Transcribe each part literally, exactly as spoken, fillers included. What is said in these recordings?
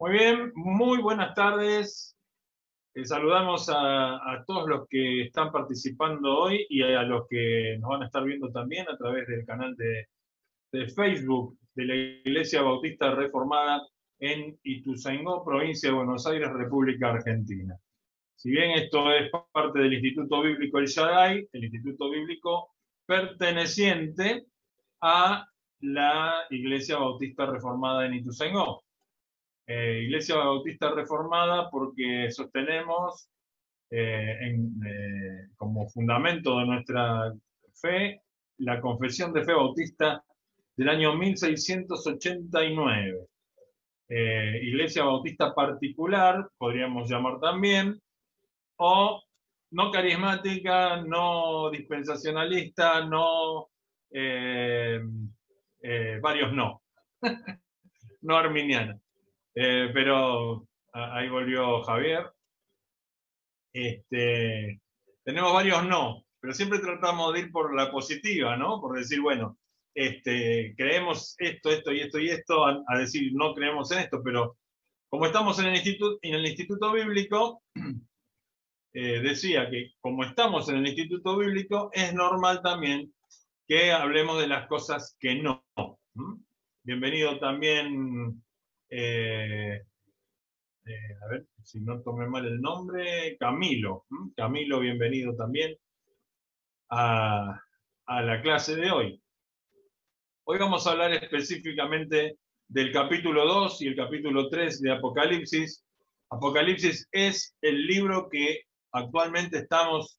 Muy bien, muy buenas tardes. Eh, saludamos a, a todos los que están participando hoy y a los que nos van a estar viendo también a través del canal de, de Facebook de la Iglesia Bautista Reformada en Ituzaingó, provincia de Buenos Aires, República Argentina. Si bien esto es parte del Instituto Bíblico El Shaddai, el Instituto Bíblico perteneciente a la Iglesia Bautista Reformada en Ituzaingó. Eh, Iglesia Bautista Reformada porque sostenemos eh, en, eh, como fundamento de nuestra fe la Confesión de Fe Bautista del año mil seiscientos ochenta y nueve. Eh, Iglesia Bautista particular, podríamos llamar también, o no carismática, no dispensacionalista, no, eh, eh, varios no, no arminiana. Eh, pero ahí volvió Javier. Este, tenemos varios no, pero siempre tratamos de ir por la positiva, ¿no? Por decir, bueno, este, creemos esto, esto y esto y esto, a, a decir no creemos en esto, pero como estamos en el instituto, en el instituto bíblico, eh, decía que como estamos en el instituto bíblico, es normal también que hablemos de las cosas que no. ¿Mm? Bienvenido también. Eh, Eh, a ver si no tomé mal el nombre, Camilo. ¿Mm? Camilo, bienvenido también a, a la clase de hoy. Hoy vamos a hablar específicamente del capítulo dos y el capítulo tres de Apocalipsis. Apocalipsis es el libro que actualmente estamos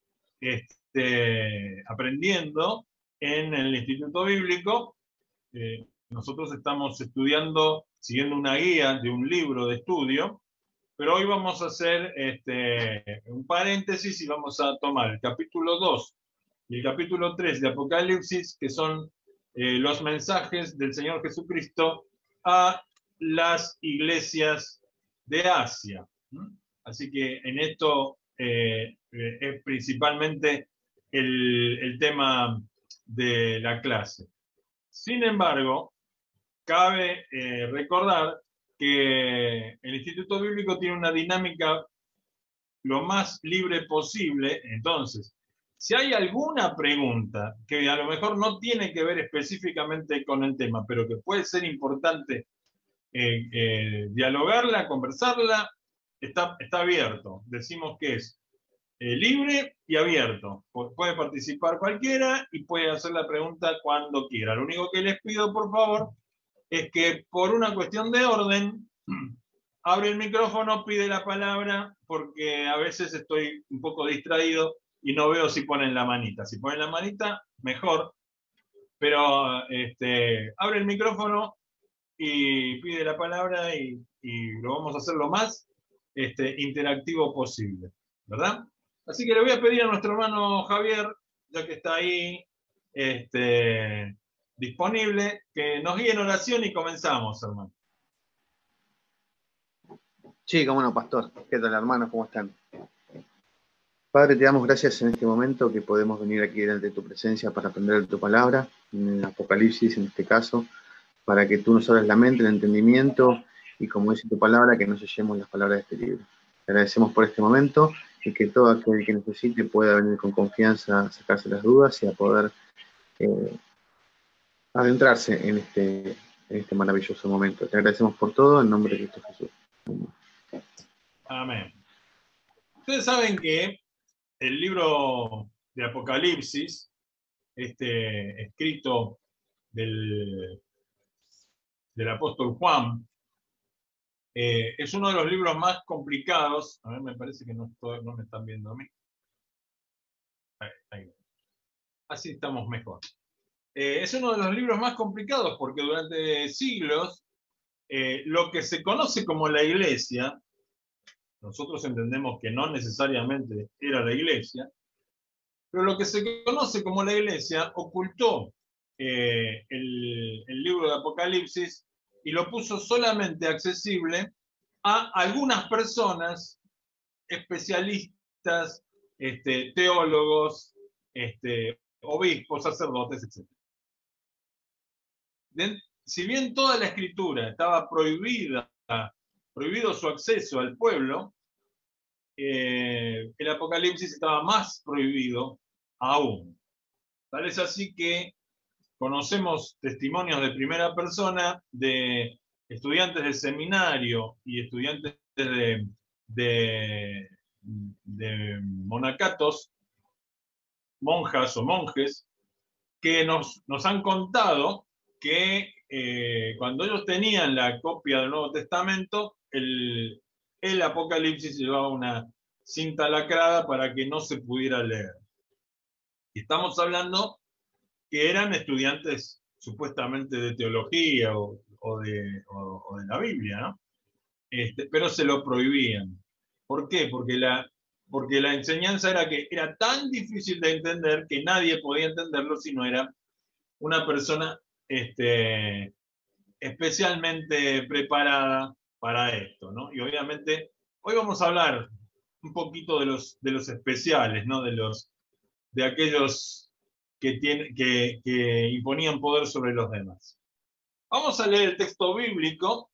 este, aprendiendo en el Instituto Bíblico. Eh, nosotros estamos estudiando, siguiendo una guía de un libro de estudio. Pero hoy vamos a hacer este, un paréntesis y vamos a tomar el capítulo dos y el capítulo tres de Apocalipsis, que son eh, los mensajes del Señor Jesucristo a las iglesias de Asia. Así que en esto eh, eh, es principalmente el, el tema de la clase. Sin embargo, cabe eh, recordar que el Instituto Bíblico tiene una dinámica lo más libre posible. Entonces, si hay alguna pregunta que a lo mejor no tiene que ver específicamente con el tema, pero que puede ser importante eh, eh, dialogarla, conversarla, está, está abierto. Decimos que es eh, libre y abierto. Puede participar cualquiera y puede hacer la pregunta cuando quiera. Lo único que les pido, por favor, es que por una cuestión de orden, abre el micrófono, pide la palabra, porque a veces estoy un poco distraído y no veo si ponen la manita. Si ponen la manita, mejor, pero este, abre el micrófono y pide la palabra y, y lo vamos a hacer lo más este, interactivo posible, ¿verdad? Así que le voy a pedir a nuestro hermano Javier, ya que está ahí, este, disponible, que nos guíe en oración y comenzamos, hermano. Sí, cómo no, pastor. ¿Qué tal, hermanos? ¿Cómo están? Padre, te damos gracias en este momento que podemos venir aquí delante de tu presencia para aprender de tu palabra, en el Apocalipsis en este caso, para que tú nos abras la mente, el entendimiento y, como dice tu palabra, que nos sellemos las palabras de este libro. Te agradecemos por este momento y que todo aquel que necesite pueda venir con confianza a sacarse las dudas y a poder eh, adentrarse en este, en este maravilloso momento. Te agradecemos por todo en nombre de Cristo Jesús. Amén. Ustedes saben que el libro de Apocalipsis, este, escrito del, del apóstol Juan, eh, es uno de los libros más complicados. A ver, me parece que no, estoy, no me están viendo a mí. Ahí, ahí. Así estamos mejor. Eh, es uno de los libros más complicados porque durante siglos eh, lo que se conoce como la iglesia, nosotros entendemos que no necesariamente era la iglesia, pero lo que se conoce como la iglesia ocultó eh, el, el libro de Apocalipsis y lo puso solamente accesible a algunas personas, especialistas, este, teólogos, este, obispos, sacerdotes, etcétera. De, si bien toda la escritura estaba prohibida prohibido su acceso al pueblo, eh, el Apocalipsis estaba más prohibido aún. Tal es así que conocemos testimonios de primera persona de estudiantes de seminario y estudiantes de, de, de monacatos, monjas o monjes, que nos, nos han contado que eh, cuando ellos tenían la copia del Nuevo Testamento, el, el Apocalipsis llevaba una cinta lacrada para que no se pudiera leer. Y estamos hablando que eran estudiantes supuestamente de teología o, o, de, o, o de la Biblia, ¿no? Este, pero se lo prohibían. ¿Por qué? Porque la, porque la enseñanza era que era tan difícil de entender que nadie podía entenderlo si no era una persona este, especialmente preparada para esto, ¿no? Y obviamente hoy vamos a hablar un poquito de los, de los especiales, ¿no? De, los, de aquellos que, tiene, que, que imponían poder sobre los demás. Vamos a leer el texto bíblico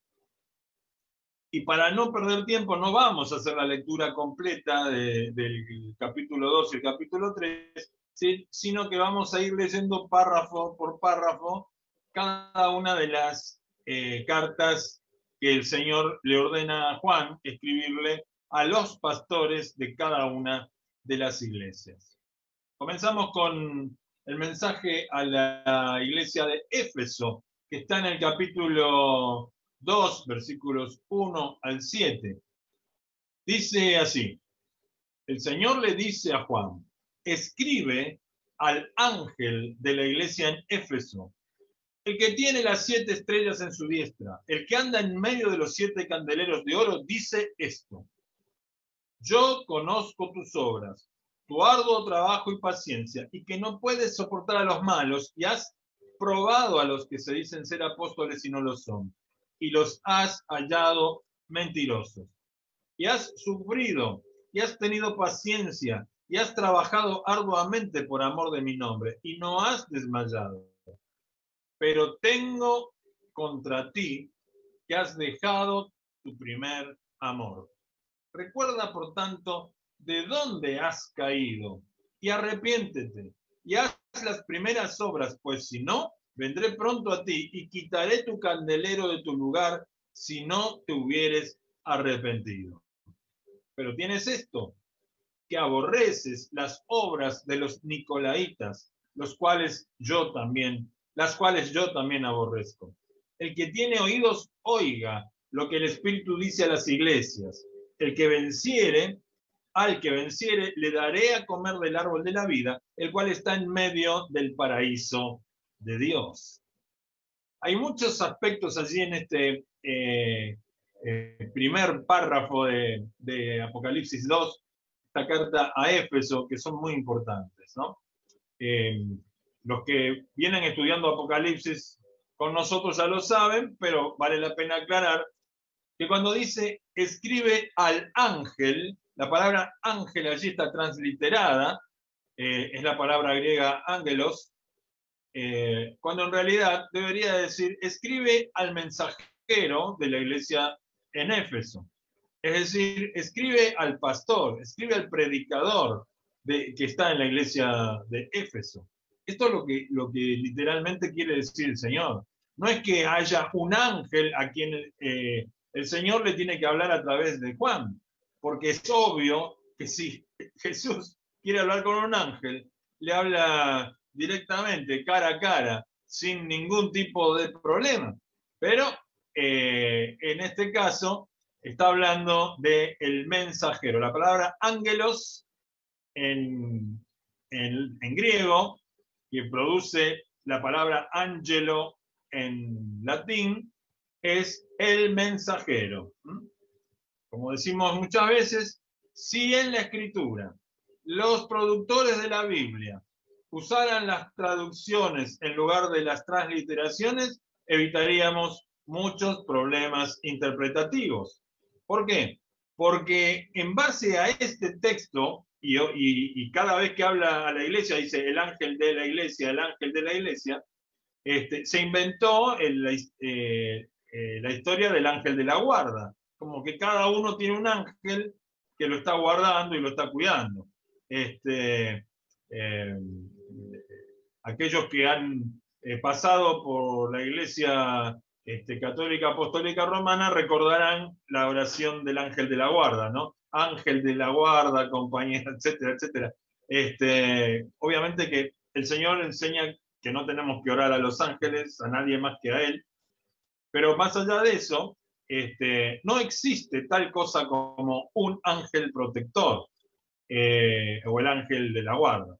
y para no perder tiempo no vamos a hacer la lectura completa de, del capítulo dos y el capítulo tres, ¿sí? Sino que vamos a ir leyendo párrafo por párrafo cada una de las eh, cartas que el Señor le ordena a Juan escribirle a los pastores de cada una de las iglesias. Comenzamos con el mensaje a la iglesia de Éfeso, que está en el capítulo dos, versículos uno al siete. Dice así: el Señor le dice a Juan, escribe al ángel de la iglesia en Éfeso, el que tiene las siete estrellas en su diestra, el que anda en medio de los siete candeleros de oro, dice esto: yo conozco tus obras, tu arduo trabajo y paciencia, y que no puedes soportar a los malos, y has probado a los que se dicen ser apóstoles y no lo son, y los has hallado mentirosos. Y has sufrido, y has tenido paciencia, y has trabajado arduamente por amor de mi nombre, y no has desmayado. Pero tengo contra ti que has dejado tu primer amor. Recuerda, por tanto, de dónde has caído, y arrepiéntete, y haz las primeras obras, pues si no, vendré pronto a ti y quitaré tu candelero de tu lugar si no te hubieres arrepentido. Pero tienes esto, que aborreces las obras de los nicolaitas, los cuales yo también, las cuales yo también aborrezco. El que tiene oídos, oiga lo que el Espíritu dice a las iglesias. El que venciere, al que venciere, le daré a comer del árbol de la vida, el cual está en medio del paraíso de Dios. Hay muchos aspectos allí en este eh, eh, primer párrafo de, de Apocalipsis dos, esta carta a Éfeso, que son muy importantes, ¿no? Eh, los que vienen estudiando Apocalipsis con nosotros ya lo saben, pero vale la pena aclarar que cuando dice escribe al ángel, la palabra ángel allí está transliterada, eh, es la palabra griega ángelos, eh, cuando en realidad debería decir escribe al mensajero de la iglesia en Éfeso. Es decir, escribe al pastor, escribe al predicador de, que está en la iglesia de Éfeso. Esto es lo que, lo que literalmente quiere decir el Señor. No es que haya un ángel a quien eh, el Señor le tiene que hablar a través de Juan, porque es obvio que si Jesús quiere hablar con un ángel, le habla directamente, cara a cara, sin ningún tipo de problema. Pero eh, en este caso está hablando del mensajero. La palabra ángelos en, en, en griego, que produce la palabra ángelo en latín, es el mensajero. Como decimos muchas veces, si en la escritura los productores de la Biblia usaran las traducciones en lugar de las transliteraciones, evitaríamos muchos problemas interpretativos. ¿Por qué? Porque en base a este texto, y, y, y cada vez que habla a la iglesia, dice el ángel de la iglesia, el ángel de la iglesia, este, se inventó el, eh, eh, la historia del ángel de la guarda. como que cada uno tiene un ángel que lo está guardando y lo está cuidando. Este, eh, aquellos que han eh, pasado por la Iglesia este, Católica Apostólica Romana recordarán la oración del ángel de la guarda, ¿no? Ángel de la guarda, compañera, etcétera, etcétera. Este, obviamente que el Señor enseña que no tenemos que orar a los ángeles, a nadie más que a Él, pero más allá de eso, este, no existe tal cosa como un ángel protector eh, o el ángel de la guarda.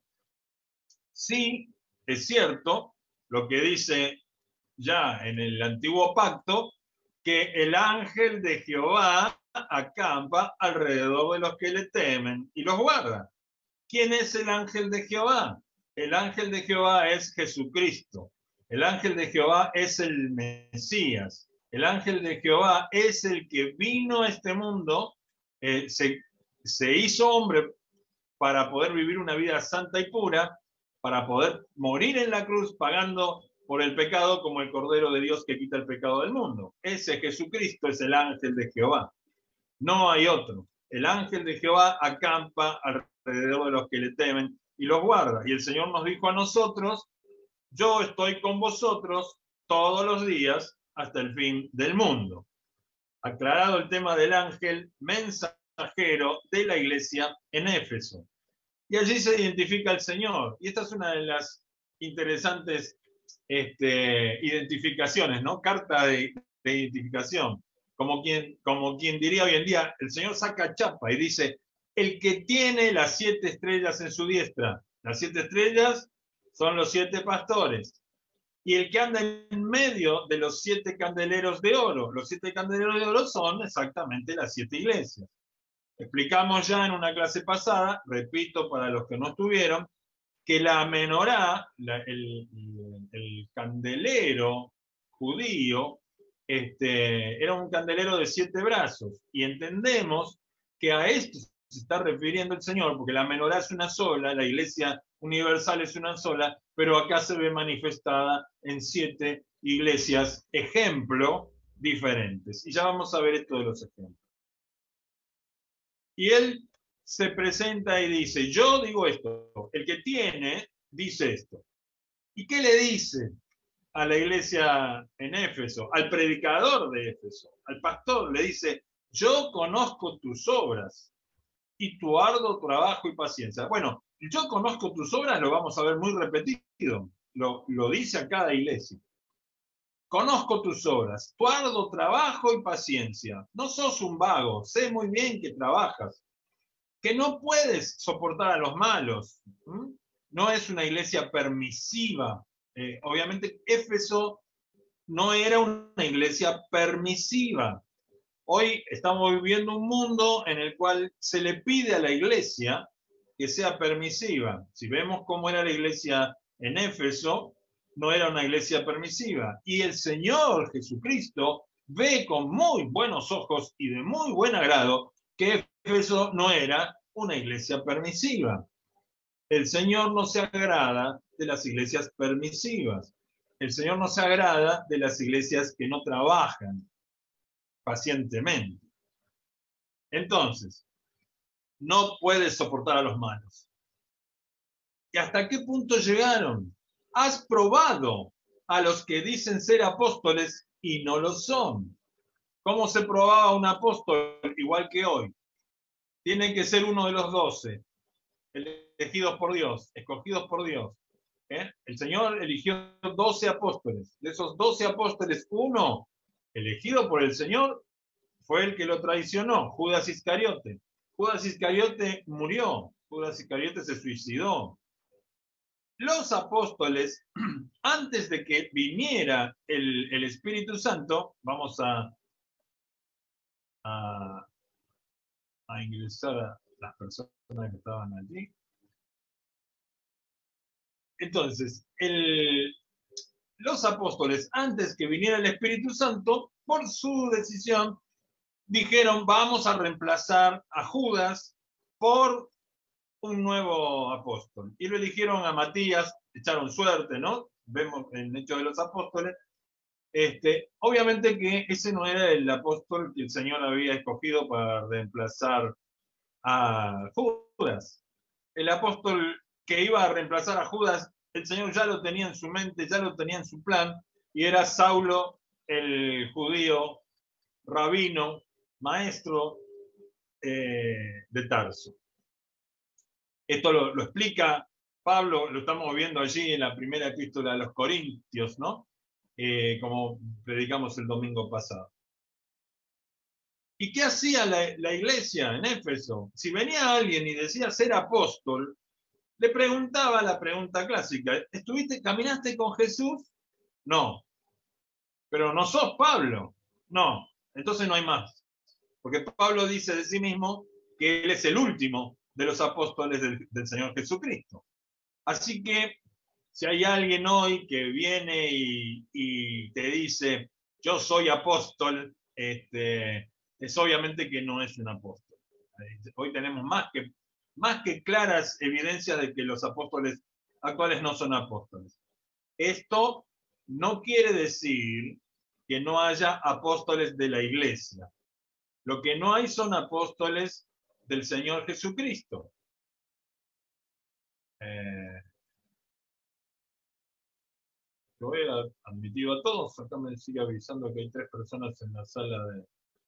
Sí, es cierto lo que dice ya en el antiguo pacto, que el ángel de Jehová acampa alrededor de los que le temen y los guarda. ¿Quién es el ángel de Jehová? El ángel de Jehová es Jesucristo. El ángel de Jehová es el Mesías. El ángel de Jehová es el que vino a este mundo, eh, se, se hizo hombre para poder vivir una vida santa y pura, para poder morir en la cruz pagando por el pecado como el Cordero de Dios que quita el pecado del mundo. Ese Jesucristo es el ángel de Jehová. No hay otro. El ángel de Jehová acampa alrededor de los que le temen y los guarda. Y el Señor nos dijo a nosotros, yo estoy con vosotros todos los días hasta el fin del mundo. Aclarado el tema del ángel mensajero de la iglesia en Éfeso. Y allí se identifica el Señor. Y esta es una de las interesantes este, identificaciones, ¿no? Carta de, de identificación. Como quien, como quien diría hoy en día, el Señor saca chapa y dice, el que tiene las siete estrellas en su diestra. Las siete estrellas son los siete pastores. Y el que anda en medio de los siete candeleros de oro. Los siete candeleros de oro son exactamente las siete iglesias. Explicamos ya en una clase pasada, repito para los que no estuvieron, que la menorá, la, el, el candelero judío, este, era un candelero de siete brazos. Y entendemos que a esto se está refiriendo el Señor, porque la menorá es una sola, la iglesia universal es una sola, pero acá se ve manifestada en siete iglesias, ejemplo, diferentes. Y ya vamos a ver esto de los ejemplos. Y él se presenta y dice, yo digo esto, el que tiene, dice esto. ¿Y qué le dice a la iglesia en Éfeso? Al predicador de Éfeso, al pastor, le dice, yo conozco tus obras y tu arduo trabajo y paciencia. Bueno, yo conozco tus obras, lo vamos a ver muy repetido, lo, lo dice a cada iglesia. Conozco tus obras, tu arduo trabajo y paciencia. No sos un vago, sé muy bien que trabajas, que no puedes soportar a los malos. ¿Mm? No es una iglesia permisiva. Eh, obviamente, Éfeso no era una iglesia permisiva. Hoy estamos viviendo un mundo en el cual se le pide a la iglesia que sea permisiva. Si vemos cómo era la iglesia en Éfeso, no era una iglesia permisiva. Y el Señor Jesucristo ve con muy buenos ojos y de muy buen agrado que Éfeso no era una iglesia permisiva. El Señor no se agrada de las iglesias permisivas. El Señor no se agrada de las iglesias que no trabajan pacientemente. Entonces, no puedes soportar a los malos. ¿Y hasta qué punto llegaron? Has probado a los que dicen ser apóstoles y no lo son. ¿Cómo se probaba un apóstol? Igual que hoy. Tiene que ser uno de los doce, elegidos por Dios, escogidos por Dios. ¿Eh? El Señor eligió doce apóstoles. De esos doce apóstoles, uno, elegido por el Señor, fue el que lo traicionó, Judas Iscariote. Judas Iscariote murió, Judas Iscariote se suicidó. Los apóstoles, antes de que viniera el, el Espíritu Santo, vamos a, a, a ingresar a las personas que estaban allí. Entonces, el, los apóstoles, antes que viniera el Espíritu Santo, por su decisión, dijeron, vamos a reemplazar a Judas por un nuevo apóstol. Y lo eligieron a Matías, echaron suerte, ¿no? Vemos en Hechos de los Apóstoles, Este, obviamente que ese no era el apóstol que el Señor había escogido para reemplazar a Judas. El apóstol que iba a reemplazar a Judas, el Señor ya lo tenía en su mente, ya lo tenía en su plan, y era Saulo, el judío, rabino, maestro eh, de Tarso. Esto lo, lo explica Pablo, lo estamos viendo allí en la primera epístola de los Corintios, ¿no? Eh, como predicamos el domingo pasado. ¿Y qué hacía la, la iglesia en Éfeso? Si venía alguien y decía ser apóstol, le preguntaba la pregunta clásica: ¿estuviste, caminaste con Jesús? No. ¿Pero no sos Pablo? No. Entonces no hay más. Porque Pablo dice de sí mismo que él es el último de los apóstoles del, del Señor Jesucristo. Así que si hay alguien hoy que viene y, y te dice, yo soy apóstol, este, es obviamente que no es un apóstol. Hoy tenemos más que, más que claras evidencias de que los apóstoles actuales no son apóstoles. Esto no quiere decir que no haya apóstoles de la iglesia. Lo que no hay son apóstoles del Señor Jesucristo. Eh, Yo voy a admitir a todos. Acá me sigue avisando que hay tres personas en la sala de...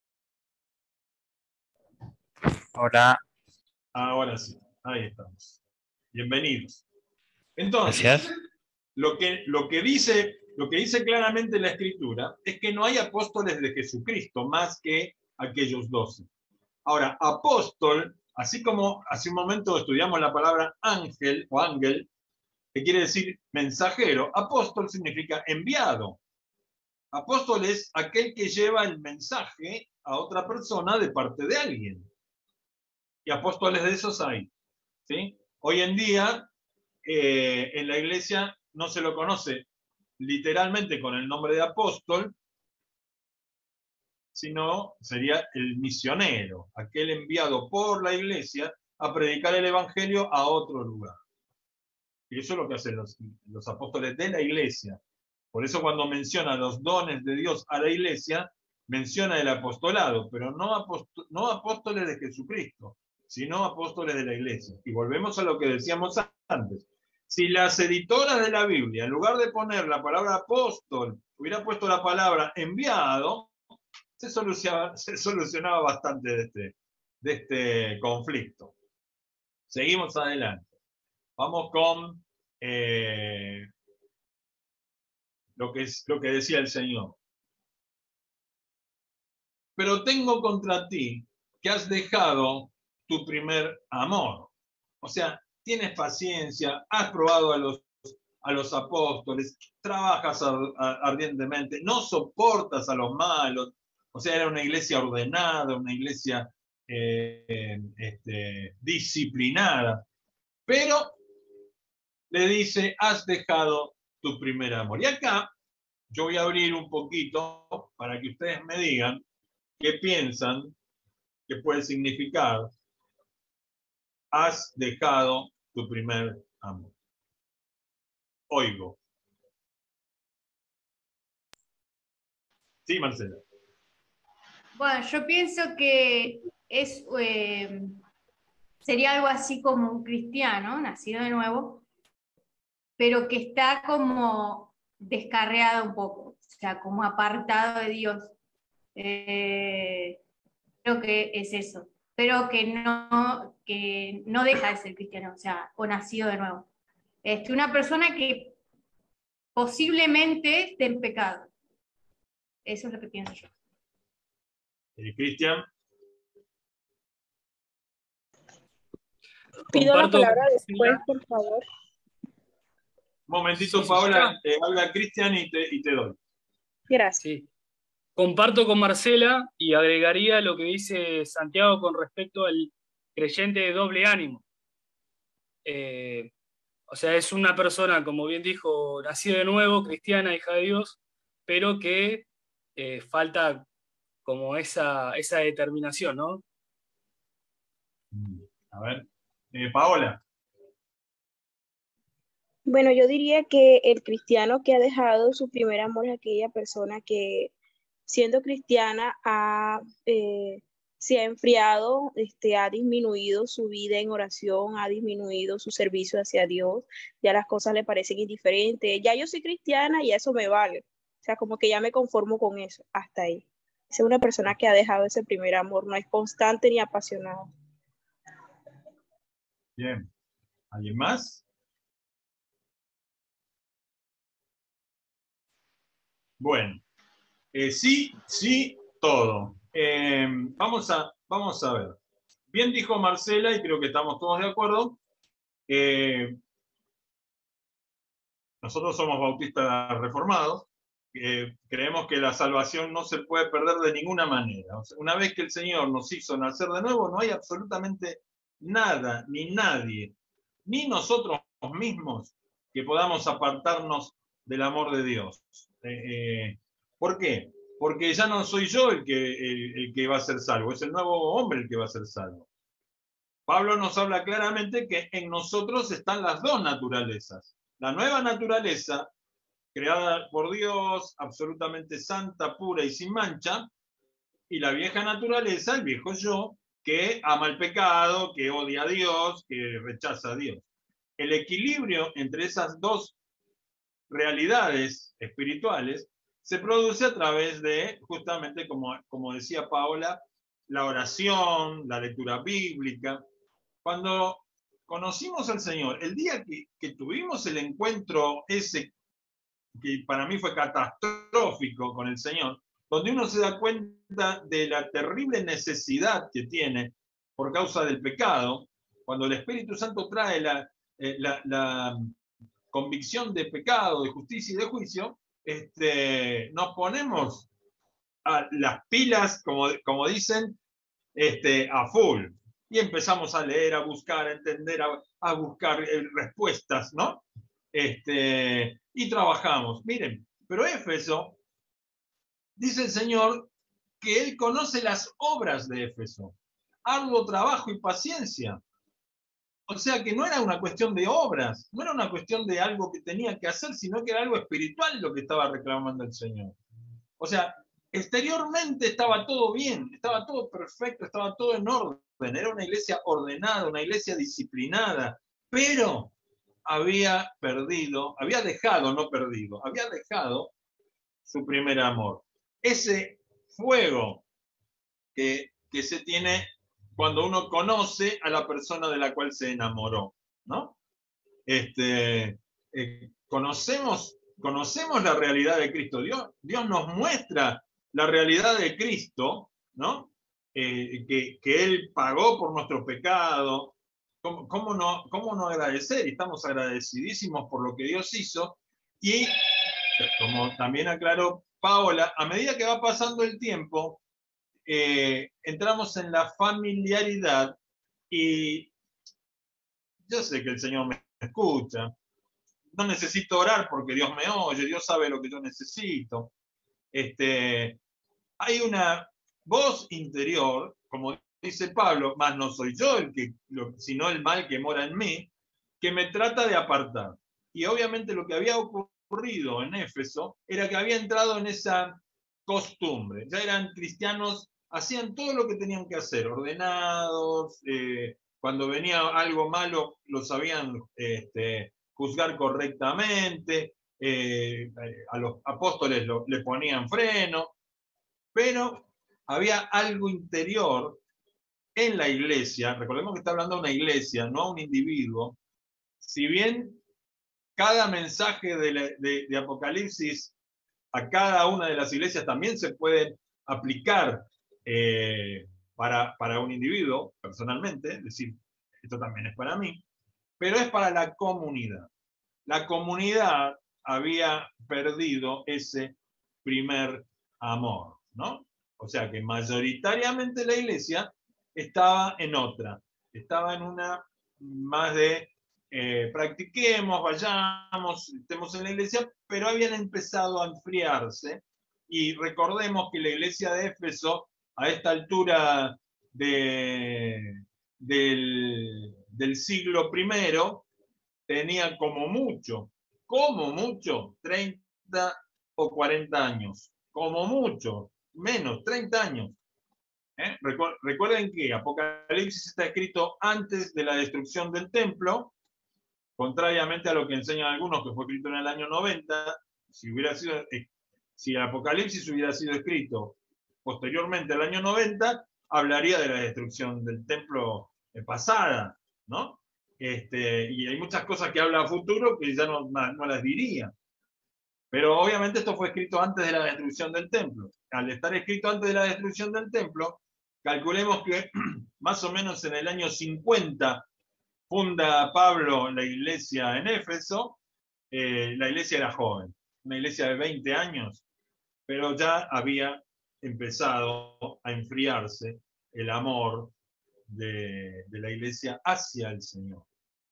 Hola. Ahora sí, ahí estamos. Bienvenidos. Entonces, Gracias. Lo que, lo, que dice, lo que dice claramente la Escritura es que no hay apóstoles de Jesucristo más que aquellos doce. Ahora, apóstol, así como hace un momento estudiamos la palabra ángel o ángel, que quiere decir mensajero, apóstol significa enviado. Apóstol es aquel que lleva el mensaje a otra persona de parte de alguien. Y apóstoles de esos hay. ¿Sí? Hoy en día, eh, en la iglesia no se lo conoce literalmente con el nombre de apóstol, sino sería el misionero, aquel enviado por la iglesia a predicar el evangelio a otro lugar. Y eso es lo que hacen los, los apóstoles de la iglesia. Por eso cuando menciona los dones de Dios a la iglesia, menciona el apostolado, pero no, apóstol, no apóstoles de Jesucristo, sino apóstoles de la iglesia. Y volvemos a lo que decíamos antes. Si las editoras de la Biblia, en lugar de poner la palabra apóstol, hubiera puesto la palabra enviado, se solucionaba, se solucionaba bastante de este, de este conflicto. Seguimos adelante. Vamos con eh, lo, que es, lo que decía el Señor. Pero tengo contra ti que has dejado tu primer amor. O sea, tienes paciencia, has probado a los, a los apóstoles, trabajas ardientemente, no soportas a los malos. O sea, era una iglesia ordenada, una iglesia eh, este, disciplinada. Pero le dice, has dejado tu primer amor. Y acá yo voy a abrir un poquito para que ustedes me digan qué piensan que puede significar has dejado tu primer amor. Oigo. Sí, Marcela. Bueno, yo pienso que es, eh, sería algo así como un cristiano, nacido de nuevo, pero que está como descarriado un poco, o sea, como apartado de Dios. Eh, creo que es eso, pero que no, que no deja de ser cristiano, o sea, o nacido de nuevo. Este, una persona que posiblemente esté en pecado. Eso es lo que pienso yo. Eh, Cristian. Pido la palabra después, por favor. Un momentito, Sí, Paola, eh, habla Cristian y te, y te doy. Gracias. Sí. Comparto con Marcela y agregaría lo que dice Santiago con respecto al creyente de doble ánimo. Eh, o sea, es una persona, como bien dijo, nacida de nuevo, cristiana, hija de Dios, pero que eh, falta como esa, esa determinación, ¿no? A ver, eh, Paola. Bueno, yo diría que el cristiano que ha dejado su primer amor es aquella persona que, siendo cristiana, ha, eh, se ha enfriado, este, ha disminuido su vida en oración, ha disminuido su servicio hacia Dios, ya las cosas le parecen indiferentes. Ya yo soy cristiana y eso me vale. O sea, como que ya me conformo con eso, hasta ahí. Es una persona que ha dejado ese primer amor, no es constante ni apasionado. Bien. ¿Alguien más? Bueno, eh, sí, sí, todo. Eh, vamos a, vamos a ver. Bien dijo Marcela, y creo que estamos todos de acuerdo, eh, nosotros somos bautistas reformados, eh, creemos que la salvación no se puede perder de ninguna manera. O sea, una vez que el Señor nos hizo nacer de nuevo, no hay absolutamente nada, ni nadie, ni nosotros mismos, que podamos apartarnos del amor de Dios. Eh, eh, ¿Por qué? Porque ya no soy yo el que, el, el que va a ser salvo, es el nuevo hombre el que va a ser salvo. Pablo nos habla claramente que en nosotros están las dos naturalezas. La nueva naturaleza, creada por Dios, absolutamente santa, pura y sin mancha, y la vieja naturaleza, el viejo yo, que ama el pecado, que odia a Dios, que rechaza a Dios. El equilibrio entre esas dos realidades espirituales se produce a través de, justamente como, como decía Paola, la oración, la lectura bíblica. Cuando conocimos al Señor, el día que, que tuvimos el encuentro ese, que para mí fue catastrófico con el Señor, donde uno se da cuenta de la terrible necesidad que tiene por causa del pecado, cuando el Espíritu Santo trae la, eh, la, la convicción de pecado, de justicia y de juicio, este, nos ponemos a las pilas, como, como dicen, este, a full. Y empezamos a leer, a buscar, a entender, a, a buscar eh, respuestas, ¿no? Este, y trabajamos. Miren, pero Éfeso, dice el Señor que Él conoce las obras de Éfeso. Arduo trabajo y paciencia. O sea que no era una cuestión de obras, no era una cuestión de algo que tenía que hacer, sino que era algo espiritual lo que estaba reclamando el Señor. O sea, exteriormente estaba todo bien, estaba todo perfecto, estaba todo en orden, era una iglesia ordenada, una iglesia disciplinada, pero había perdido, había dejado, no perdido, había dejado su primer amor. Ese fuego que, que se tiene cuando uno conoce a la persona de la cual se enamoró, ¿no? Este, eh, conocemos, conocemos la realidad de Cristo. Dios, Dios nos muestra la realidad de Cristo, ¿no? Eh, que, que Él pagó por nuestro pecado. ¿Cómo, cómo, no, ¿Cómo no agradecer? Estamos agradecidísimos por lo que Dios hizo. Y, como también aclaró Paola, a medida que va pasando el tiempo, eh, entramos en la familiaridad y yo sé que el Señor me escucha. No necesito orar porque Dios me oye, Dios sabe lo que yo necesito. Este, hay una voz interior, como dice Pablo, más no soy yo el que, sino el mal que mora en mí, que me trata de apartar. Y obviamente lo que había ocurrido en Éfeso era que había entrado en esa costumbre. Ya eran cristianos, hacían todo lo que tenían que hacer, ordenados, eh, cuando venía algo malo lo sabían este, juzgar correctamente, eh, a los apóstoles lo, le ponían freno, pero había algo interior en la iglesia. Recordemos que está hablando de una iglesia, no a un individuo. Si bien cada mensaje de, la, de, de Apocalipsis a cada una de las iglesias también se puede aplicar eh, para, para un individuo, personalmente, es decir, esto también es para mí, pero es para la comunidad. La comunidad había perdido ese primer amor, ¿no? O sea que mayoritariamente la iglesia estaba en otra, estaba en una más de eh, practiquemos, vayamos, estemos en la iglesia, pero habían empezado a enfriarse. Y recordemos que la iglesia de Éfeso, a esta altura de, del, del siglo primero, tenía como mucho, como mucho, treinta o cuarenta años. Como mucho, menos, treinta años. ¿Eh? Recuerden que Apocalipsis está escrito antes de la destrucción del templo, contrariamente a lo que enseñan algunos, que fue escrito en el año noventa. Si hubiera sido, si el Apocalipsis hubiera sido escrito posteriormente al año noventa, hablaría de la destrucción del templo pasada, ¿no? Este, y hay muchas cosas que habla a futuro que ya no, no las diría. Pero obviamente esto fue escrito antes de la destrucción del templo. Al estar escrito antes de la destrucción del templo, calculemos que más o menos en el año cincuenta funda Pablo la iglesia en Éfeso. Eh, la iglesia era joven, una iglesia de veinte años, pero ya había empezado a enfriarse el amor de, de la iglesia hacia el Señor.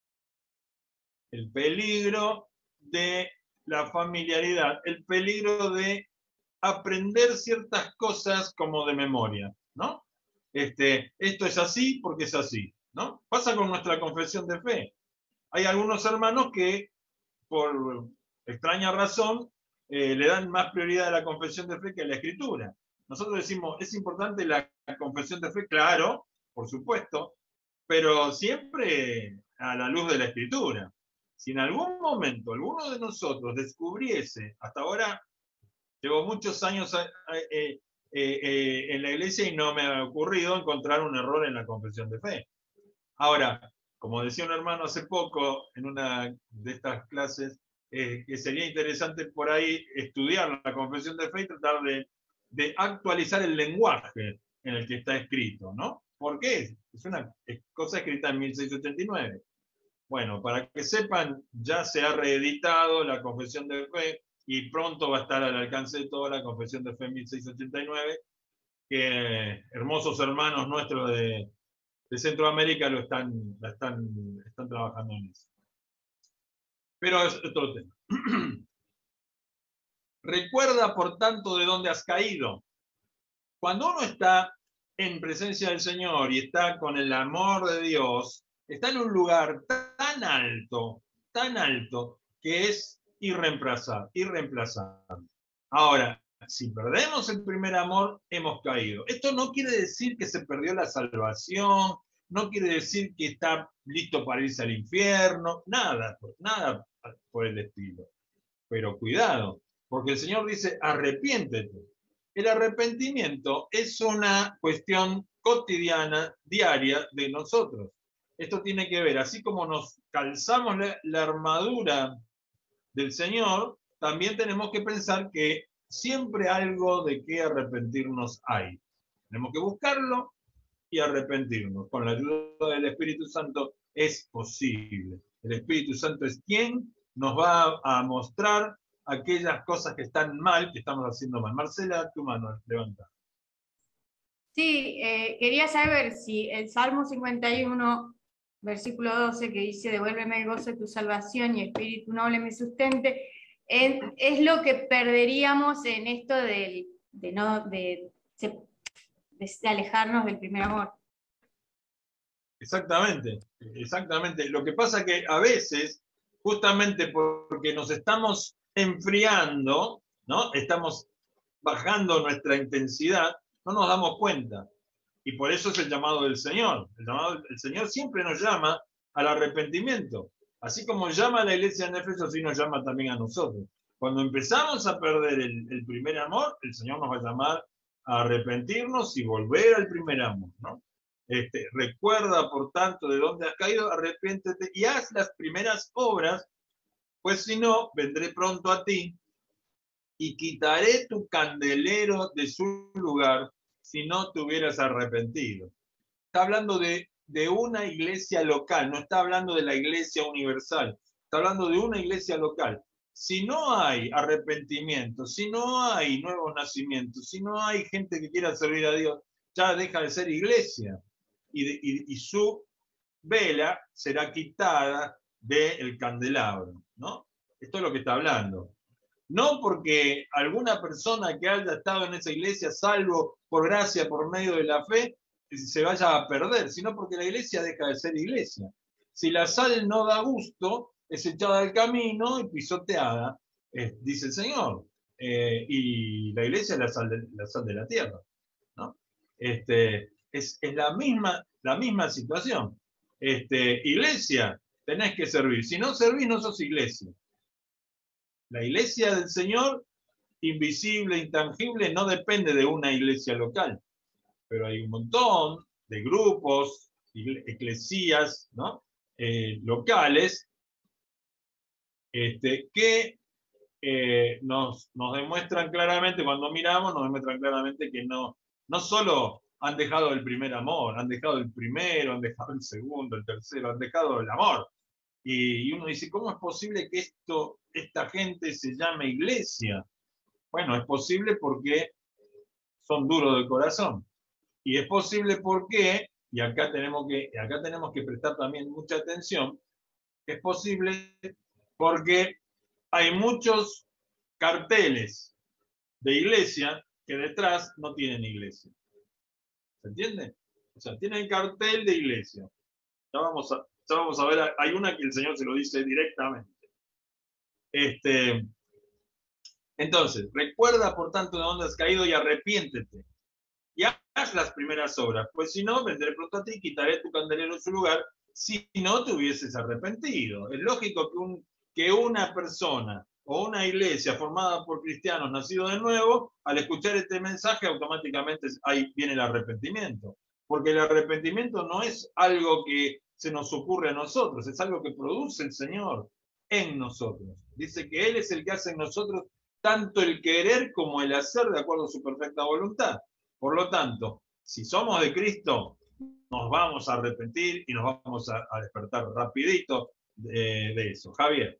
El peligro de la familiaridad, el peligro de aprender ciertas cosas como de memoria, ¿no? Este, esto es así porque es así, ¿no? Pasa con nuestra confesión de fe. Hay algunos hermanos que, por extraña razón, eh, le dan más prioridad a la confesión de fe que a la escritura. Nosotros decimos, ¿es importante la confesión de fe? Claro, por supuesto, pero siempre a la luz de la escritura. Si en algún momento alguno de nosotros descubriese, hasta ahora llevo muchos años eh, eh, eh, en la iglesia y no me ha ocurrido encontrar un error en la confesión de fe. Ahora, como decía un hermano hace poco en una de estas clases, eh, que sería interesante por ahí estudiar la confesión de fe y tratar de, de actualizar el lenguaje en el que está escrito, ¿no? ¿Por qué? Es una cosa escrita en mil seiscientos ochenta y nueve. Bueno, para que sepan, ya se ha reeditado la Confesión de Fe y pronto va a estar al alcance de toda la Confesión de Fe mil seiscientos ochenta y nueve, que hermosos hermanos nuestros de, de Centroamérica lo están, la están, están trabajando en eso. Pero es otro tema. Recuerda, por tanto, de dónde has caído. Cuando uno está en presencia del Señor y está con el amor de Dios, está en un lugar tan alto, tan alto, que es irreemplazable, irreemplazable. Ahora, si perdemos el primer amor, hemos caído. Esto no quiere decir que se perdió la salvación, no quiere decir que está listo para irse al infierno, nada, nada por el estilo. Pero cuidado, porque el Señor dice, arrepiéntete. El arrepentimiento es una cuestión cotidiana, diaria de nosotros. Esto tiene que ver, así como nos calzamos la, la armadura del Señor, también tenemos que pensar que siempre algo de qué arrepentirnos hay. Tenemos que buscarlo y arrepentirnos. Con la ayuda del Espíritu Santo es posible. El Espíritu Santo es quien nos va a mostrar aquellas cosas que están mal, que estamos haciendo mal. Marcela, tu mano, levanta. Sí, eh, quería saber si el Salmo cincuenta y uno, versículo doce, que dice, devuélveme el gozo de tu salvación y espíritu noble me sustente, es, es lo que perderíamos en esto de, de, no, de, de, de alejarnos del primer amor. Exactamente, exactamente. Lo que pasa que a veces, justamente porque nos estamos enfriando, ¿no? Estamos bajando nuestra intensidad, no nos damos cuenta. Y por eso es el llamado del Señor. El, llamado, el Señor siempre nos llama al arrepentimiento. Así como llama a la iglesia en Éfeso, así nos llama también a nosotros. Cuando empezamos a perder el, el primer amor, el Señor nos va a llamar a arrepentirnos y volver al primer amor, ¿no? Este, recuerda, por tanto, de dónde has caído, arrepiéntete y haz las primeras obras, pues si no, vendré pronto a ti y quitaré tu candelero de su lugar si no te hubieras arrepentido. Está hablando de, de una iglesia local, no está hablando de la iglesia universal, está hablando de una iglesia local. Si no hay arrepentimiento, si no hay nuevos nacimientos, si no hay gente que quiera servir a Dios, ya deja de ser iglesia y, de, y, y su vela será quitada del candelabro, ¿no? Esto es lo que está hablando. No porque alguna persona que haya estado en esa iglesia, salvo por gracia, por medio de la fe, se vaya a perder, sino porque la iglesia deja de ser iglesia. Si la sal no da gusto, es echada del camino y pisoteada, eh, dice el Señor. Eh, y la iglesia es la sal de la, sal de la tierra, ¿no? Este, es, es la, misma, la misma situación. Este, iglesia, tenés que servir. Si no servís, no sos iglesia. La iglesia del Señor, invisible, intangible, no depende de una iglesia local. Pero hay un montón de grupos, eclesías, ¿no? eh, locales, este, que eh, nos, nos demuestran claramente, cuando miramos, nos demuestran claramente que no, no solo han dejado el primer amor, han dejado el primero, han dejado el segundo, el tercero, han dejado el amor. Y, y uno dice, ¿cómo es posible que esto, esta gente se llame iglesia? Bueno, es posible porque son duros de corazón. Y es posible porque, y acá tenemos que, acá tenemos que prestar también mucha atención, es posible porque hay muchos carteles de iglesia que detrás no tienen iglesia. ¿Se entiende? O sea, tienen cartel de iglesia. Ya vamos a, ya vamos a ver, hay una que el Señor se lo dice directamente. Este, entonces, recuerda por tanto de dónde has caído y arrepiéntete. Y haz las primeras obras, pues si no, vendré pronto a ti, quitaré tu candelero en su lugar, si no te hubieses arrepentido. Es lógico que, un, que una persona o una iglesia formada por cristianos nacidos de nuevo, al escuchar este mensaje, automáticamente ahí viene el arrepentimiento. Porque el arrepentimiento no es algo que se nos ocurre a nosotros, es algo que produce el Señor en nosotros. Dice que Él es el que hace en nosotros tanto el querer como el hacer de acuerdo a su perfecta voluntad. Por lo tanto, si somos de Cristo, nos vamos a arrepentir y nos vamos a, a despertar rapidito de, de eso. Javier.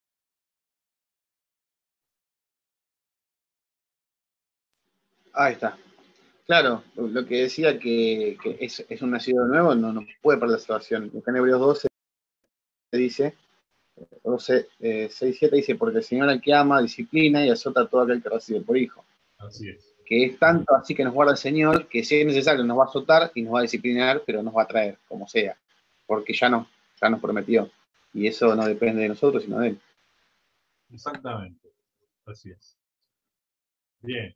Ahí está. Claro, lo que decía que, que es, es un nacido de nuevo, no, no puede perder la salvación. En Hebreos doce dice, doce, eh, seis, siete dice, porque el Señor al que ama, disciplina y azota a todo aquel que recibe por hijo. Así es. Que es tanto así que nos guarda el Señor, que si es necesario nos va a azotar y nos va a disciplinar, pero nos va a traer, como sea, porque ya, no, ya nos prometió. Y eso no depende de nosotros, sino de Él. Exactamente. Así es. Bien.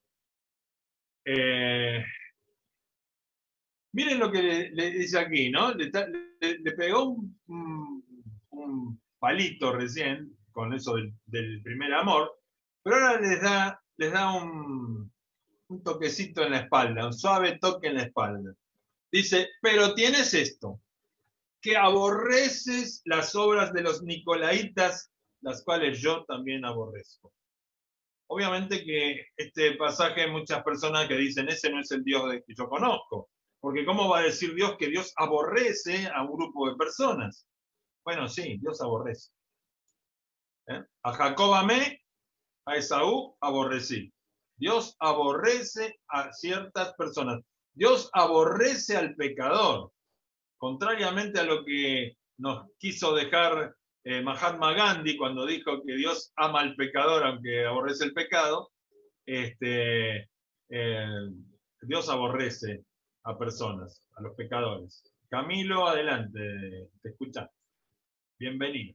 Eh, miren lo que le, le dice aquí, ¿no? Le, le, le pegó un, un, un palito recién con eso del, del primer amor, pero ahora les da, les da un, un toquecito en la espalda, un suave toque en la espalda. Dice, pero tienes esto, que aborreces las obras de los nicolaitas, las cuales yo también aborrezco. Obviamente que este pasaje hay muchas personas que dicen, ese no es el Dios que yo conozco, porque ¿cómo va a decir Dios que Dios aborrece a un grupo de personas? Bueno, sí, Dios aborrece. ¿Eh? A Jacob amé, a Esaú aborrecí. Dios aborrece a ciertas personas. Dios aborrece al pecador. Contrariamente a lo que nos quiso dejar eh, Mahatma Gandhi cuando dijo que Dios ama al pecador aunque aborrece el pecado, este, eh, Dios aborrece a personas, a los pecadores. Camilo, adelante, te escuchamos. Bienvenido.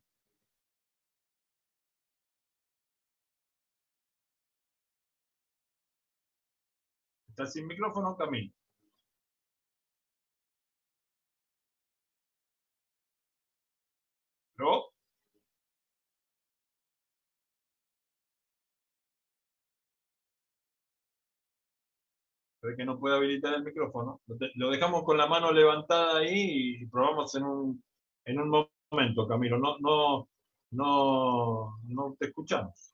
¿Estás sin micrófono, Camilo? ¿Lo? ¿Ve que no puede habilitar el micrófono? Lo dejamos con la mano levantada ahí y probamos en un, en un momento, Camilo. No, no, no, no te escuchamos.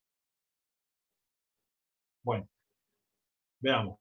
Bueno, veamos.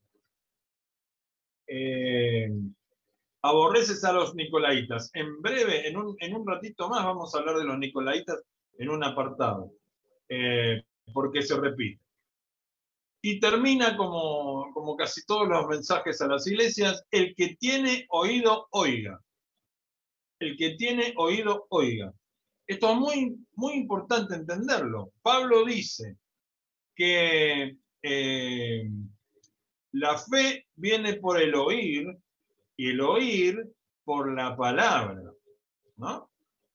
Eh, aborreces a los nicolaitas. En breve, en un, en un ratito más, vamos a hablar de los nicolaitas en un apartado, eh, porque se repite. Y termina como, como casi todos los mensajes a las iglesias, el que tiene oído, oiga. El que tiene oído, oiga. Esto es muy, muy importante entenderlo. Pablo dice que eh, la fe viene por el oír y el oír por la palabra, ¿no?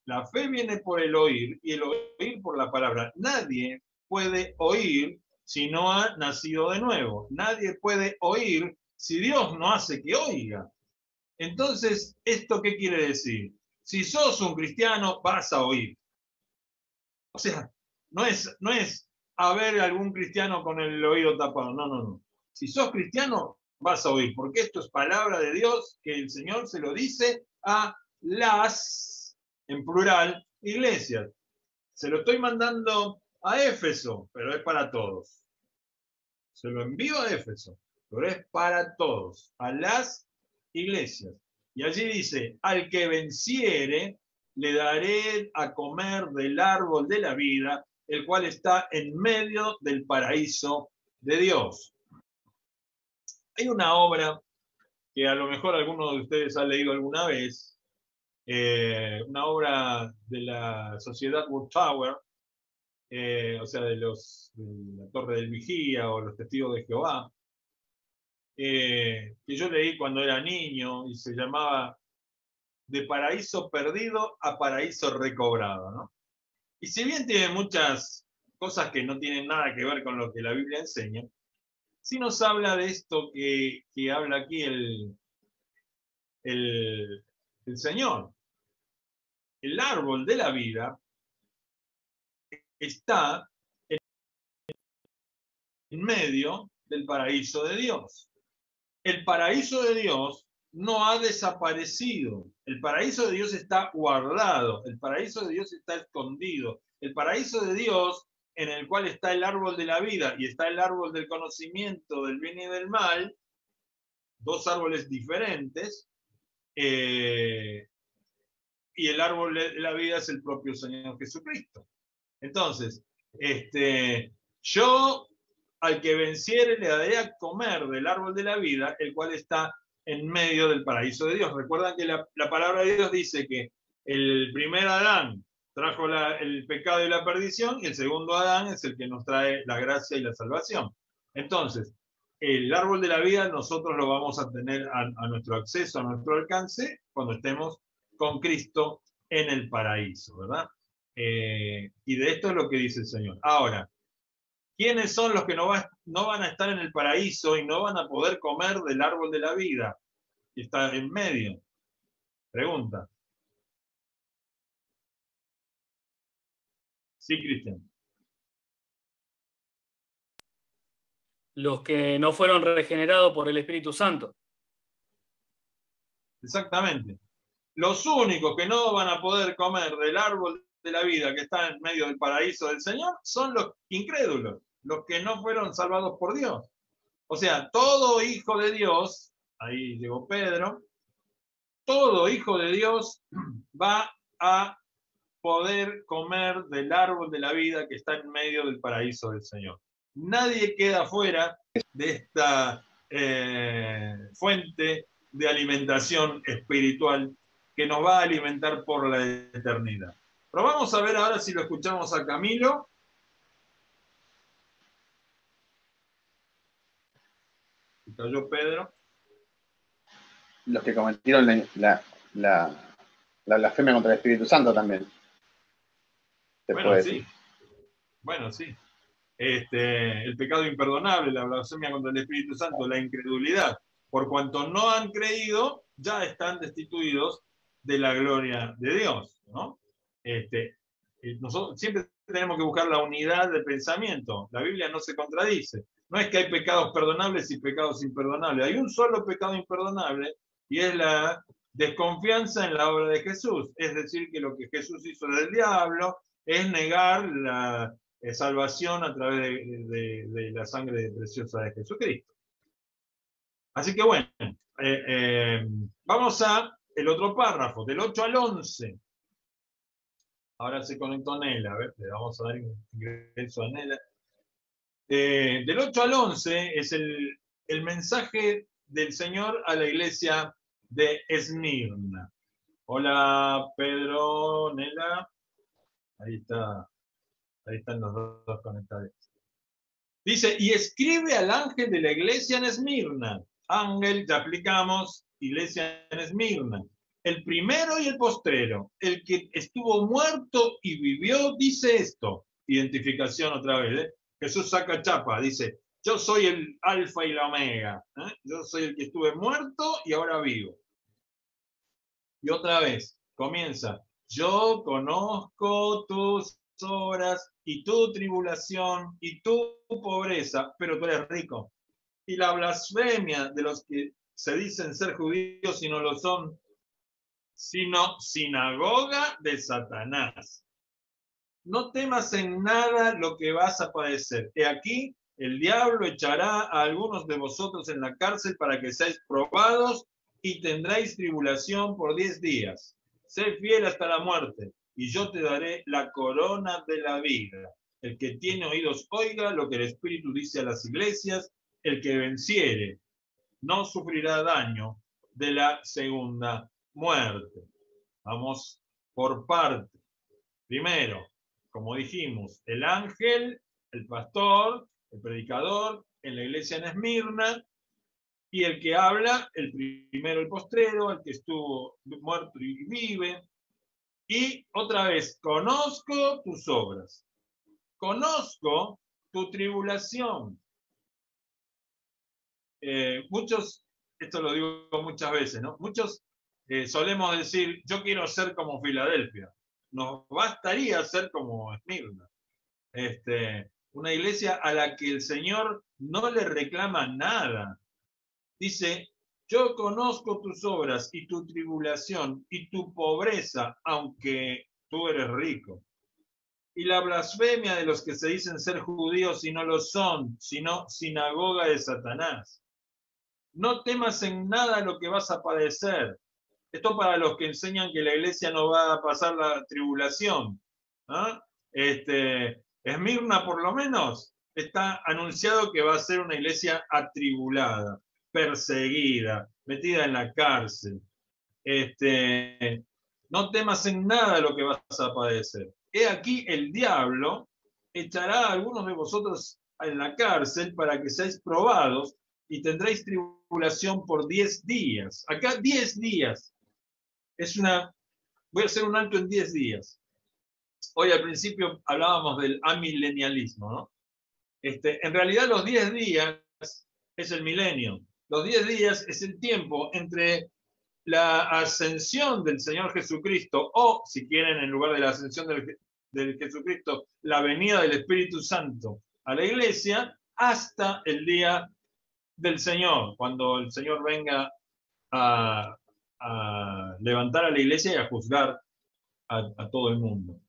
La fe viene por el oír y el oír por la palabra. Nadie puede oír si no ha nacido de nuevo. Nadie puede oír si Dios no hace que oiga. Entonces, ¿esto qué quiere decir? Si sos un cristiano, vas a oír. O sea, no es, no es haber algún cristiano con el oído tapado. No, no, no. Si sos cristiano, vas a oír, porque esto es palabra de Dios que el Señor se lo dice a las, en plural, iglesias. Se lo estoy mandando a Éfeso, pero es para todos. Se lo envío a Éfeso, pero es para todos, a las iglesias. Y allí dice, al que venciere, le daré a comer del árbol de la vida, el cual está en medio del paraíso de Dios. Hay una obra que a lo mejor alguno de ustedes ha leído alguna vez, eh, una obra de la Sociedad Watchtower, eh, o sea, de, los, de la Torre del Vigía o los Testigos de Jehová, eh, que yo leí cuando era niño y se llamaba De paraíso perdido a paraíso recobrado, ¿no? Y si bien tiene muchas cosas que no tienen nada que ver con lo que la Biblia enseña, sí nos habla de esto que, que habla aquí el, el, el Señor. El árbol de la vida está en medio del paraíso de Dios. El paraíso de Dios no ha desaparecido. El paraíso de Dios está guardado. El paraíso de Dios está escondido. El paraíso de Dios, en el cual está el árbol de la vida y está el árbol del conocimiento del bien y del mal, dos árboles diferentes, eh, y el árbol de la vida es el propio Señor Jesucristo. Entonces, este, yo al que venciere le daré a comer del árbol de la vida, el cual está en medio del paraíso de Dios. Recuerdan que la, la palabra de Dios dice que el primer Adán trajo la, el pecado y la perdición, y el segundo Adán es el que nos trae la gracia y la salvación. Entonces, el árbol de la vida nosotros lo vamos a tener a, a nuestro acceso, a nuestro alcance, cuando estemos con Cristo en el paraíso, ¿verdad? Eh, y de esto es lo que dice el Señor. Ahora, ¿quiénes son los que no, va, no van a estar en el paraíso y no van a poder comer del árbol de la vida? Y está en medio. Pregunta. Sí, Cristian. Los que no fueron regenerados por el Espíritu Santo. Exactamente. Los únicos que no van a poder comer del árbol de la vida que está en medio del paraíso del Señor son los incrédulos, los que no fueron salvados por Dios. O sea, todo hijo de Dios, ahí llegó Pedro, todo hijo de Dios va a poder comer del árbol de la vida que está en medio del paraíso del Señor. Nadie queda fuera de esta eh, fuente de alimentación espiritual que nos va a alimentar por la eternidad. Pero vamos a ver ahora si lo escuchamos a Camilo. ¿Cayó Pedro? Los que cometieron la, la, la, la blasfemia contra el Espíritu Santo también. Se bueno, puede sí. decir. Bueno, sí. Este, el pecado imperdonable, la blasfemia contra el Espíritu Santo, la incredulidad. Por cuanto no han creído, ya están destituidos de la gloria de Dios, ¿no? Este, nosotros siempre tenemos que buscar la unidad de pensamiento. La Biblia no se contradice. No es que hay pecados perdonables y pecados imperdonables. Hay un solo pecado imperdonable y es la desconfianza en la obra de Jesús. Es decir, que lo que Jesús hizo del diablo es negar la eh, salvación a través de, de, de la sangre preciosa de Jesucristo. Así que bueno, eh, eh, vamos a el otro párrafo, del ocho al once. Ahora se conectó Nela, a ver, le vamos a dar ingreso a Nela. Eh, del ocho al once es el, el mensaje del Señor a la iglesia de Esmirna. Hola, Pedro, Nela. Ahí está, ahí están los dos, dos conectados. Dice, y escribe al ángel de la iglesia en Esmirna. Ángel, ya aplicamos, iglesia en Esmirna. el primero y el postrero, el que estuvo muerto y vivió, dice esto. Identificación otra vez, ¿eh? Jesús saca chapa, dice, yo soy el alfa y la omega, ¿eh? Yo soy el que estuve muerto y ahora vivo. Y otra vez, comienza, yo conozco tus obras y tu tribulación y tu pobreza, pero tú eres rico. Y la blasfemia de los que se dicen ser judíos y no lo son, sino sinagoga de Satanás. No temas en nada lo que vas a padecer. He aquí, el diablo echará a algunos de vosotros en la cárcel para que seáis probados y tendréis tribulación por diez días. Sé fiel hasta la muerte, y yo te daré la corona de la vida. El que tiene oídos oiga lo que el Espíritu dice a las iglesias. El que venciere no sufrirá daño de la segunda muerte. Vamos por parte. Primero, como dijimos, el ángel, el pastor, el predicador en la iglesia en Esmirna, y el que habla, el primero, el postrero, el que estuvo muerto y vive. Y otra vez, conozco tus obras, conozco tu tribulación. Eh, muchos, esto lo digo muchas veces, ¿no? Muchos eh, solemos decir, yo quiero ser como Filadelfia. Nos bastaría ser como Esmirna. Este, una iglesia a la que el Señor no le reclama nada. Dice, yo conozco tus obras y tu tribulación y tu pobreza, aunque tú eres rico. Y la blasfemia de los que se dicen ser judíos y no lo son, sino sinagoga de Satanás. No temas en nada lo que vas a padecer. Esto para los que enseñan que la iglesia no va a pasar la tribulación. ¿Ah? Este, Esmirna, por lo menos, está anunciado que va a ser una iglesia atribulada, perseguida, metida en la cárcel. Este, no temas en nada lo que vas a padecer. He aquí el diablo echará a algunos de vosotros en la cárcel para que seáis probados y tendréis tribulación por diez días. Acá diez días. Es una, voy a hacer un alto en diez días. Hoy al principio hablábamos del amilenialismo, ¿no? Este, en realidad los diez días es el milenio. Los diez días es el tiempo entre la ascensión del Señor Jesucristo, o, si quieren, en lugar de la ascensión del, del Jesucristo, la venida del Espíritu Santo a la iglesia, hasta el día del Señor, cuando el Señor venga a, a levantar a la iglesia y a juzgar a, a todo el mundo.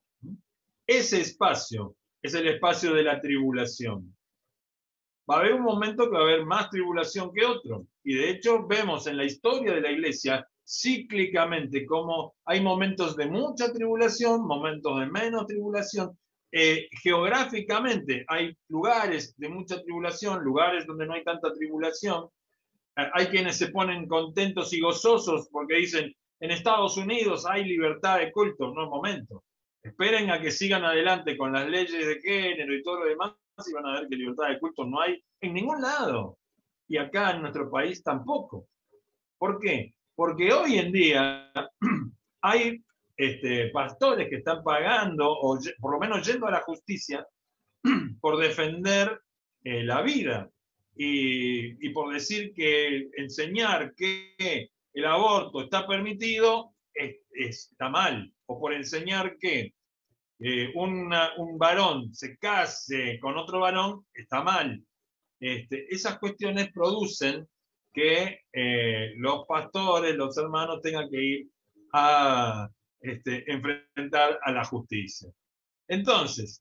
Ese espacio es el espacio de la tribulación. Va a haber un momento que va a haber más tribulación que otro. Y de hecho vemos en la historia de la iglesia cíclicamente cómo hay momentos de mucha tribulación, momentos de menos tribulación. Eh, geográficamente hay lugares de mucha tribulación, lugares donde no hay tanta tribulación. Eh, hay quienes se ponen contentos y gozosos porque dicen, en Estados Unidos hay libertad de culto. No es momento. Esperen a que sigan adelante con las leyes de género y todo lo demás y van a ver que libertad de culto no hay en ningún lado. Y acá en nuestro país tampoco. ¿Por qué? Porque hoy en día hay este, pastores que están pagando, o por lo menos yendo a la justicia, por defender eh, la vida. Y, y por decir que enseñar que el aborto está permitido es, está mal. O por enseñar que Eh, una, un varón se case con otro varón, está mal. Este, esas cuestiones producen que eh, los pastores, los hermanos tengan que ir a este, enfrentar a la justicia. Entonces,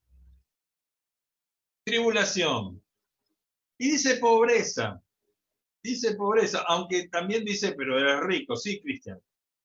tribulación. Y dice pobreza. Dice pobreza, aunque también dice, pero eres rico. Sí, Cristian.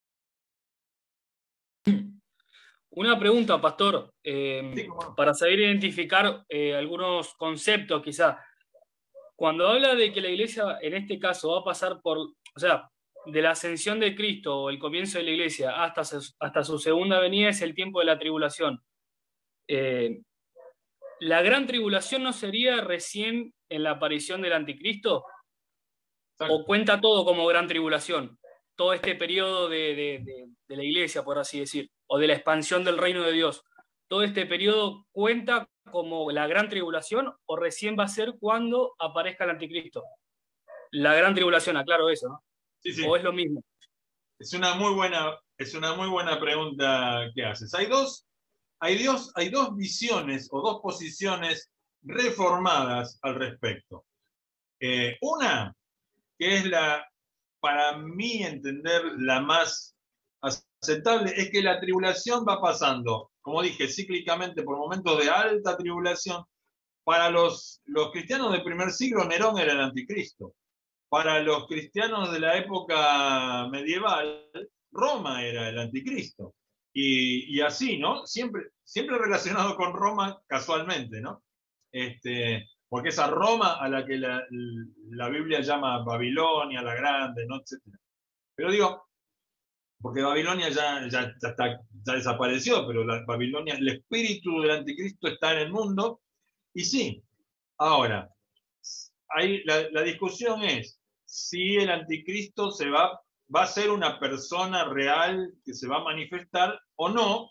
Una pregunta, pastor, eh, Sí, ¿cómo no? para saber identificar eh, algunos conceptos quizá. Cuando habla de que la iglesia en este caso va a pasar por, o sea, de la ascensión de Cristo o el comienzo de la iglesia hasta su, hasta su segunda venida es el tiempo de la tribulación. Eh, ¿La gran tribulación no sería recién en la aparición del anticristo? Exacto. ¿O cuenta todo como gran tribulación? todo este periodo de, de, de, de la iglesia, por así decir, o de la expansión del reino de Dios, ¿todo este periodo cuenta como la gran tribulación o recién va a ser cuando aparezca el anticristo? La gran tribulación, aclaro eso, ¿no? Sí, sí. ¿O es lo mismo? Es una muy buena, es una muy buena pregunta que haces. Hay dos, hay dos, hay dos visiones o dos posiciones reformadas al respecto. Eh, una, que es la, para mí entender, la más aceptable, es que la tribulación va pasando, como dije, cíclicamente por momentos de alta tribulación. Para los, los cristianos del primer siglo, Nerón era el anticristo. Para los cristianos de la época medieval, Roma era el anticristo. Y, y así, ¿no? Siempre, siempre relacionado con Roma casualmente, ¿no? Este, porque es a Roma a la que la, la Biblia llama Babilonia, la grande, ¿no? Etcétera. Pero digo, porque Babilonia ya, ya, ya, está, ya desapareció, pero la Babilonia, el espíritu del anticristo está en el mundo. Y sí, ahora, ahí la, la discusión es si el anticristo se va, va a ser una persona real que se va a manifestar o no.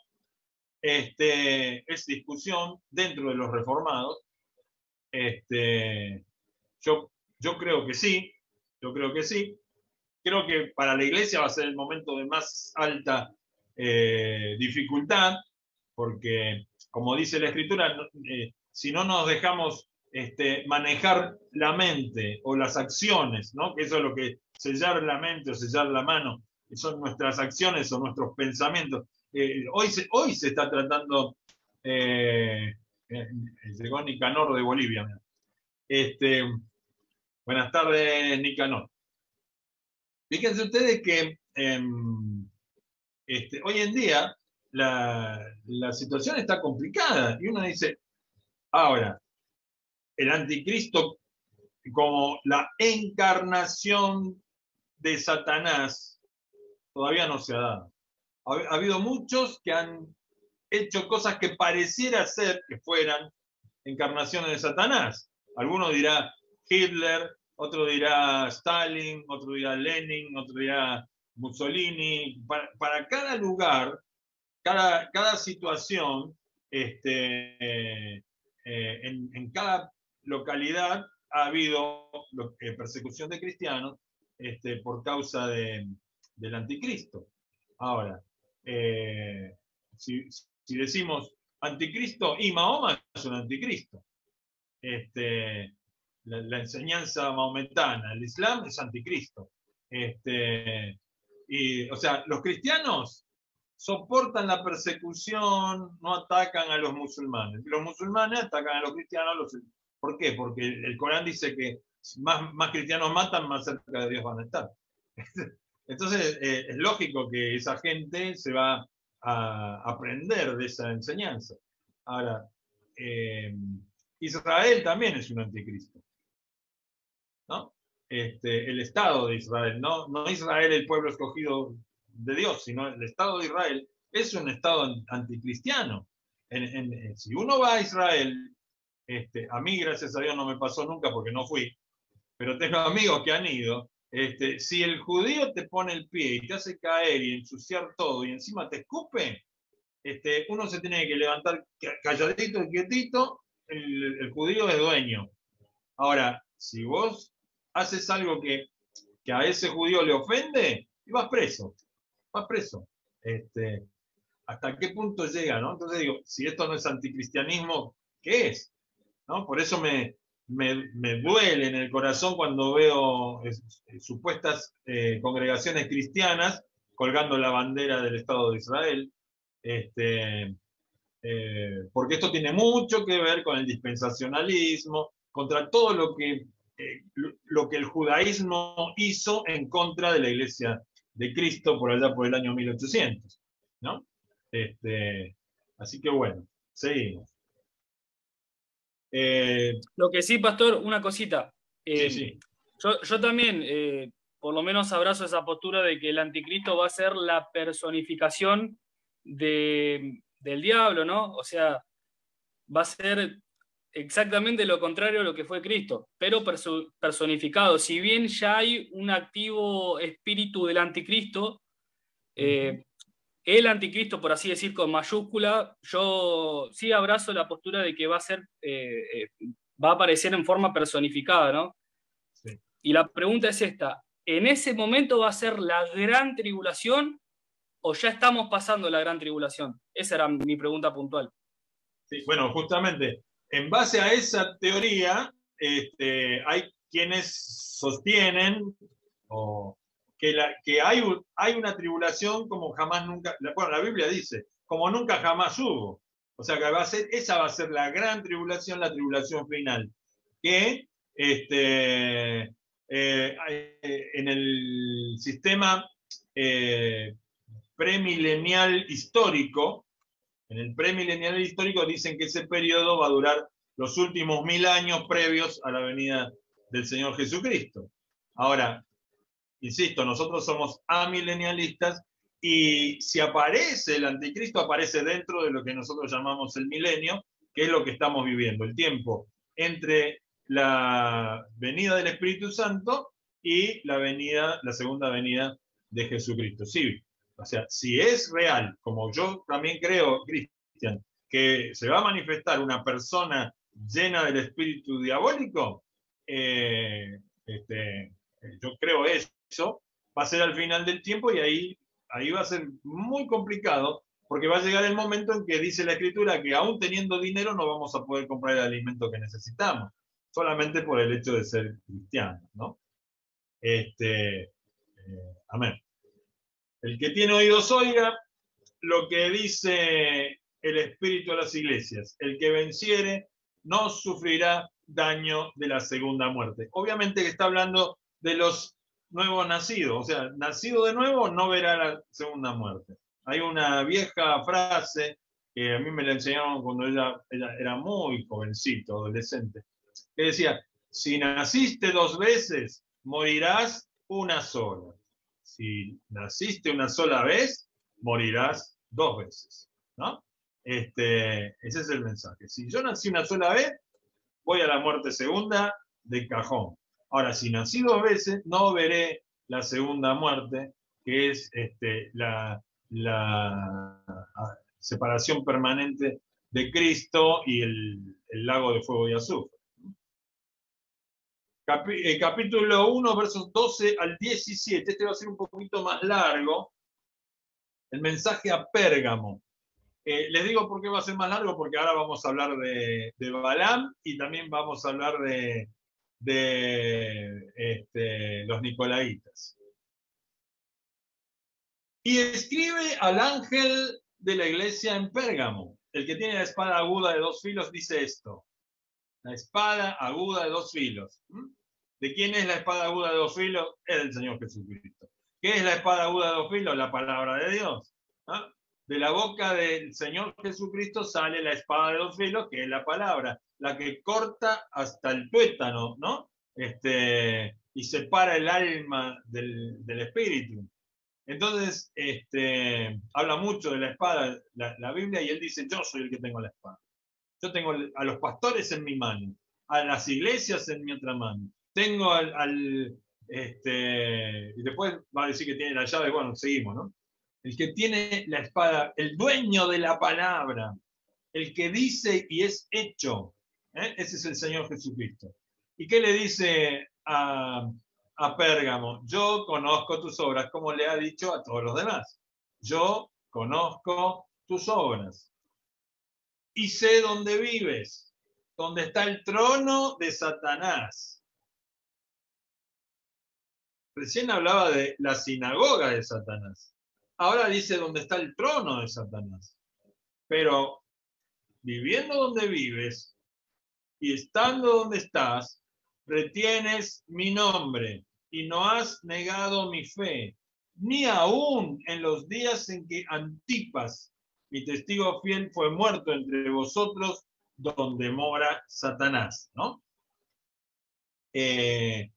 Este, es discusión dentro de los reformados. Este, yo, yo creo que sí, yo creo que sí. Creo que para la iglesia va a ser el momento de más alta eh, dificultad, porque, como dice la Escritura, eh, si no nos dejamos este, manejar la mente o las acciones, ¿no? Que eso es lo que sellar la mente o sellar la mano, que son nuestras acciones o nuestros pensamientos. Eh, hoy, se, hoy se está tratando, eh, eh, llegó Nicanor de Bolivia. Este, buenas tardes, Nicanor. Fíjense ustedes que eh, este, hoy en día la, la situación está complicada y uno dice, ahora, el anticristo como la encarnación de Satanás todavía no se ha dado. Ha, ha habido muchos que han hecho cosas que pareciera ser que fueran encarnaciones de Satanás. Alguno dirá Hitler, otro dirá Stalin, otro dirá Lenin, otro dirá Mussolini. Para, para cada lugar, cada, cada situación, este, eh, eh, en, en cada localidad ha habido eh, persecución de cristianos este, por causa de, del anticristo. Ahora, eh, si, si decimos anticristo, y Mahoma es un anticristo. Este, la, la enseñanza maometana, el Islam es anticristo. Este, y, o sea, los cristianos soportan la persecución, no atacan a los musulmanes. Los musulmanes atacan a los cristianos. Los, ¿por qué? Porque el Corán dice que más, más cristianos matan, más cerca de Dios van a estar. Entonces, eh, es lógico que esa gente se va a aprender de esa enseñanza. Ahora, eh, Israel también es un anticristo, ¿no? Este, el Estado de Israel, no, no Israel el pueblo escogido de Dios, sino el Estado de Israel es un Estado anticristiano. En, en, si uno va a Israel, este, a mí gracias a Dios no me pasó nunca porque no fui, pero tengo amigos que han ido. Este, si el judío te pone el pie y te hace caer y ensuciar todo y encima te escupe, este, uno se tiene que levantar calladito y quietito, el, el judío es dueño. Ahora, si vos haces algo que, que a ese judío le ofende, y vas preso, vas preso. Este, ¿hasta qué punto llega, no? Entonces digo, si esto no es anticristianismo, ¿qué es? ¿No? Por eso me, me, me duele en el corazón cuando veo eh, supuestas eh, congregaciones cristianas colgando la bandera del Estado de Israel, este, eh, porque esto tiene mucho que ver con el dispensacionalismo, contra todo lo que, eh, lo que el judaísmo hizo en contra de la Iglesia de Cristo por allá por el año mil ochocientos, ¿no? Este, así que bueno, seguimos. Eh, Lo que sí, pastor, una cosita. Eh, sí, sí. Yo, yo también, eh, por lo menos, abrazo esa postura de que el anticristo va a ser la personificación de, del diablo, ¿no? O sea, va a ser exactamente lo contrario a lo que fue Cristo, pero perso personificado. Si bien ya hay un activo espíritu del anticristo, eh, el anticristo, por así decir, con mayúscula, yo sí abrazo la postura de que va a ser, eh, eh, va a aparecer en forma personificada, ¿no? Sí. Y la pregunta es esta: ¿en ese momento va a ser la gran tribulación o ya estamos pasando la gran tribulación? Esa era mi pregunta puntual. Sí, bueno, justamente, en base a esa teoría, este, hay quienes sostienen o, que, la, que hay, hay una tribulación como jamás nunca, bueno, la Biblia dice, como nunca jamás hubo. O sea, que va a ser, esa va a ser la gran tribulación, la tribulación final. Que este, eh, en el sistema eh, premilenial histórico, en el premilenial histórico dicen que ese periodo va a durar los últimos mil años previos a la venida del Señor Jesucristo. Ahora, insisto, nosotros somos amilenialistas y si aparece el anticristo, aparece dentro de lo que nosotros llamamos el milenio, que es lo que estamos viviendo, el tiempo entre la venida del Espíritu Santo y la venida, la segunda venida de Jesucristo. Sí, o sea, si es real, como yo también creo, Cristian, que se va a manifestar una persona llena del espíritu diabólico, eh, este, yo creo eso, va a ser al final del tiempo y ahí, ahí va a ser muy complicado, porque va a llegar el momento en que dice la Escritura que aún teniendo dinero no vamos a poder comprar el alimento que necesitamos, solamente por el hecho de ser cristianos, ¿no? Este, eh, amén. El que tiene oídos oiga lo que dice el Espíritu a las iglesias. El que venciere no sufrirá daño de la segunda muerte. Obviamente que está hablando de los nuevos nacidos, o sea, nacido de nuevo no verá la segunda muerte. Hay una vieja frase que a mí me la enseñaron cuando ella, ella era muy jovencito, adolescente, que decía, si naciste dos veces, morirás una sola. Si naciste una sola vez, morirás dos veces, ¿no? Este, ese es el mensaje. Si yo nací una sola vez, voy a la muerte segunda de cajón. Ahora, si nací dos veces, no veré la segunda muerte, que es este, la, la separación permanente de Cristo y el, el lago de fuego y azufre. Capi, eh, capítulo uno, versos doce al diecisiete. Este va a ser un poquito más largo. El mensaje a Pérgamo. Eh, les digo por qué va a ser más largo, porque ahora vamos a hablar de, de Balaam y también vamos a hablar de, de este, los Nicolaitas. Y escribe al ángel de la iglesia en Pérgamo. El que tiene la espada aguda de dos filos dice esto. La espada aguda de dos filos. ¿Mm? ¿De quién es la espada aguda de dos filos? Es del Señor Jesucristo. ¿Qué es la espada aguda de dos filos? La palabra de Dios. ¿Ah? De la boca del Señor Jesucristo sale la espada de dos filos, que es la palabra, la que corta hasta el tuétano, ¿no? Este, y separa el alma del, del espíritu. Entonces, este, habla mucho de la espada, la, la Biblia, y él dice, yo soy el que tengo la espada. Yo tengo a los pastores en mi mano, a las iglesias en mi otra mano. Tengo al, al este, y después va a decir que tiene la llave, bueno, seguimos, ¿no? El que tiene la espada, el dueño de la palabra, el que dice y es hecho, ¿eh? Ese es el Señor Jesucristo. ¿Y qué le dice a, a Pérgamo? Yo conozco tus obras, como le ha dicho a todos los demás. Yo conozco tus obras. Y sé dónde vives, donde está el trono de Satanás. Recién hablaba de la sinagoga de Satanás. Ahora dice dónde está el trono de Satanás. Pero viviendo donde vives y estando donde estás, retienes mi nombre y no has negado mi fe, ni aún en los días en que Antipas, mi testigo fiel, fue muerto entre vosotros, donde mora Satanás, ¿no? Eh,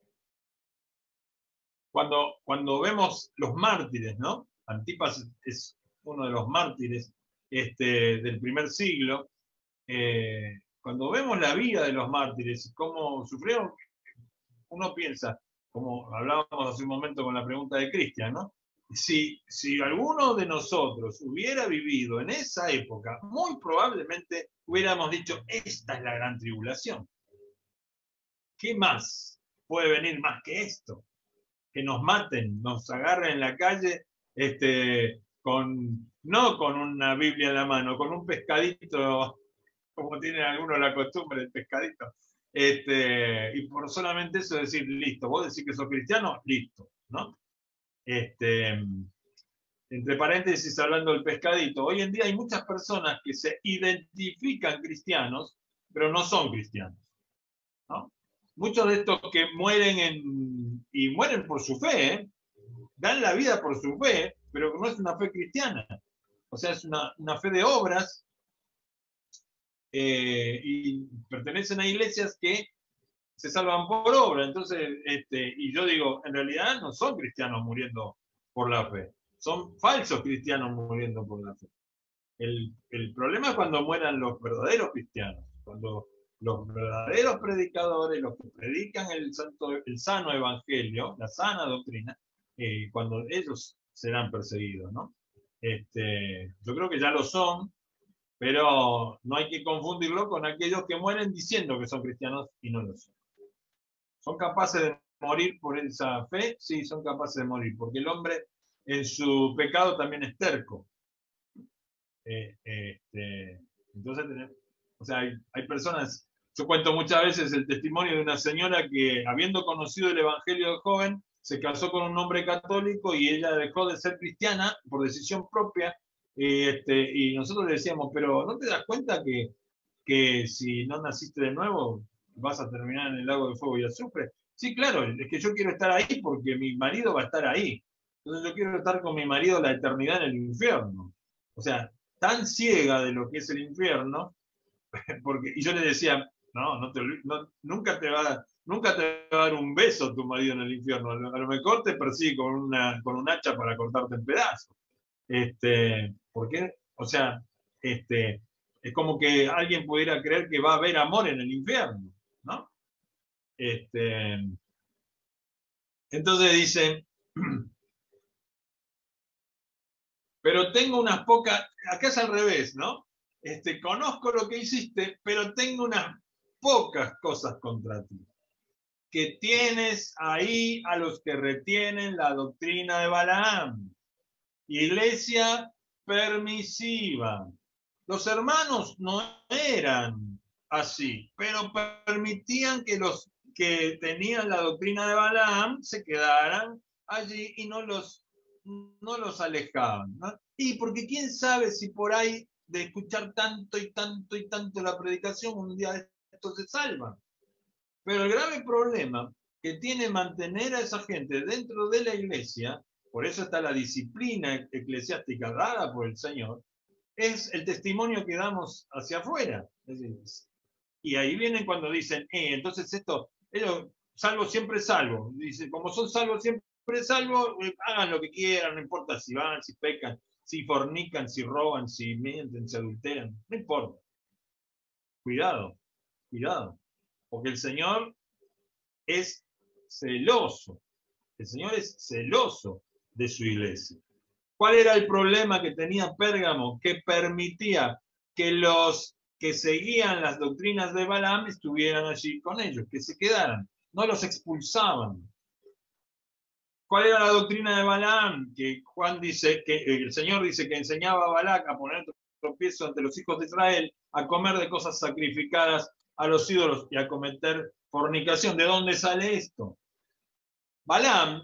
cuando, cuando vemos los mártires, ¿no? Antipas es uno de los mártires este, del primer siglo, eh, cuando vemos la vida de los mártires y cómo sufrieron, uno piensa, como hablábamos hace un momento con la pregunta de Cristian, ¿no? Si, si alguno de nosotros hubiera vivido en esa época, muy probablemente hubiéramos dicho, esta es la gran tribulación. ¿Qué más puede venir más que esto? Que nos maten, nos agarren en la calle, este, con, no con una Biblia en la mano, con un pescadito, como tienen algunos la costumbre del pescadito. Este, y por solamente eso decir, listo, vos decís que sos cristiano, listo, ¿no? Este, entre paréntesis, hablando del pescadito, hoy en día hay muchas personas que se identifican cristianos, pero no son cristianos, ¿no? Muchos de estos que mueren en, y mueren por su fe, ¿eh? Dan la vida por su fe, pero no es una fe cristiana. O sea, es una, una fe de obras, eh, y pertenecen a iglesias que se salvan por obra. Entonces, este, y yo digo, en realidad no son cristianos muriendo por la fe, son falsos cristianos muriendo por la fe. El, el problema es cuando mueran los verdaderos cristianos, cuando los verdaderos predicadores, los que predican el, santo, el sano evangelio, la sana doctrina, eh, cuando ellos serán perseguidos, ¿no? Este, yo creo que ya lo son, pero no hay que confundirlo con aquellos que mueren diciendo que son cristianos y no lo son. ¿Son capaces de morir por esa fe? Sí, son capaces de morir, porque el hombre en su pecado también es terco. Eh, este, entonces, o sea, hay, hay personas, yo cuento muchas veces el testimonio de una señora que, habiendo conocido el evangelio de joven, se casó con un hombre católico y ella dejó de ser cristiana por decisión propia. Y, este, y nosotros le decíamos, pero ¿no te das cuenta que, que si no naciste de nuevo vas a terminar en el lago de fuego y azufre? Sí, claro, es que yo quiero estar ahí porque mi marido va a estar ahí. Entonces yo quiero estar con mi marido la eternidad en el infierno. O sea, tan ciega de lo que es el infierno, porque, y yo le decía, no, no te, no, nunca, te va a, nunca te va a dar un beso tu marido en el infierno, a lo, a lo mejor te persigue con, una, con un hacha para cortarte en pedazos. Este, ¿por qué? O sea, este, es como que alguien pudiera creer que va a haber amor en el infierno, ¿no? Este, entonces dice, pero tengo unas pocas, acá es al revés, ¿no? Este, conozco lo que hiciste, pero tengo unas pocas cosas contra ti. Que tienes ahí a los que retienen la doctrina de Balaam. Iglesia permisiva. Los hermanos no eran así, pero permitían que los que tenían la doctrina de Balaam se quedaran allí y no los, no los alejaban, ¿no? Y porque quién sabe si por ahí de escuchar tanto y tanto y tanto la predicación, un día estos se salvan. Pero el grave problema que tiene mantener a esa gente dentro de la iglesia, por eso está la disciplina eclesiástica dada por el Señor, es el testimonio que damos hacia afuera. Es decir, y ahí vienen cuando dicen, eh, entonces esto, ellos, salvo siempre salvo. Dice, como son salvos siempre salvo, eh, hagan lo que quieran, no importa si van, si pecan, si fornican, si roban, si mienten, si adulteran, no importa. Cuidado, cuidado, porque el Señor es celoso, el Señor es celoso de su iglesia. ¿Cuál era el problema que tenía Pérgamo? Que permitía que los que seguían las doctrinas de Balaam estuvieran allí con ellos, que se quedaran, no los expulsaban. ¿Cuál era la doctrina de Balaam? Que Juan dice, que el Señor dice que enseñaba a Balac a poner tropiezo ante los hijos de Israel, a comer de cosas sacrificadas a los ídolos y a cometer fornicación. ¿De dónde sale esto? Balaam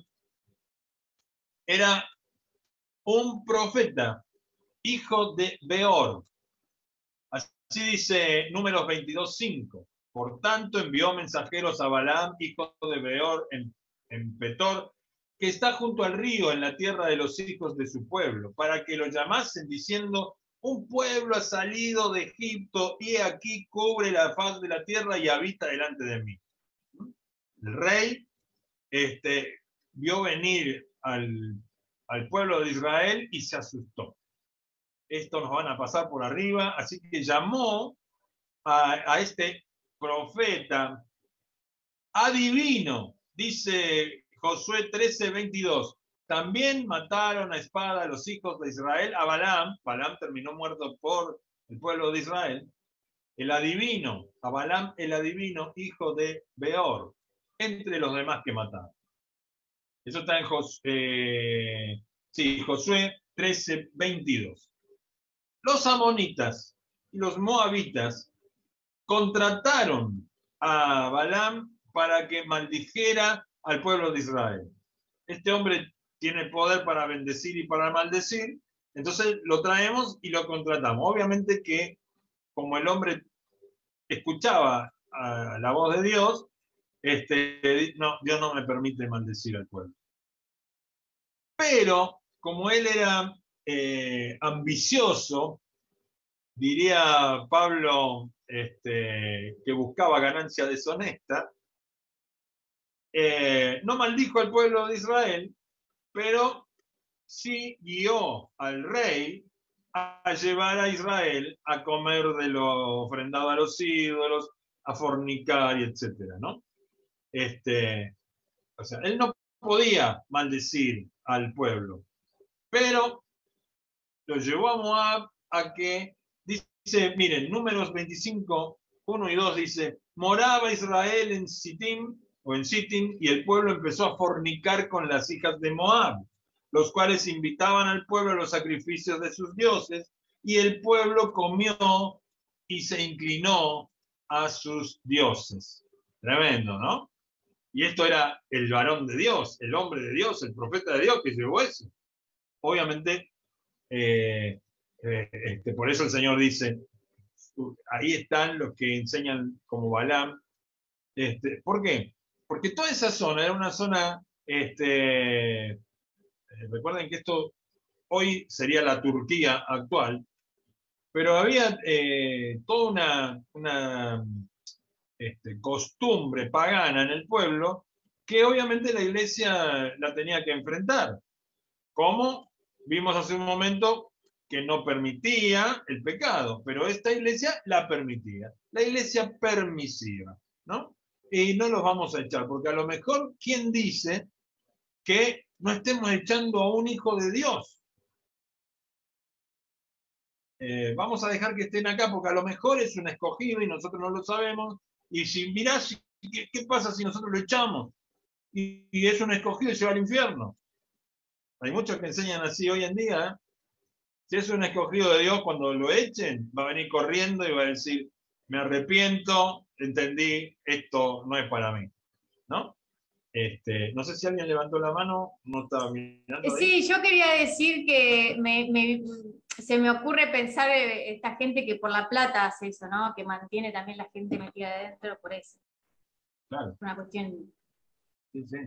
era un profeta, hijo de Beor. Así dice Números veintidós cinco. Por tanto envió mensajeros a Balaam, hijo de Beor, en, en Petor, que está junto al río, en la tierra de los hijos de su pueblo, para que lo llamasen diciendo, un pueblo ha salido de Egipto y aquí cubre la faz de la tierra y habita delante de mí. El rey este, vio venir al, al pueblo de Israel y se asustó. Estos nos van a pasar por arriba, así que llamó a, a este profeta adivino, dice Josué trece, veintidós. También mataron a espada a los hijos de Israel, a Balaam. Balaam terminó muerto por el pueblo de Israel. El adivino, a Balaam el adivino, hijo de Beor, entre los demás que mataron. Eso está en Jos, eh, sí, Josué trece, veintidós. Los amonitas y los moabitas contrataron a Balaam para que maldijera al pueblo de Israel. Este hombre tiene poder para bendecir y para maldecir, entonces lo traemos y lo contratamos. Obviamente que como el hombre escuchaba a la voz de Dios, este, no, Dios no me permite maldecir al pueblo. Pero como él era eh, ambicioso, diría Pablo, este, que buscaba ganancia deshonesta, eh, no maldijo al pueblo de Israel, pero sí guió al rey a llevar a Israel a comer de lo ofrendado a los ídolos, a fornicar y etcétera, ¿no? Este, o sea, él no podía maldecir al pueblo, pero lo llevó a Moab a que, dice, miren, Números veinticinco, uno y dos dice, moraba Israel en Sittim, o en Sittim, y el pueblo empezó a fornicar con las hijas de Moab, los cuales invitaban al pueblo a los sacrificios de sus dioses, y el pueblo comió y se inclinó a sus dioses. Tremendo, ¿no? Y esto era el varón de Dios, el hombre de Dios, el profeta de Dios que llevó eso. Obviamente, eh, eh, este, por eso el Señor dice, ahí están los que enseñan como Balaam. Este, ¿por qué? Porque toda esa zona era una zona, este, recuerden que esto hoy sería la Turquía actual, pero había eh, toda una, una este, costumbre pagana en el pueblo que obviamente la iglesia la tenía que enfrentar. Como vimos hace un momento que no permitía el pecado, pero esta iglesia la permitía. La iglesia permisiva, ¿no? Y no los vamos a echar, porque a lo mejor, ¿quién dice que no estemos echando a un hijo de Dios? Eh, vamos a dejar que estén acá, porque a lo mejor es un escogido y nosotros no lo sabemos. Y si mirás, ¿qué, qué pasa si nosotros lo echamos? Y, y es un escogido y se va al infierno. Hay muchos que enseñan así hoy en día, ¿eh? Si es un escogido de Dios, cuando lo echen, va a venir corriendo y va a decir, me arrepiento, entendí, esto no es para mí, ¿no? Este, no sé si alguien levantó la mano, no estaba mirando ahí. Sí, yo quería decir que me, me, se me ocurre pensar esta gente que por la plata hace eso, ¿no? Que mantiene también la gente metida adentro por eso. Claro. Una cuestión... Sí, sí.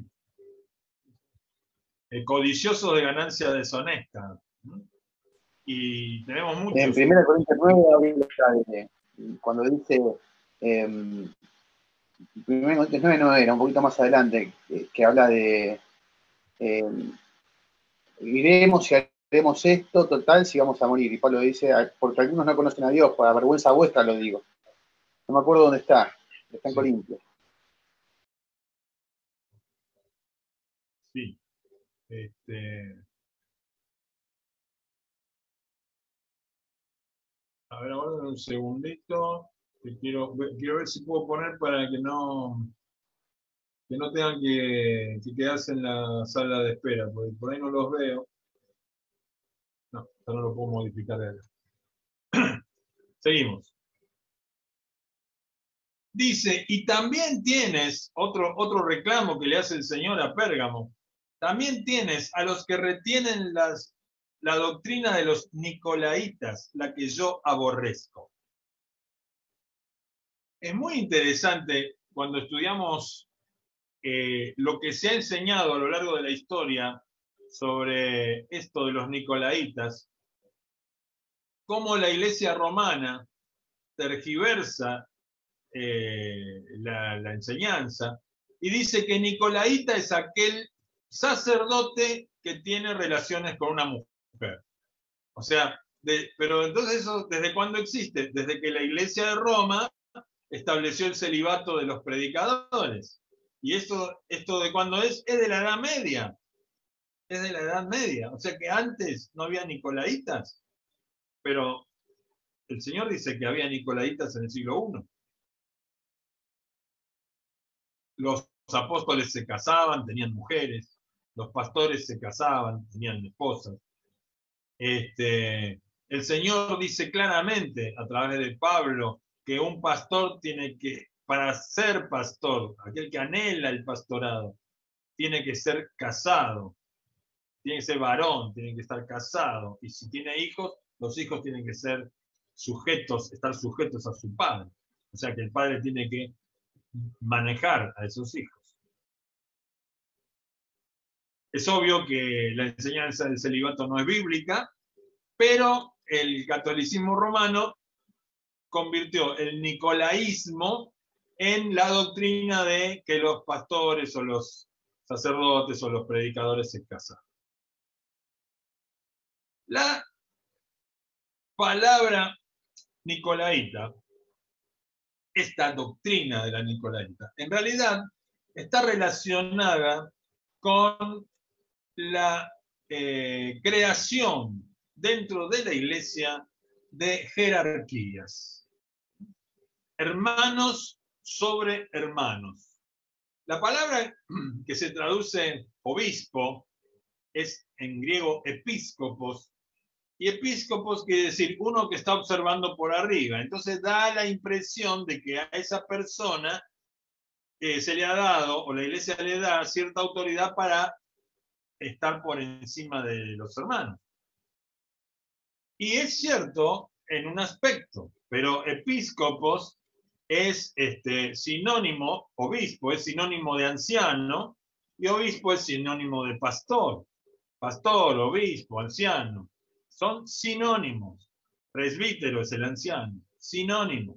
El codicioso de ganancia deshonesta. Y tenemos muchos. En primera Corintios nueve habla de, cuando dice, eh, primera Corintios nueve no era, un poquito más adelante, que, que habla de, eh, iremos y haremos esto, total, si vamos a morir. Y Pablo dice, porque algunos no conocen a Dios, por la vergüenza vuestra lo digo. No me acuerdo dónde está, está en sí. Corintios. Sí. Este... A ver, ahora un segundito. Que quiero, quiero ver si puedo poner para que no, que no tengan que, que quedarse en la sala de espera, porque por ahí no los veo. No, ya no lo puedo modificar de acá. Seguimos. Dice, y también tienes otro, otro reclamo que le hace el Señor a Pérgamo. También tienes a los que retienen las, la doctrina de los nicolaitas, la que yo aborrezco. Es muy interesante cuando estudiamos eh, lo que se ha enseñado a lo largo de la historia sobre esto de los nicolaitas, cómo la Iglesia romana tergiversa eh, la, la enseñanza y dice que nicolaita es aquel sacerdote que tiene relaciones con una mujer. O sea, de, pero entonces eso, ¿desde cuándo existe? Desde que la Iglesia de Roma estableció el celibato de los predicadores. ¿Y esto, esto de cuándo es? Es de la Edad Media. Es de la Edad Media. O sea que antes no había nicolaitas, pero el Señor dice que había nicolaitas en el siglo primero. Los apóstoles se casaban, tenían mujeres. Los pastores se casaban, tenían esposas. Este, el Señor dice claramente a través de Pablo que un pastor tiene que, para ser pastor, aquel que anhela el pastorado, tiene que ser casado, tiene que ser varón, tiene que estar casado. Y si tiene hijos, los hijos tienen que ser sujetos, estar sujetos a su padre. O sea que el padre tiene que manejar a esos hijos. Es obvio que la enseñanza del celibato no es bíblica, pero el catolicismo romano convirtió el nicolaísmo en la doctrina de que los pastores o los sacerdotes o los predicadores se casan. La palabra nicolaíta, esta doctrina de la nicolaíta, en realidad está relacionada con la eh, creación dentro de la iglesia de jerarquías. Hermanos sobre hermanos. La palabra que se traduce obispo es en griego episcopos, y episcopos quiere decir uno que está observando por arriba. Entonces da la impresión de que a esa persona eh, se le ha dado, o la iglesia le da cierta autoridad para estar por encima de los hermanos. Y es cierto en un aspecto, pero episcopos es este, sinónimo, obispo es sinónimo de anciano, y obispo es sinónimo de pastor. Pastor, obispo, anciano, son sinónimos. Presbítero es el anciano, sinónimo.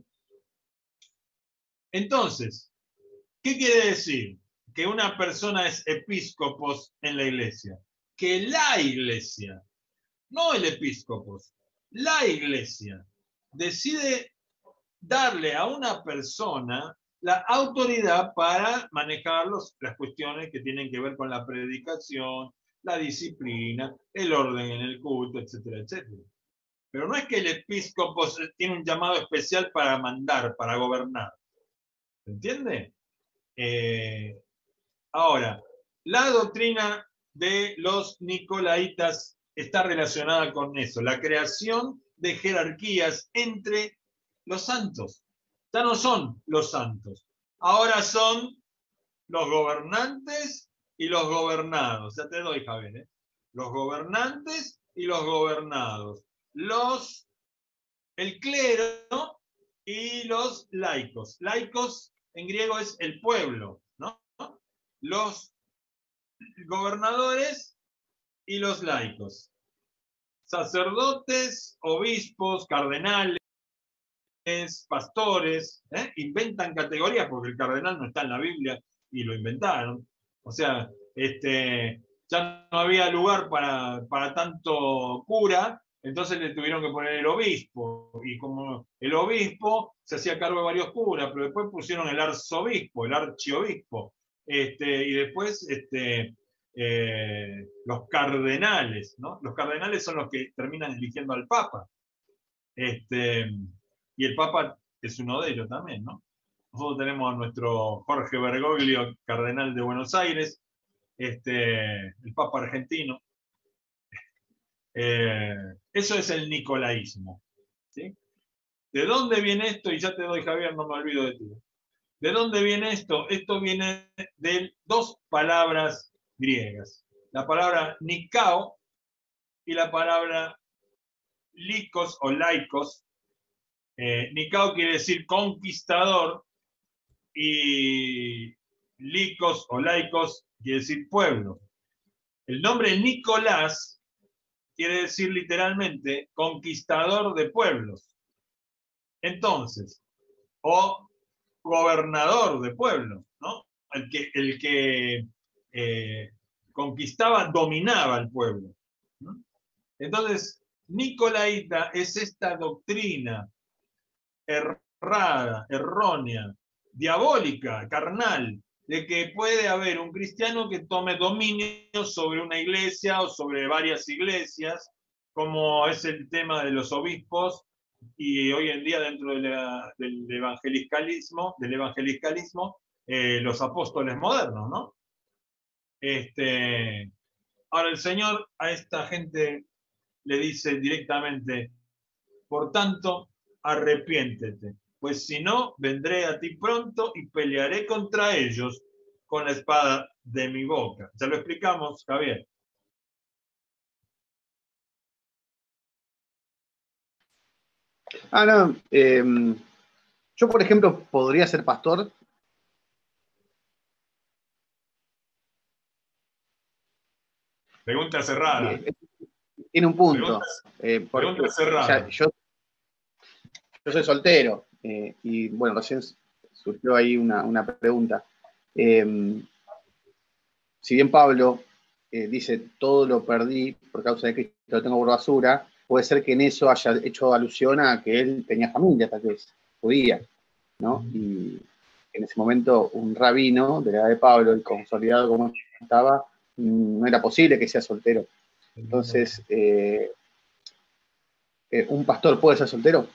Entonces, ¿qué quiere decir? Que una persona es episcopos en la iglesia. Que la iglesia, no el episcopos, la iglesia decide darle a una persona la autoridad para manejar los, las cuestiones que tienen que ver con la predicación, la disciplina, el orden en el culto, etcétera, etcétera. Pero no es que el episcopo tiene un llamado especial para mandar, para gobernar. ¿Se entiende? Eh, ahora, la doctrina de los nicolaitas está relacionada con eso, la creación de jerarquías entre los santos. Ya no son los santos, ahora son los gobernantes y los gobernados. Ya te doy, Javier, ¿eh? Los gobernantes y los gobernados. Los, el clero y los laicos. Laicos en griego es el pueblo, ¿no? Los gobernadores y los laicos. Sacerdotes, obispos, cardenales, pastores, ¿eh? Inventan categorías porque el cardenal no está en la Biblia y lo inventaron. O sea, este, ya no había lugar para, para tanto cura, entonces le tuvieron que poner el obispo. Y como el obispo se hacía cargo de varios curas, pero después pusieron el arzobispo, el archiobispo. Este, y después este, eh, los cardenales, ¿no? Los cardenales son los que terminan eligiendo al Papa. Este, y el Papa es uno de ellos también, ¿no? Nosotros tenemos a nuestro Jorge Bergoglio, cardenal de Buenos Aires, este, el Papa argentino. Eh, eso es el nicolaísmo, ¿sí? ¿De dónde viene esto? Y ya te doy, Javier, no me olvido de ti. ¿De dónde viene esto? Esto viene de dos palabras griegas. La palabra nikao y la palabra likos o laicos. Eh, nikao quiere decir conquistador y likos o laicos quiere decir pueblo. El nombre Nicolás quiere decir literalmente conquistador de pueblos. Entonces, o gobernador de pueblos, ¿no? El que, el que eh, conquistaba, dominaba al pueblo, ¿no? Entonces, nicolaíta es esta doctrina errada, errónea, diabólica, carnal, de que puede haber un cristiano que tome dominio sobre una iglesia o sobre varias iglesias, como es el tema de los obispos, y hoy en día dentro de la, del evangelicalismo, del evangelicalismo eh, los apóstoles modernos, ¿no? Este, ahora el Señor a esta gente le dice directamente, por tanto, arrepiéntete, pues si no, vendré a ti pronto y pelearé contra ellos con la espada de mi boca. Ya lo explicamos, Javier. Ah, no. Eh, yo, por ejemplo, podría ser pastor. Pregunta cerrada. Eh, tiene un punto. Pregunta, eh, porque, pregunta cerrada. O sea, yo, yo soy soltero. Eh, y bueno, recién surgió ahí una, una pregunta. Eh, si bien Pablo eh, dice todo lo perdí por causa de que lo tengo por basura, puede ser que en eso haya hecho alusión a que él tenía familia, tal vez, judía, ¿no? Y en ese momento un rabino de la edad de Pablo, y consolidado como estaba, no era posible que sea soltero. Entonces, eh, eh, ¿un pastor puede ser soltero?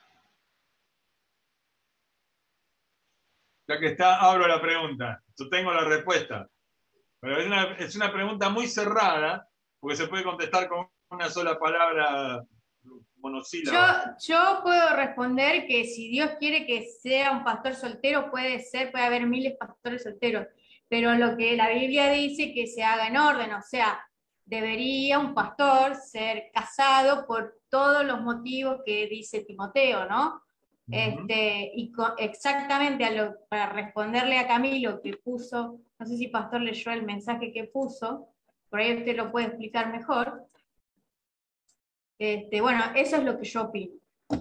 Ya que está, abro la pregunta. Yo tengo la respuesta. Pero es una, es una pregunta muy cerrada, porque se puede contestar con una sola palabra monosílaba. Yo, yo puedo responder que si Dios quiere que sea un pastor soltero, puede ser, puede haber miles de pastores solteros, pero lo que la Biblia dice que se haga en orden, o sea, debería un pastor ser casado por todos los motivos que dice Timoteo, ¿no? Uh-huh. Este, y con, exactamente a lo, para responderle a Camilo que puso, no sé si pastor leyó el mensaje que puso, por ahí usted lo puede explicar mejor. Este, bueno, eso es lo que yo opino.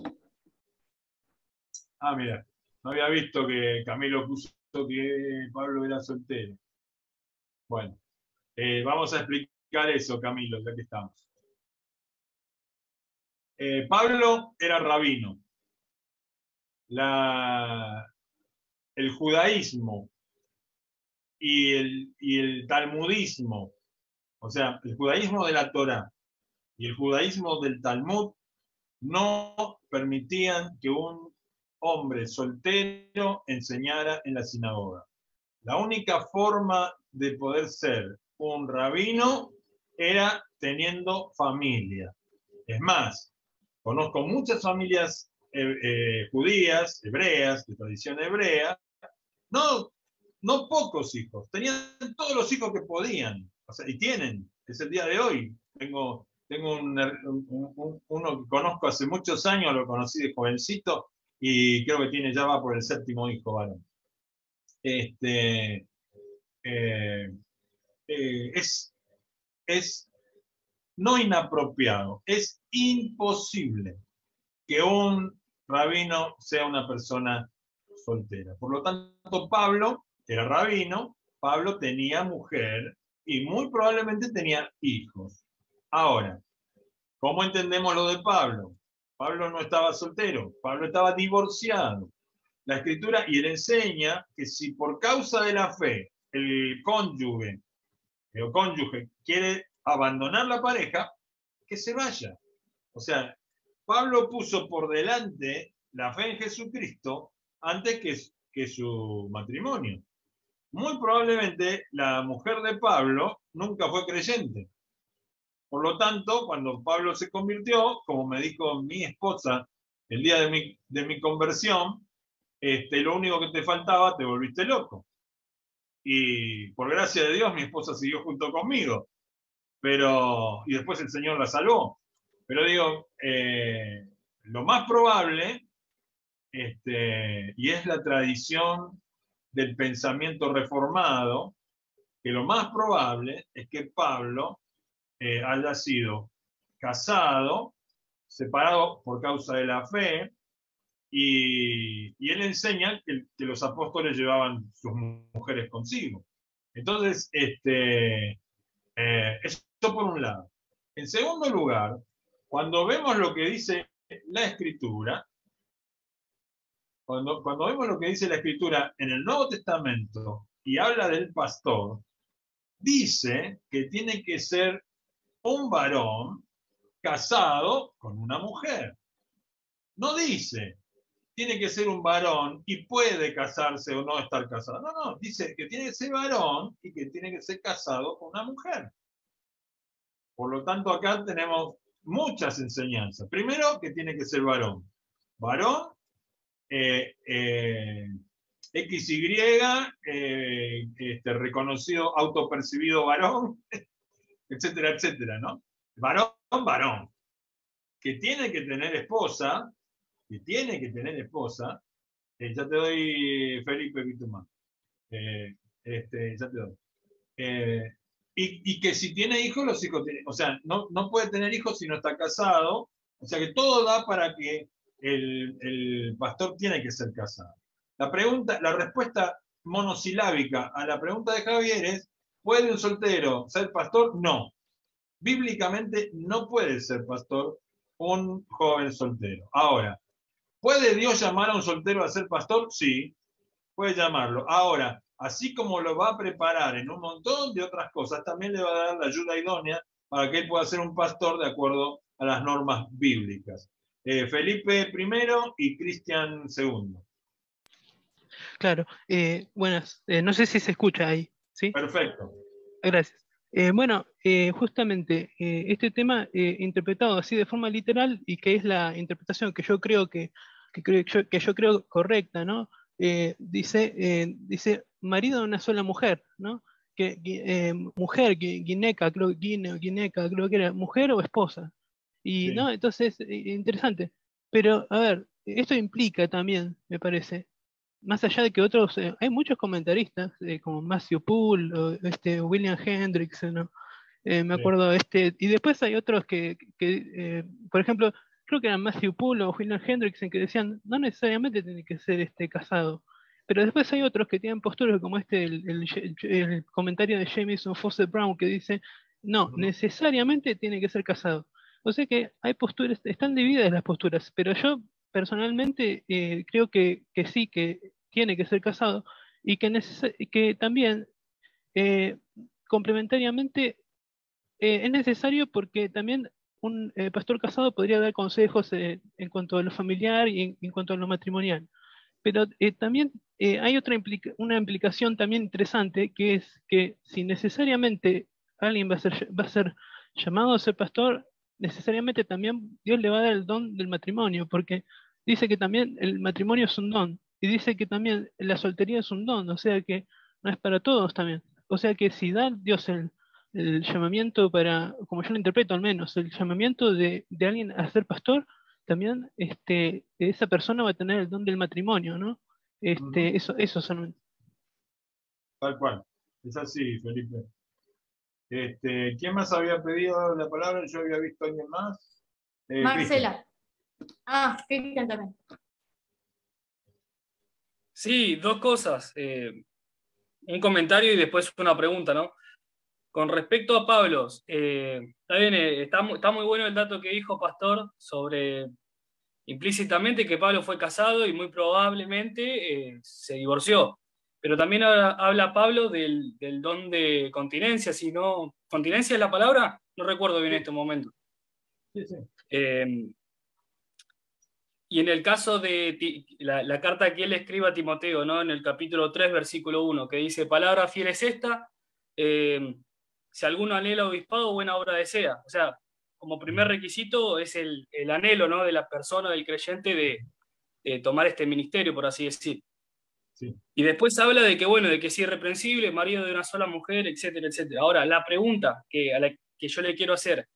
Ah, mira, no había visto que Camilo puso que Pablo era soltero. Bueno, eh, vamos a explicar eso, Camilo, ya que estamos. Eh, Pablo era rabino. La, el judaísmo y el, y el talmudismo, o sea, el judaísmo de la Torá y el judaísmo del Talmud no permitían que un hombre soltero enseñara en la sinagoga. La única forma de poder ser un rabino era teniendo familia. Es más, conozco muchas familias eh, eh, judías, hebreas, de tradición hebrea, no, no pocos hijos, tenían todos los hijos que podían, o sea, y tienen, es el día de hoy. Tengo, tengo un, un, un, uno que conozco hace muchos años, lo conocí de jovencito, y creo que tiene, ya va por el séptimo hijo varón. Este, eh, eh, es, es no inapropiado, es imposible que un rabino sea una persona soltera. Por lo tanto, Pablo era rabino, Pablo tenía mujer y muy probablemente tenía hijos. Ahora, ¿cómo entendemos lo de Pablo? Pablo no estaba soltero, Pablo estaba divorciado. La escritura, y él enseña que si por causa de la fe el cónyuge, el cónyuge quiere abandonar la pareja, que se vaya. O sea, Pablo puso por delante la fe en Jesucristo antes que, que su matrimonio. Muy probablemente la mujer de Pablo nunca fue creyente. Por lo tanto, cuando Pablo se convirtió, como me dijo mi esposa el día de mi, de mi conversión, este, lo único que te faltaba, te volviste loco. Y por gracia de Dios, mi esposa siguió junto conmigo. Pero, y después el Señor la salvó. Pero digo, eh, lo más probable, este, y es la tradición del pensamiento reformado, que lo más probable es que Pablo eh, haya sido casado, separado por causa de la fe, y, y él enseña que, que los apóstoles llevaban sus mujeres consigo. Entonces, este, eh, eso por un lado. En segundo lugar, cuando vemos lo que dice la Escritura, cuando, cuando vemos lo que dice la Escritura en el Nuevo Testamento y habla del pastor, dice que tiene que ser un varón casado con una mujer. No dice, tiene que ser un varón y puede casarse o no estar casado. No, no, dice que tiene que ser varón y que tiene que ser casado con una mujer. Por lo tanto, acá tenemos muchas enseñanzas. Primero, que tiene que ser varón. Varón, eh, eh, X Y, eh, este, reconocido, autopercibido varón, etcétera, etcétera, ¿no? Varón, varón. Que tiene que tener esposa, que tiene que tener esposa, eh, ya te doy, Felipe, más. Eh, este, ya te doy. Eh, y, y que si tiene hijos, los hijos tienen, o sea, no, no puede tener hijos si no está casado, o sea que todo da para que el, el pastor tiene que ser casado. La pregunta, la respuesta monosilábica a la pregunta de Javier es, ¿puede un soltero ser pastor? No. Bíblicamente no puede ser pastor un joven soltero. Ahora, ¿puede Dios llamar a un soltero a ser pastor? Sí, puede llamarlo. Ahora, así como lo va a preparar en un montón de otras cosas, también le va a dar la ayuda idónea para que él pueda ser un pastor de acuerdo a las normas bíblicas. Eh, Felipe primero y Cristian segundo. Claro, eh, buenas. Eh, no sé si se escucha ahí, ¿sí? Perfecto. Gracias. Eh, bueno, eh, justamente eh, este tema eh, interpretado así de forma literal y que es la interpretación que yo creo que, que, creo, yo, que yo creo correcta, ¿no? Eh, dice, eh, dice marido de una sola mujer, ¿no? Que, eh, mujer, guineca, creo, guine, guineca, creo que era mujer o esposa. Y Sí. no, entonces, eh, interesante. Pero, a ver, esto implica también, me parece, más allá de que otros, eh, hay muchos comentaristas, eh, como Matthew Poole, o este William Hendricks, ¿no? Eh, me Sí. acuerdo, este, y después hay otros que, que eh, por ejemplo, creo que eran Matthew Poole o William Hendricks, en que decían, no necesariamente tiene que ser este, casado. Pero después hay otros que tienen posturas como este, el, el, el comentario de Jamieson Foster Brown, que dice, no, Uh-huh. necesariamente tiene que ser casado. O sea que hay posturas, están divididas las posturas, pero yo personalmente eh, creo que, que sí, que tiene que ser casado y que, neces que también eh, complementariamente eh, es necesario porque también un eh, pastor casado podría dar consejos eh, en cuanto a lo familiar y en, en cuanto a lo matrimonial. Pero eh, también eh, hay otra implica una implicación también interesante, que es que si necesariamente alguien va a ser, va a ser llamado a ser pastor, necesariamente también Dios le va a dar el don del matrimonio, porque dice que también el matrimonio es un don, y dice que también la soltería es un don, o sea que no es para todos también. O sea que si da Dios el, el llamamiento para, como yo lo interpreto al menos, el llamamiento de, de alguien a ser pastor, también este, esa persona va a tener el don del matrimonio, ¿no? Este, Uh-huh. eso, eso son. Tal cual. Es así, Felipe. Este, ¿quién más había pedido la palabra? Yo había visto a alguien más. Eh, Marcela. Cristian. Ah, Cristian también. Sí, dos cosas. Eh, un comentario y después una pregunta, ¿no? Con respecto a Pablos, eh, está bien, eh, está, está muy bueno el dato que dijo Pastor sobre implícitamente que Pablo fue casado y muy probablemente eh, se divorció. Pero también habla, habla Pablo del, del don de continencia, si no, ¿continencia es la palabra? No recuerdo bien en este momento. Sí, sí. Eh, y en el caso de la, la carta que él escribe a Timoteo, ¿no? En el capítulo tres, versículo uno, que dice, palabra fiel es esta, eh, si alguno anhela obispado, buena obra desea. O sea, como primer requisito es el, el anhelo, ¿no? De la persona, del creyente, de, de tomar este ministerio, por así decir. Sí. Y después habla de que, bueno, de que es irreprensible, marido de una sola mujer, etcétera, etcétera. Ahora, la pregunta que, a la que yo le quiero hacer,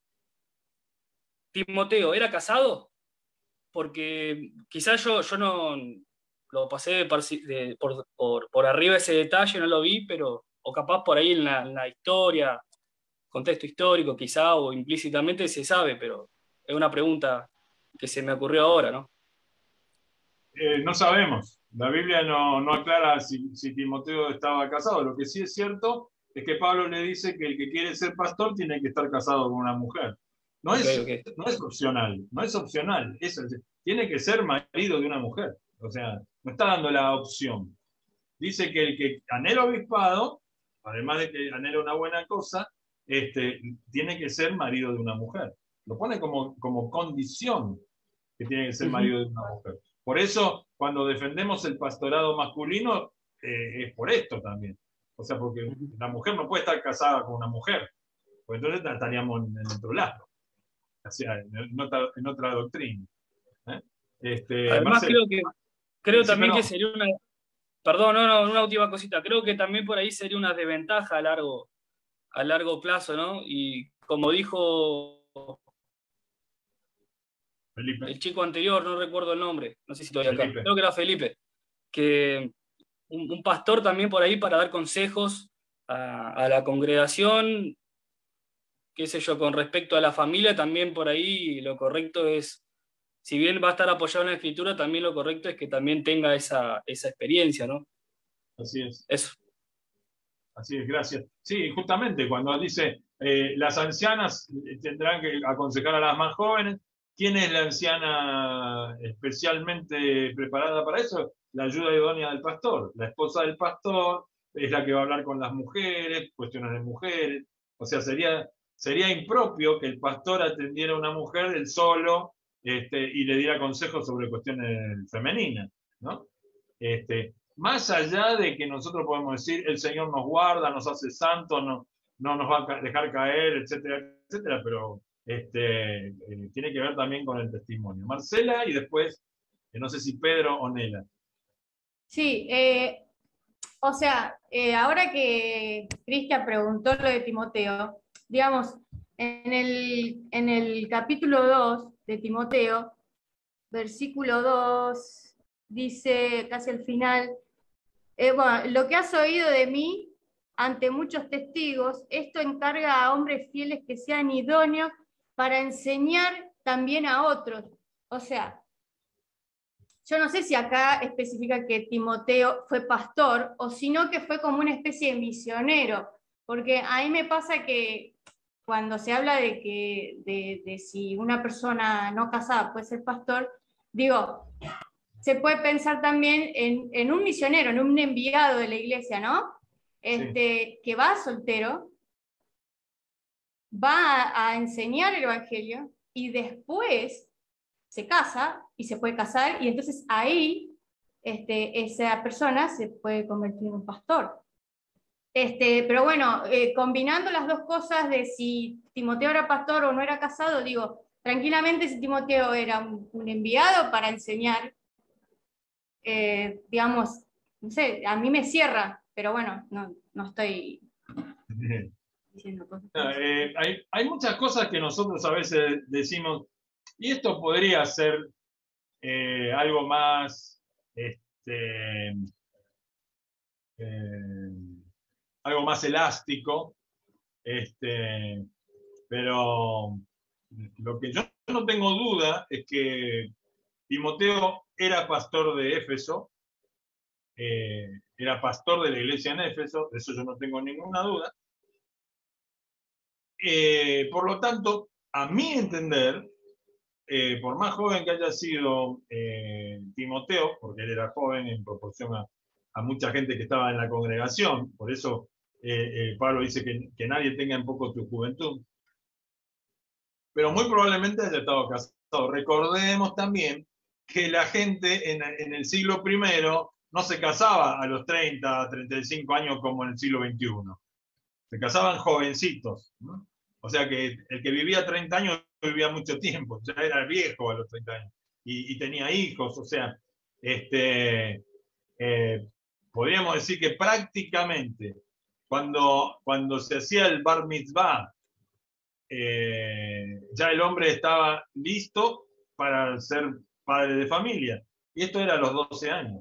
¿Timoteo era casado? Porque quizás yo, yo no lo pasé de, de, por, por, por arriba ese detalle, no lo vi, pero o capaz por ahí en la, en la historia, contexto histórico quizá, o implícitamente se sabe, pero es una pregunta que se me ocurrió ahora, ¿no? Eh, no sabemos. La Biblia no, no aclara si, si Timoteo estaba casado. Lo que sí es cierto es que Pablo le dice que el que quiere ser pastor tiene que estar casado con una mujer. No es, Ok, ok. no es opcional, no es opcional. Es, tiene que ser marido de una mujer. O sea, no está dando la opción. Dice que el que anhela obispado, además de que anhela una buena cosa, este, tiene que ser marido de una mujer. Lo pone como, como condición que tiene que ser marido de una mujer. Por eso, cuando defendemos el pastorado masculino, eh, es por esto también. O sea, porque la mujer no puede estar casada con una mujer, porque entonces estaríamos en, en otro lado, o sea, en, en, otra, en otra doctrina. ¿eh? Este, Además, Marcelo, creo que creo también no. que sería una. Perdón, no, no, una última cosita. Creo que también por ahí sería una desventaja a largo, a largo plazo, ¿no? Y como dijo Felipe. el chico anterior, no recuerdo el nombre, no sé si todavía acá, Felipe. creo que era Felipe, que un, un pastor también por ahí para dar consejos a, a la congregación, qué sé yo, con respecto a la familia, también por ahí lo correcto es, si bien va a estar apoyado en la escritura, también lo correcto es que también tenga esa, esa experiencia, ¿no? Así es. Eso. Así es, gracias. Sí, justamente cuando dice eh, las ancianas tendrán que aconsejar a las más jóvenes, ¿quién es la anciana especialmente preparada para eso? La ayuda idónea del pastor. La esposa del pastor es la que va a hablar con las mujeres, cuestiones de mujeres. O sea, sería, sería impropio que el pastor atendiera a una mujer él solo este, y le diera consejos sobre cuestiones femeninas, ¿no? Este, más allá de que nosotros podemos decir, el Señor nos guarda, nos hace santos, no, no nos va a dejar caer, etcétera, etcétera, pero este, eh, tiene que ver también con el testimonio. Marcela y después, eh, no sé si Pedro o Nela. Sí, eh, o sea, eh, ahora que Cristian preguntó lo de Timoteo, digamos, en el, en el capítulo dos de Timoteo, versículo dos, dice casi al final, eh, bueno, lo que has oído de mí ante muchos testigos, esto encarga a hombres fieles que sean idóneos para enseñar también a otros. O sea, yo no sé si acá especifica que Timoteo fue pastor o sino que fue como una especie de misionero, porque a mí me pasa que cuando se habla de que de, de si una persona no casada puede ser pastor, digo, se puede pensar también en, en un misionero, en un enviado de la iglesia, ¿no? Este, sí. Que va soltero, va a, a enseñar el evangelio y después se casa y se puede casar y entonces ahí este, esa persona se puede convertir en un pastor. Este, pero bueno, eh, combinando las dos cosas de si Timoteo era pastor o no era casado, digo, tranquilamente si Timoteo era un, un enviado para enseñar, eh, digamos, no sé, a mí me cierra, pero bueno, no, no estoy diciendo cosas. Eh, hay, hay muchas cosas que nosotros a veces decimos, y esto podría ser eh, algo más, este, eh, algo más elástico, este, pero lo que yo no tengo duda es que Timoteo era pastor de Éfeso, eh, era pastor de la iglesia en Éfeso, de eso yo no tengo ninguna duda. Eh, por lo tanto, a mi entender, eh, por más joven que haya sido eh, Timoteo, porque él era joven en proporción a, a mucha gente que estaba en la congregación, por eso eh, eh, Pablo dice que, que nadie tenga en poco tu juventud, pero muy probablemente haya estado casado. Recordemos también que la gente en, en el siglo primero no se casaba a los treinta, treinta y cinco años como en el siglo veintiuno. Se casaban jovencitos, ¿no? O sea que el que vivía treinta años vivía mucho tiempo, ya era viejo a los treinta años y, y tenía hijos, o sea, este, eh, podríamos decir que prácticamente cuando, cuando se hacía el bar mitzvah, eh, ya el hombre estaba listo para ser padre de familia, y esto era a los doce años.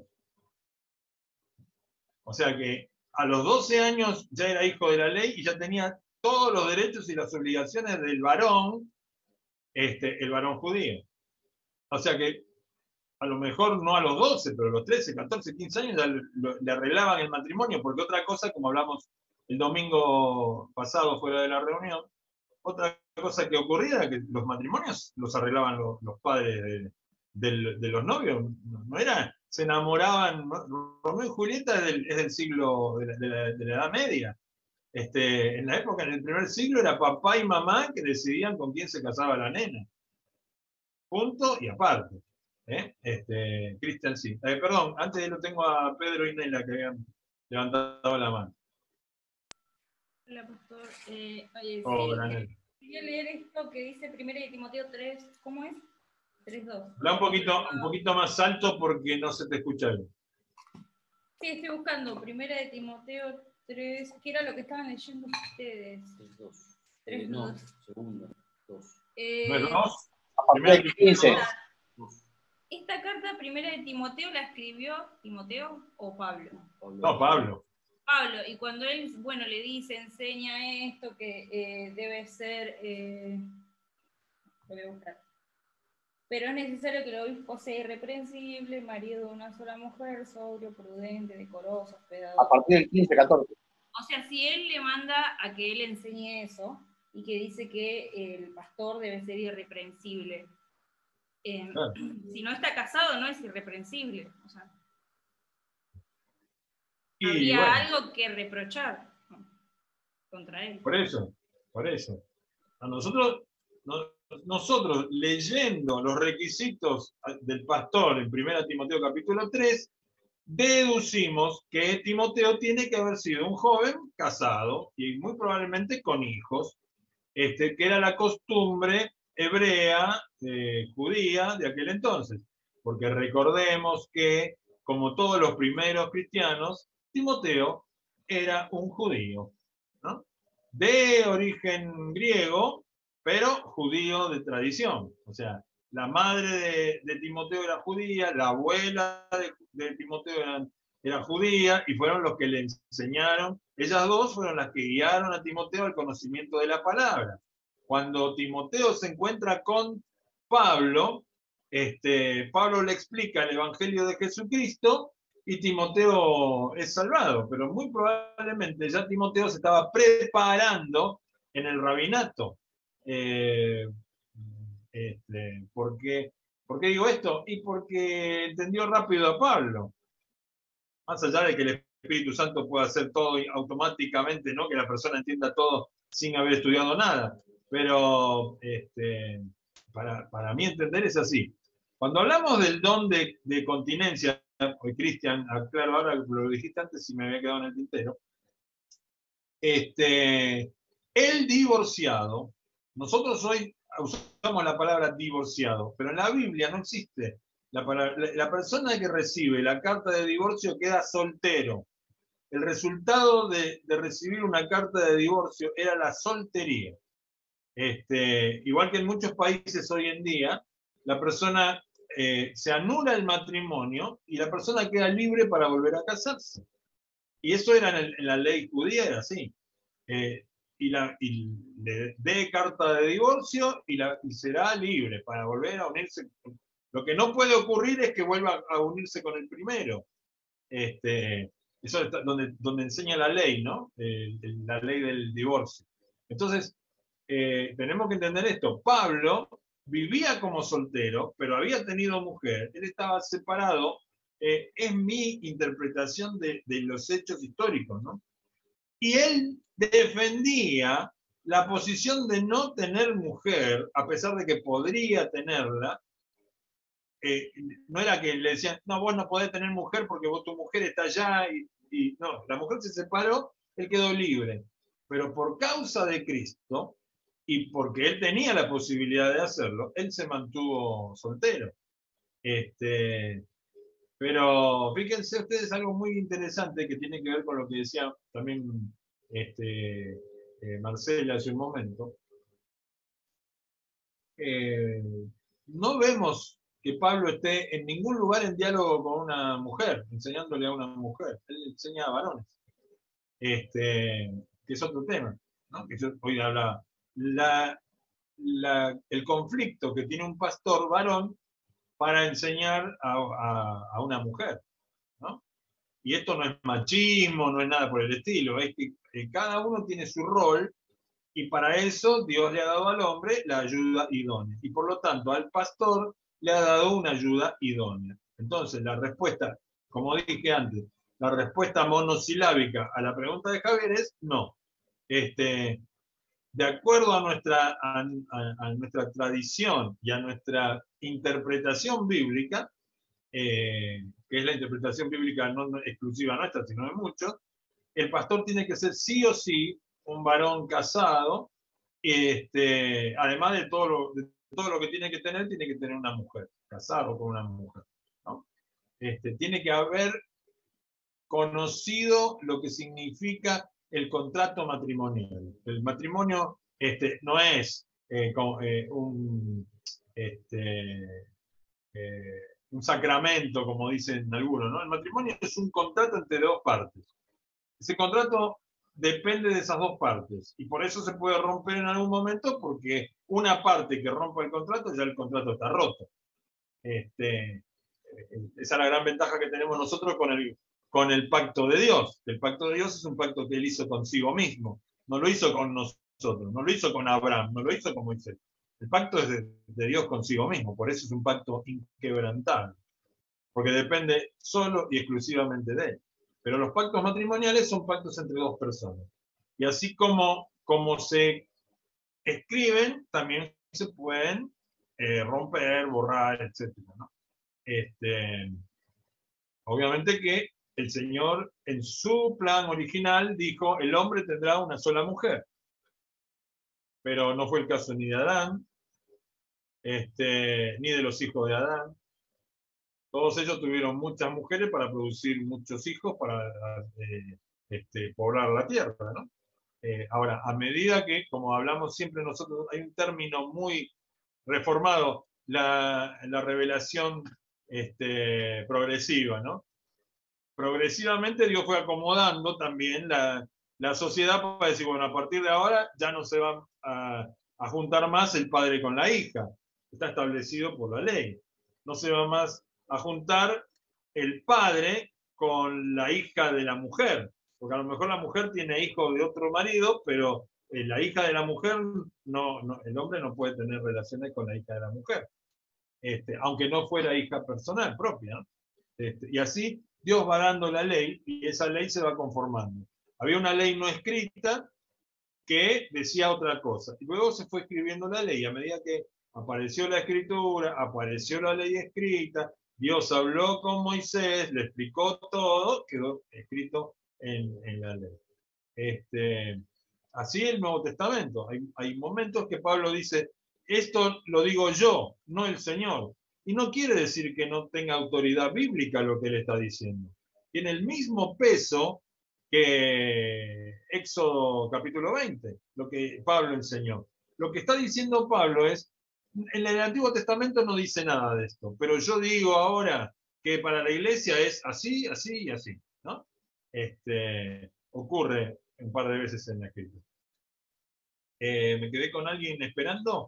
O sea que a los doce años ya era hijo de la ley y ya tenía todos los derechos y las obligaciones del varón, este, el varón judío. O sea que a lo mejor no a los doce, pero a los trece, catorce, quince años ya le, le arreglaban el matrimonio, porque otra cosa, como hablamos el domingo pasado fuera de la reunión, otra cosa que ocurría era que los matrimonios los arreglaban los, los padres de, de, de los novios, no, no era, se enamoraban, ¿no? Romeo y Julieta es del, es del siglo, de la, de, la, de la Edad Media. Este, en la época, en el primer siglo, era papá y mamá que decidían con quién se casaba la nena. Punto y aparte. ¿eh? Este, Cristian, sí. Eh, perdón, antes lo tengo a Pedro y Nela que habían levantado la mano. Hola, pastor. Eh, oye, Hola, sí, Nela. quería leer esto que dice primero de Timoteo tres, ¿cómo es? tres dos. Habla un poquito, un poquito más alto porque no se te escucha bien. Sí, estoy buscando primera de Timoteo tres, ¿qué era lo que estaban leyendo ustedes? tres dos. tres Eh, no, dos. segundo, dos. Eh, Bueno, dos. A partir del quince. Esta carta primera de Timoteo la escribió Timoteo o Pablo. No, Pablo. Pablo, y cuando él, bueno, le dice, enseña esto, que eh, debe ser, eh, lo voy a buscar, pero es necesario que el obispo sea irreprensible, marido de una sola mujer, sobrio, prudente, decoroso, hospedado. A partir del quince, catorce. O sea, si él le manda a que él enseñe eso, y que dice que el pastor debe ser irreprensible, eh, Claro. si no está casado no es irreprensible, o sea, Y habría bueno, algo que reprochar, ¿no?, contra él. por eso, por eso. A nosotros, no- nosotros leyendo los requisitos del pastor en primera Timoteo capítulo tres, deducimos que Timoteo tiene que haber sido un joven casado y muy probablemente con hijos, este, que era la costumbre hebrea, eh, judía de aquel entonces. Porque recordemos que, como todos los primeros cristianos, Timoteo era un judío, ¿no? De origen griego, pero judío de tradición. O sea, la madre de, de Timoteo era judía, la abuela de, de Timoteo era, era judía, y fueron los que le enseñaron, ellas dos fueron las que guiaron a Timoteo al conocimiento de la palabra. Cuando Timoteo se encuentra con Pablo, este, Pablo le explica el Evangelio de Jesucristo y Timoteo es salvado, pero muy probablemente ya Timoteo se estaba preparando en el rabinato. Eh, este, ¿por qué, ¿Por qué digo esto? Y porque entendió rápido a Pablo. Más allá de que el Espíritu Santo pueda hacer todo automáticamente, ¿no? Que la persona entienda todo sin haber estudiado nada. Pero este, para, para mí entender es así. Cuando hablamos del don de, de continencia, hoy Cristian, claro, ahora lo dijiste antes y me había quedado en el tintero, este, el divorciado, nosotros hoy usamos la palabra divorciado, pero en la Biblia no existe la palabra. La, la persona que recibe la carta de divorcio queda soltero. El resultado de, de recibir una carta de divorcio era la soltería. Este, igual que en muchos países hoy en día, la persona eh, se anula el matrimonio y la persona queda libre para volver a casarse. Y eso era en, el, en la ley judía, era así. Eh, y, la, y le dé carta de divorcio y, la, y será libre para volver a unirse. Lo que no puede ocurrir es que vuelva a unirse con el primero. Este, eso es donde, donde enseña la ley, ¿no? Eh, la ley del divorcio. Entonces, eh, tenemos que entender esto. Pablo vivía como soltero, pero había tenido mujer. Él estaba separado. Eh, es mi interpretación de, de los hechos históricos, ¿no? Y él defendía la posición de no tener mujer, a pesar de que podría tenerla. Eh, no era que le decían, no, vos no podés tener mujer porque vos, tu mujer está allá, y, y no, la mujer se separó, él quedó libre. Pero por causa de Cristo, y porque él tenía la posibilidad de hacerlo, él se mantuvo soltero. Este, pero fíjense ustedes algo muy interesante que tiene que ver con lo que decía también este, eh, Marcela hace un momento. Eh, no vemos que Pablo esté en ningún lugar en diálogo con una mujer, enseñándole a una mujer. Él enseña a varones. Este, que es otro tema, ¿no? Que yo hoy hablaba. La, la, el conflicto que tiene un pastor varón para enseñar a, a, a una mujer, ¿no? Y esto no es machismo, no es nada por el estilo, es que, que cada uno tiene su rol Y para eso Dios le ha dado al hombre la ayuda idónea. Y por lo tanto al pastor le ha dado una ayuda idónea. Entonces la respuesta, como dije antes, la respuesta monosilábica a la pregunta de Javier es no. Este, de acuerdo a nuestra, a, a, a nuestra tradición y a nuestra interpretación bíblica, eh, que es la interpretación bíblica no, no exclusiva nuestra, sino de muchos, el pastor tiene que ser sí o sí un varón casado, este, además de todo, lo, de todo lo que tiene que tener, tiene que tener una mujer, casado con una mujer, ¿no? Este, tiene que haber conocido lo que significa el contrato matrimonial. El matrimonio este, no es eh, con, eh, un, este, eh, un sacramento, como dicen algunos, ¿no? El matrimonio es un contrato entre dos partes. Ese contrato depende de esas dos partes, y por eso se puede romper en algún momento, porque una parte que rompa el contrato, ya el contrato está roto. Este, esa es la gran ventaja que tenemos nosotros con el, con el pacto de Dios. El pacto de Dios es un pacto que él hizo consigo mismo, no lo hizo con nosotros, no lo hizo con Abraham, no lo hizo con Moisés. El pacto es de, de Dios consigo mismo, por eso es un pacto inquebrantable, porque depende solo y exclusivamente de él. Pero los pactos matrimoniales son pactos entre dos personas. Y así como, como se escriben, también se pueden eh, romper, borrar, etcétera, ¿no? Este, obviamente que el Señor, en su plan original, dijo, el hombre tendrá una sola mujer. Pero no fue el caso ni de Adán, este, ni de los hijos de Adán. Todos ellos tuvieron muchas mujeres para producir muchos hijos, para eh, este, poblar la tierra, ¿no? Eh, ahora, a medida que, como hablamos siempre nosotros, hay un término muy reformado, la, la revelación este, progresiva, ¿no? Progresivamente Dios fue acomodando también la, la sociedad para decir, bueno, a partir de ahora ya no se va a, a juntar más el padre con la hija. Está establecido por la ley. No se va más a juntar el padre con la hija de la mujer, porque a lo mejor la mujer tiene hijos de otro marido, pero eh, la hija de la mujer, no, no, el hombre no puede tener relaciones con la hija de la mujer, este, aunque no fuera hija personal propia, ¿no? Este, y así Dios va dando la ley y esa ley se va conformando. Había una ley no escrita que decía otra cosa, y luego se fue escribiendo la ley. A medida que apareció la escritura, apareció la ley escrita, Dios habló con Moisés, le explicó todo, quedó escrito en, en la ley. Este, así el Nuevo Testamento. Hay, hay momentos que Pablo dice, esto lo digo yo, no el Señor. Y no quiere decir que no tenga autoridad bíblica lo que él está diciendo. Tiene el mismo peso que Éxodo capítulo veinte, lo que Pablo enseñó. Lo que está diciendo Pablo es, en el Antiguo Testamento no dice nada de esto, pero yo digo ahora que para la iglesia es así, así y así, ¿no? Este, ocurre un par de veces en la escritura. Eh, ¿Me quedé con alguien esperando?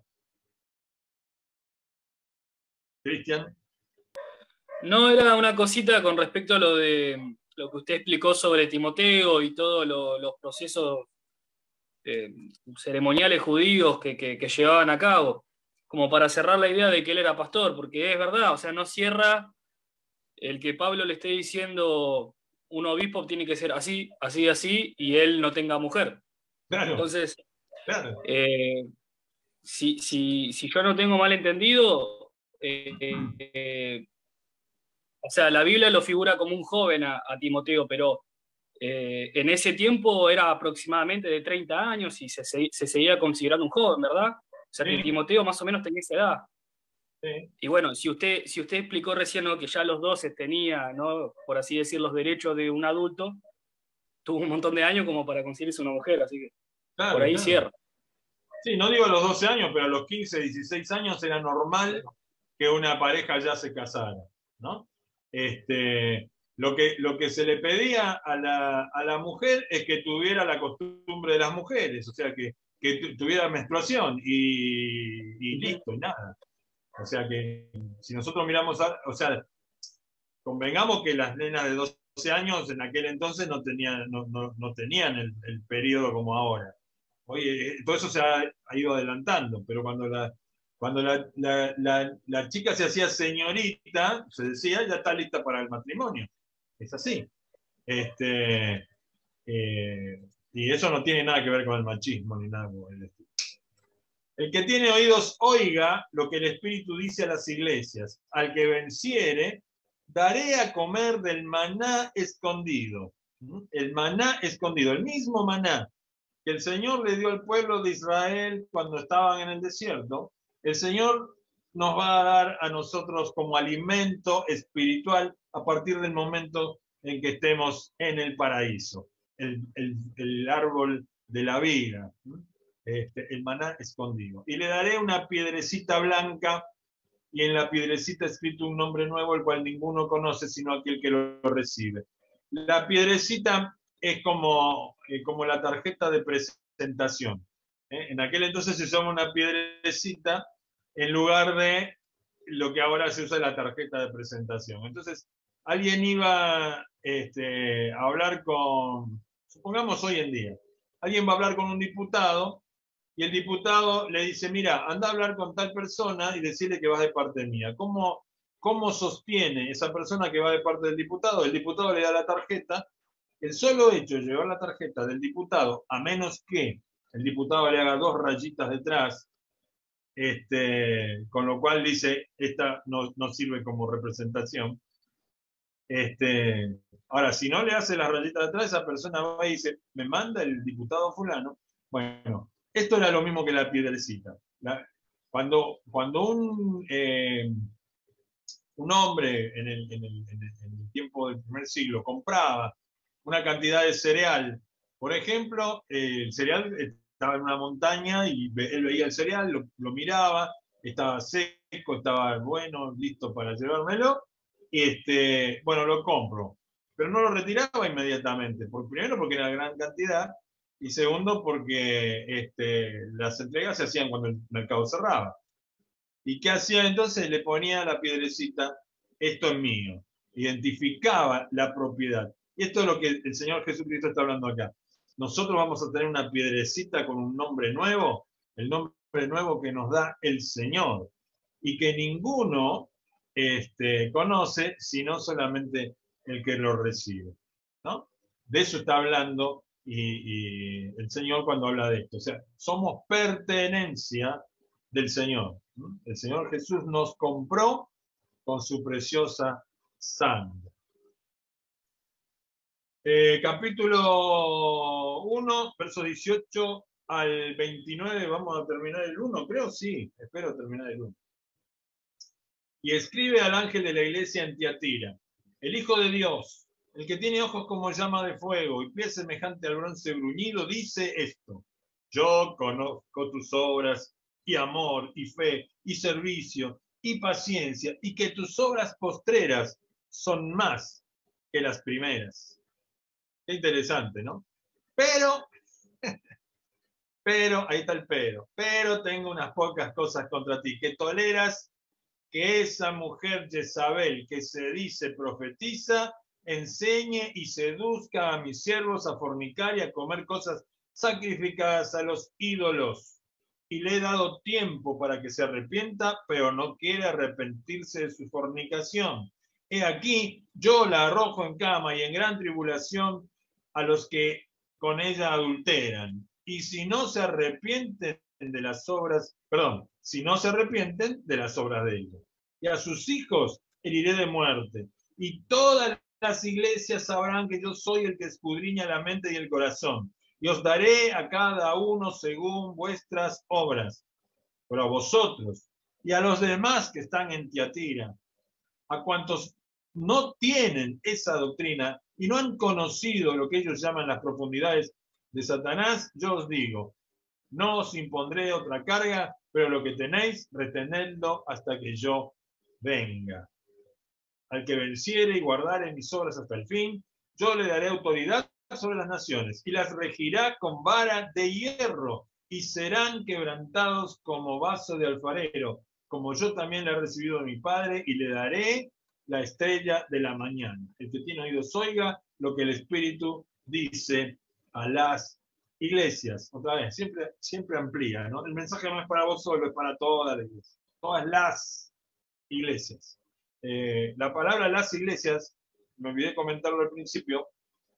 Cristian. No, era una cosita con respecto a lo de lo que usted explicó sobre Timoteo y todos lo, los procesos eh, ceremoniales judíos que, que, que llevaban a cabo, como para cerrar la idea de que él era pastor, porque es verdad, o sea, no cierra el que Pablo le esté diciendo un obispo tiene que ser así, así, así, y él no tenga mujer. Claro, entonces, claro. Eh, si, si, si yo no tengo mal entendido, eh, eh, o sea, la Biblia lo figura como un joven a, a Timoteo, pero eh, en ese tiempo era aproximadamente de treinta años y se, se, se seguía considerando un joven, ¿verdad? O sea, Sí. que Timoteo más o menos tenía esa edad. Sí. Y bueno, si usted, si usted explicó recién, ¿no?, que ya a los doce tenía, ¿no?, por así decir, los derechos de un adulto, tuvo un montón de años como para conseguirse una mujer, así que Claro, por ahí claro. cierra. Sí, no digo a los doce años, pero a los quince, dieciséis años era normal que una pareja ya se casara, ¿no? Este, lo, que, lo que se le pedía a la, a la mujer es que tuviera la costumbre de las mujeres, o sea, que, que tu- tuviera menstruación y, y listo, y nada. O sea que si nosotros miramos, a- o sea, convengamos que las nenas de doce años en aquel entonces no tenían, no, no, no tenían el, el periodo como ahora. Oye, todo eso se ha, ha ido adelantando, pero cuando la, cuando la, la, la, la chica se hacía señorita, se decía, ya está lista para el matrimonio. Es así. Este, eh, y eso no tiene nada que ver con el machismo ni nada por el estilo. El que tiene oídos, oiga lo que el Espíritu dice a las iglesias. Al que venciere, daré a comer del maná escondido. El maná escondido, el mismo maná que el Señor le dio al pueblo de Israel cuando estaban en el desierto, el Señor nos va a dar a nosotros como alimento espiritual a partir del momento en que estemos en el paraíso, el, el, el árbol de la vida, este, el maná escondido. Y le daré una piedrecita blanca, y en la piedrecita escrito un nombre nuevo, el cual ninguno conoce sino aquel que lo recibe. La piedrecita es como, eh, como la tarjeta de presentación. ¿eh? En aquel entonces se usaba una piedrecita en lugar de lo que ahora se usa la tarjeta de presentación. Entonces, alguien iba este, a hablar con, supongamos hoy en día, alguien va a hablar con un diputado y el diputado le dice, mira, anda a hablar con tal persona y decirle que vas de parte mía. ¿Cómo, cómo sostiene esa persona que va de parte del diputado? El diputado le da la tarjeta. El solo hecho de llevar la tarjeta del diputado, a menos que el diputado le haga dos rayitas detrás, este, con lo cual dice, esta no, no sirve como representación. Este, ahora, si no le hace las rayitas detrás, esa persona va y dice, me manda el diputado fulano. Bueno, esto era lo mismo que la piedrecita. La, cuando, cuando un, eh, un hombre en el, en, el, en, el, en el tiempo del primer siglo compraba una cantidad de cereal, por ejemplo, eh, el cereal estaba en una montaña y él veía el cereal, lo, lo miraba, estaba seco, estaba bueno, listo para llevármelo, y este, bueno, lo compro. Pero no lo retiraba inmediatamente, por, primero porque era gran cantidad, y segundo porque este, las entregas se hacían cuando el mercado cerraba. ¿Y qué hacía entonces? Le ponía la piedrecita, esto es mío. Identificaba la propiedad. Y esto es lo que el Señor Jesucristo está hablando acá. Nosotros vamos a tener una piedrecita con un nombre nuevo, el nombre nuevo que nos da el Señor, y que ninguno este, conoce, sino solamente el que lo recibe. ¿no? De eso está hablando y, y el Señor cuando habla de esto. O sea, somos pertenencia del Señor. ¿no? El Señor Jesús nos compró con su preciosa sangre. Eh, capítulo uno, verso dieciocho al veintinueve, vamos a terminar el uno, creo, sí, espero terminar el uno. Y escribe al ángel de la iglesia en Tiatira, el Hijo de Dios, el que tiene ojos como llama de fuego y pies semejante al bronce bruñido, dice esto: yo conozco tus obras y amor y fe y servicio y paciencia, y que tus obras postreras son más que las primeras. Qué interesante, ¿no? Pero, pero, ahí está el pero, pero tengo unas pocas cosas contra ti, que toleras que esa mujer Jezabel, que se dice profetiza, enseñe y seduzca a mis siervos a fornicar y a comer cosas sacrificadas a los ídolos. Y le he dado tiempo para que se arrepienta, pero no quiere arrepentirse de su fornicación. He aquí, yo la arrojo en cama y en gran tribulación a los que con ella adulteran. Y si no se arrepienten de las obras, perdón, si no se arrepienten de las obras de ella. Y a sus hijos heriré de muerte. Y todas las iglesias sabrán que yo soy el que escudriña la mente y el corazón. Y os daré a cada uno según vuestras obras. Pero a vosotros y a los demás que están en Tiatira, a cuantos no tienen esa doctrina y no han conocido lo que ellos llaman las profundidades de Satanás, yo os digo, no os impondré otra carga, pero lo que tenéis, retenedlo hasta que yo venga. Al que venciere y guardare mis obras hasta el fin, yo le daré autoridad sobre las naciones y las regirá con vara de hierro y serán quebrantados como vaso de alfarero, como yo también le he recibido de mi Padre, y le daré la estrella de la mañana. El que tiene oídos oiga lo que el Espíritu dice a las iglesias, otra vez, siempre, siempre amplía, ¿no? El mensaje no es para vos solo, es para toda la iglesia, todas las iglesias. Eh, la palabra las iglesias, me olvidé comentarlo al principio,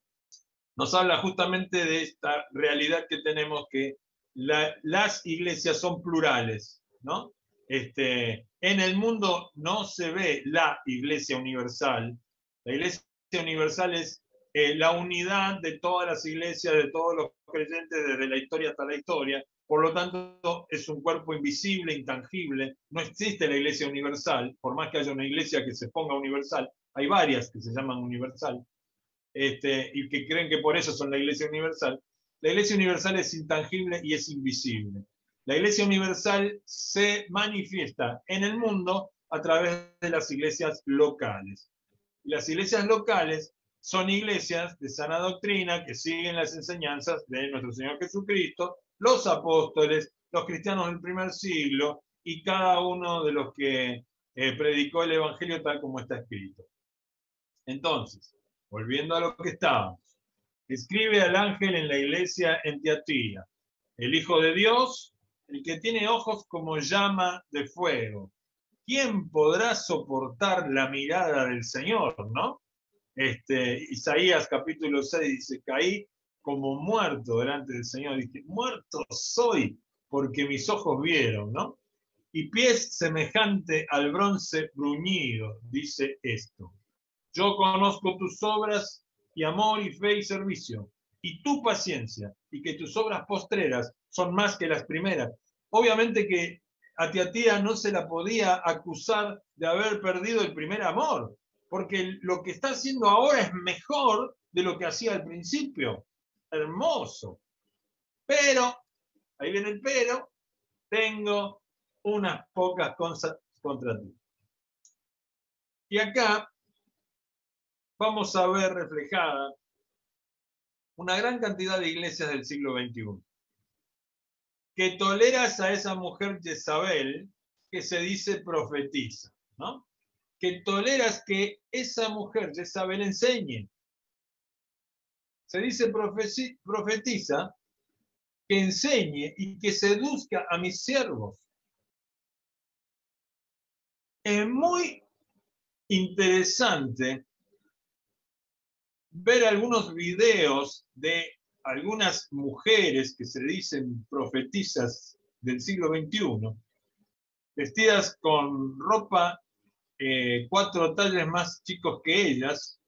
nos habla justamente de esta realidad que tenemos, que la, las iglesias son plurales, ¿no? Este, en el mundo no se ve la iglesia universal. La iglesia universal es eh, la unidad de todas las iglesias, de todos los creyentes, desde la historia hasta la historia. Por lo tanto, es un cuerpo invisible, intangible. No existe la iglesia universal, por más que haya una iglesia que se ponga universal. Hay varias que se llaman universal, este, y que creen que por eso son la iglesia universal. La iglesia universal es intangible y es invisible. La iglesia universal se manifiesta en el mundo a través de las iglesias locales. Las iglesias locales son iglesias de sana doctrina que siguen las enseñanzas de nuestro Señor Jesucristo, los apóstoles, los cristianos del primer siglo y cada uno de los que eh, predicó el Evangelio tal como está escrito. Entonces, volviendo a lo que estábamos, escribe al ángel en la iglesia en Tiatira, el Hijo de Dios, el que tiene ojos como llama de fuego. ¿Quién podrá soportar la mirada del Señor, no? Este, Isaías capítulo seis dice, caí como muerto delante del Señor. Dije, muerto soy porque mis ojos vieron, ¿no? Y pies semejante al bronce bruñido, dice esto. Yo conozco tus obras y amor y fe y servicio, y tu paciencia, y que tus obras postreras son más que las primeras. Obviamente que a Tiatira no se la podía acusar de haber perdido el primer amor, porque lo que está haciendo ahora es mejor de lo que hacía al principio. Hermoso. Pero, ahí viene el pero, tengo unas pocas cosas contra ti. Y acá vamos a ver reflejada una gran cantidad de iglesias del siglo veintiuno, que toleras a esa mujer Jezabel que se dice profetiza, ¿no? Que toleras que esa mujer Jezabel enseñe. Se dice profetiza, que enseñe y que seduzca a mis siervos. Es muy interesante ver algunos videos de algunas mujeres que se dicen profetizas del siglo veintiuno, vestidas con ropa eh, cuatro talles más chicos que ellas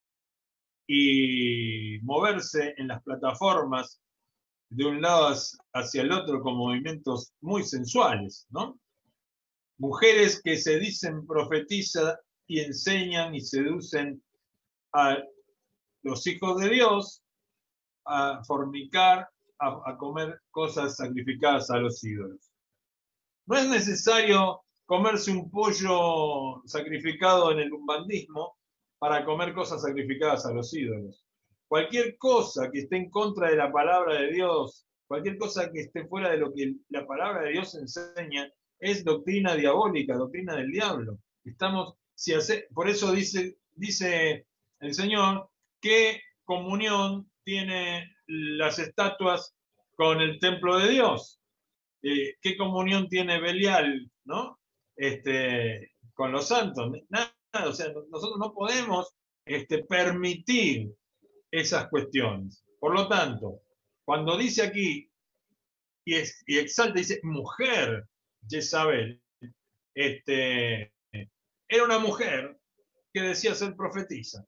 y moverse en las plataformas de un lado hacia el otro con movimientos muy sensuales, ¿no? Mujeres que se dicen profetizas y enseñan y seducen a los hijos de Dios a fornicar, a, a comer cosas sacrificadas a los ídolos. No es necesario comerse un pollo sacrificado en el umbandismo para comer cosas sacrificadas a los ídolos. Cualquier cosa que esté en contra de la palabra de Dios, cualquier cosa que esté fuera de lo que la palabra de Dios enseña, es doctrina diabólica, doctrina del diablo. Estamos, si hace, por eso dice, dice el Señor, ¿qué comunión tiene las estatuas con el templo de Dios? Eh, ¿Qué comunión tiene Belial, ¿no? Este, con los santos? Nada, o sea, nosotros no podemos este, permitir esas cuestiones. Por lo tanto, cuando dice aquí y, es, y exalta, dice mujer Jezabel, este, era una mujer que decía ser profetisa.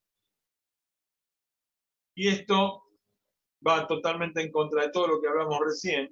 Y esto va totalmente en contra de todo lo que hablamos recién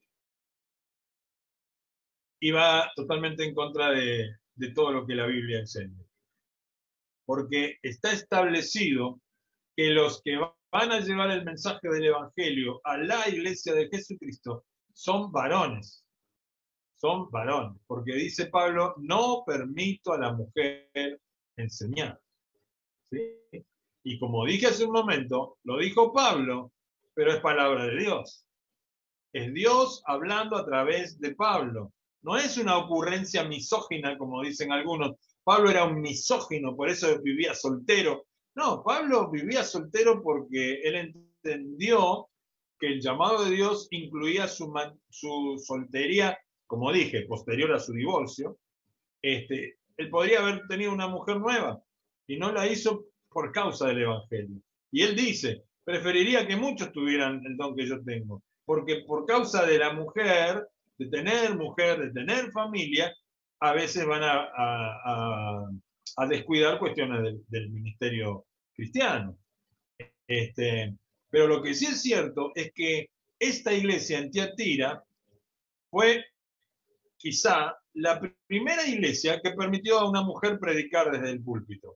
y va totalmente en contra de, de todo lo que la Biblia enseña. Porque está establecido que los que van a llevar el mensaje del Evangelio a la iglesia de Jesucristo son varones. Son varones. Porque dice Pablo, no permito a la mujer enseñar. ¿Sí? Y como dije hace un momento, lo dijo Pablo, pero es palabra de Dios. Es Dios hablando a través de Pablo. No es una ocurrencia misógina, como dicen algunos. Pablo era un misógino, por eso vivía soltero. No, Pablo vivía soltero porque él entendió que el llamado de Dios incluía su, su soltería, como dije, posterior a su divorcio. Este, él podría haber tenido una mujer nueva y no la hizo por causa del Evangelio. Y él dice, preferiría que muchos tuvieran el don que yo tengo, porque por causa de la mujer, de tener mujer, de tener familia, a veces van a, a, a, a descuidar cuestiones del, del ministerio cristiano. Este, pero lo que sí es cierto es que esta iglesia en Tiatira fue quizá la primera iglesia que permitió a una mujer predicar desde el púlpito.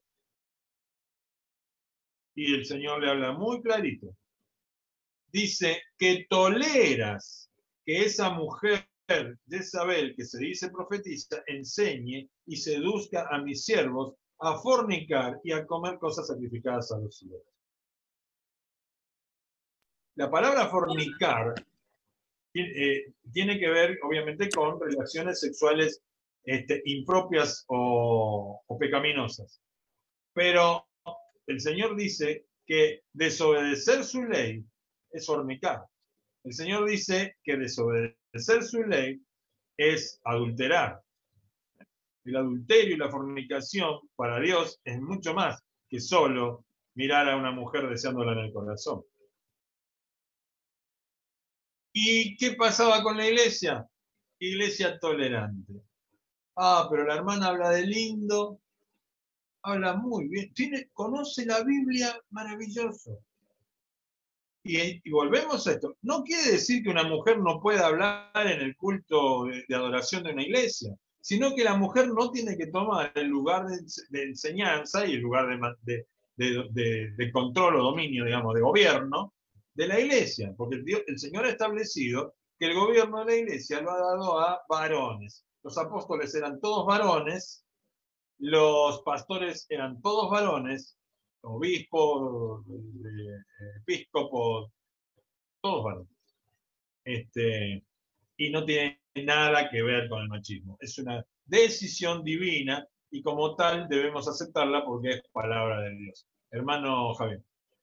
Y el Señor le habla muy clarito. Dice que toleras que esa mujer Jezabel, que se dice profetiza, enseñe y seduzca a mis siervos a fornicar y a comer cosas sacrificadas a los ídolos. La palabra fornicar eh, tiene que ver, obviamente, con relaciones sexuales este, impropias o, o pecaminosas. Pero el Señor dice que desobedecer su ley es fornicar. El Señor dice que desobedecer su ley es adulterar. El adulterio y la fornicación para Dios es mucho más que solo mirar a una mujer deseándola en el corazón. ¿Y qué pasaba con la iglesia? Iglesia tolerante. Ah, pero la hermana habla de lindo, habla muy bien, tiene, conoce la Biblia maravilloso. Y, y volvemos a esto. No quiere decir que una mujer no pueda hablar en el culto de, de adoración de una iglesia, sino que la mujer no tiene que tomar el lugar de, de enseñanza y el lugar de, de, de, de control o dominio, digamos, de gobierno de la iglesia, porque el, Dios, el Señor ha establecido que el gobierno de la iglesia lo ha dado a varones. Los apóstoles eran todos varones, los pastores eran todos varones, obispos, episcopos, todos varones. Este, y no tiene nada que ver con el machismo. Es una decisión divina y como tal debemos aceptarla porque es palabra de Dios. Hermano Javier.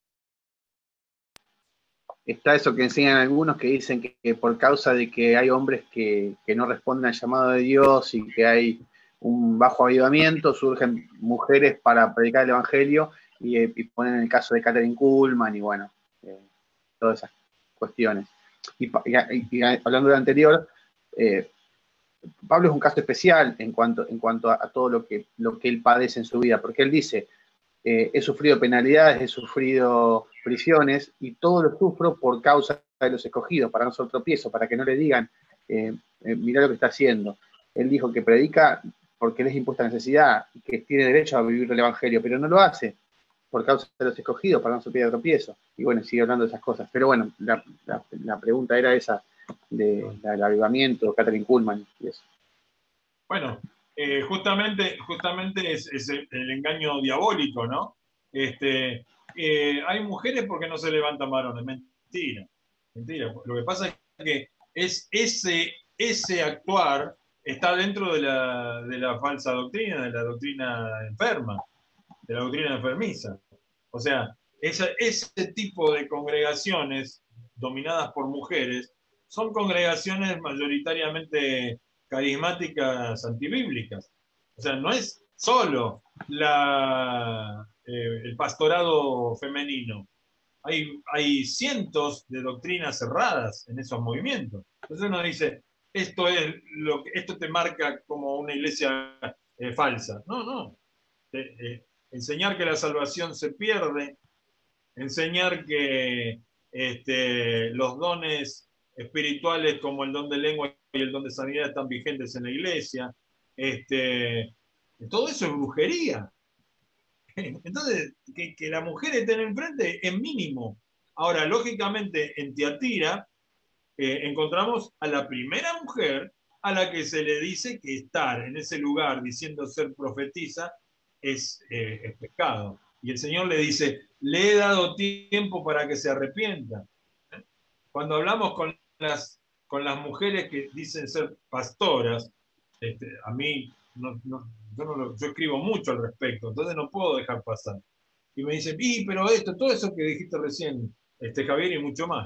Está eso que enseñan algunos que dicen que, que por causa de que hay hombres que, que no responden al llamado de Dios y que hay un bajo avivamiento, surgen mujeres para predicar el Evangelio y, y ponen el caso de Kathryn Kuhlman y bueno, eh, todas esas cuestiones. Y, y, y hablando de lo anterior, eh, Pablo es un caso especial en cuanto, en cuanto a, a todo lo que, lo que él padece en su vida, porque él dice, eh, he sufrido penalidades, he sufrido prisiones, y todo lo sufro por causa de los escogidos, para no ser tropiezo, para que no le digan, eh, eh, mirá lo que está haciendo. Él dijo que predica porque le es impuesta necesidad, que tiene derecho a vivir el Evangelio, pero no lo hace por causa de los escogidos, para no ser piedra de tropiezo. Y bueno, sigue hablando de esas cosas. Pero bueno, la, la, la pregunta era esa, de, del avivamiento, Kathryn Kuhlman y eso. Bueno, eh, justamente, justamente es, es el, el engaño diabólico, ¿no? Este, eh, hay mujeres porque no se levantan varones, mentira, mentira. Lo que pasa es que es ese, ese actuar está dentro de la, de la falsa doctrina, de la doctrina enferma, de la doctrina enfermiza. O sea, esa, ese tipo de congregaciones dominadas por mujeres son congregaciones mayoritariamente carismáticas antibíblicas. O sea, no es solo la, eh, el pastorado femenino. Hay, hay cientos de doctrinas cerradas en esos movimientos. Entonces uno dice, esto, es lo que, esto te marca como una iglesia eh, falsa. No, no. Eh, eh, enseñar que la salvación se pierde, enseñar que este, los dones espirituales como el don de lengua y el don de sanidad están vigentes en la iglesia, este, todo eso es brujería. Entonces, que, que la mujer esté enfrente es mínimo. Ahora, lógicamente, en Tiatira eh, encontramos a la primera mujer a la que se le dice que estar en ese lugar diciendo ser profetisa es, eh, es pecado. Y el Señor le dice, le he dado tiempo para que se arrepienta. Cuando hablamos con las, con las mujeres que dicen ser pastoras, este, a mí, no, no, yo, no lo, yo escribo mucho al respecto, entonces no puedo dejar pasar. Y me dicen, y pero esto, todo eso que dijiste recién, este, Javier, y mucho más, ¿no?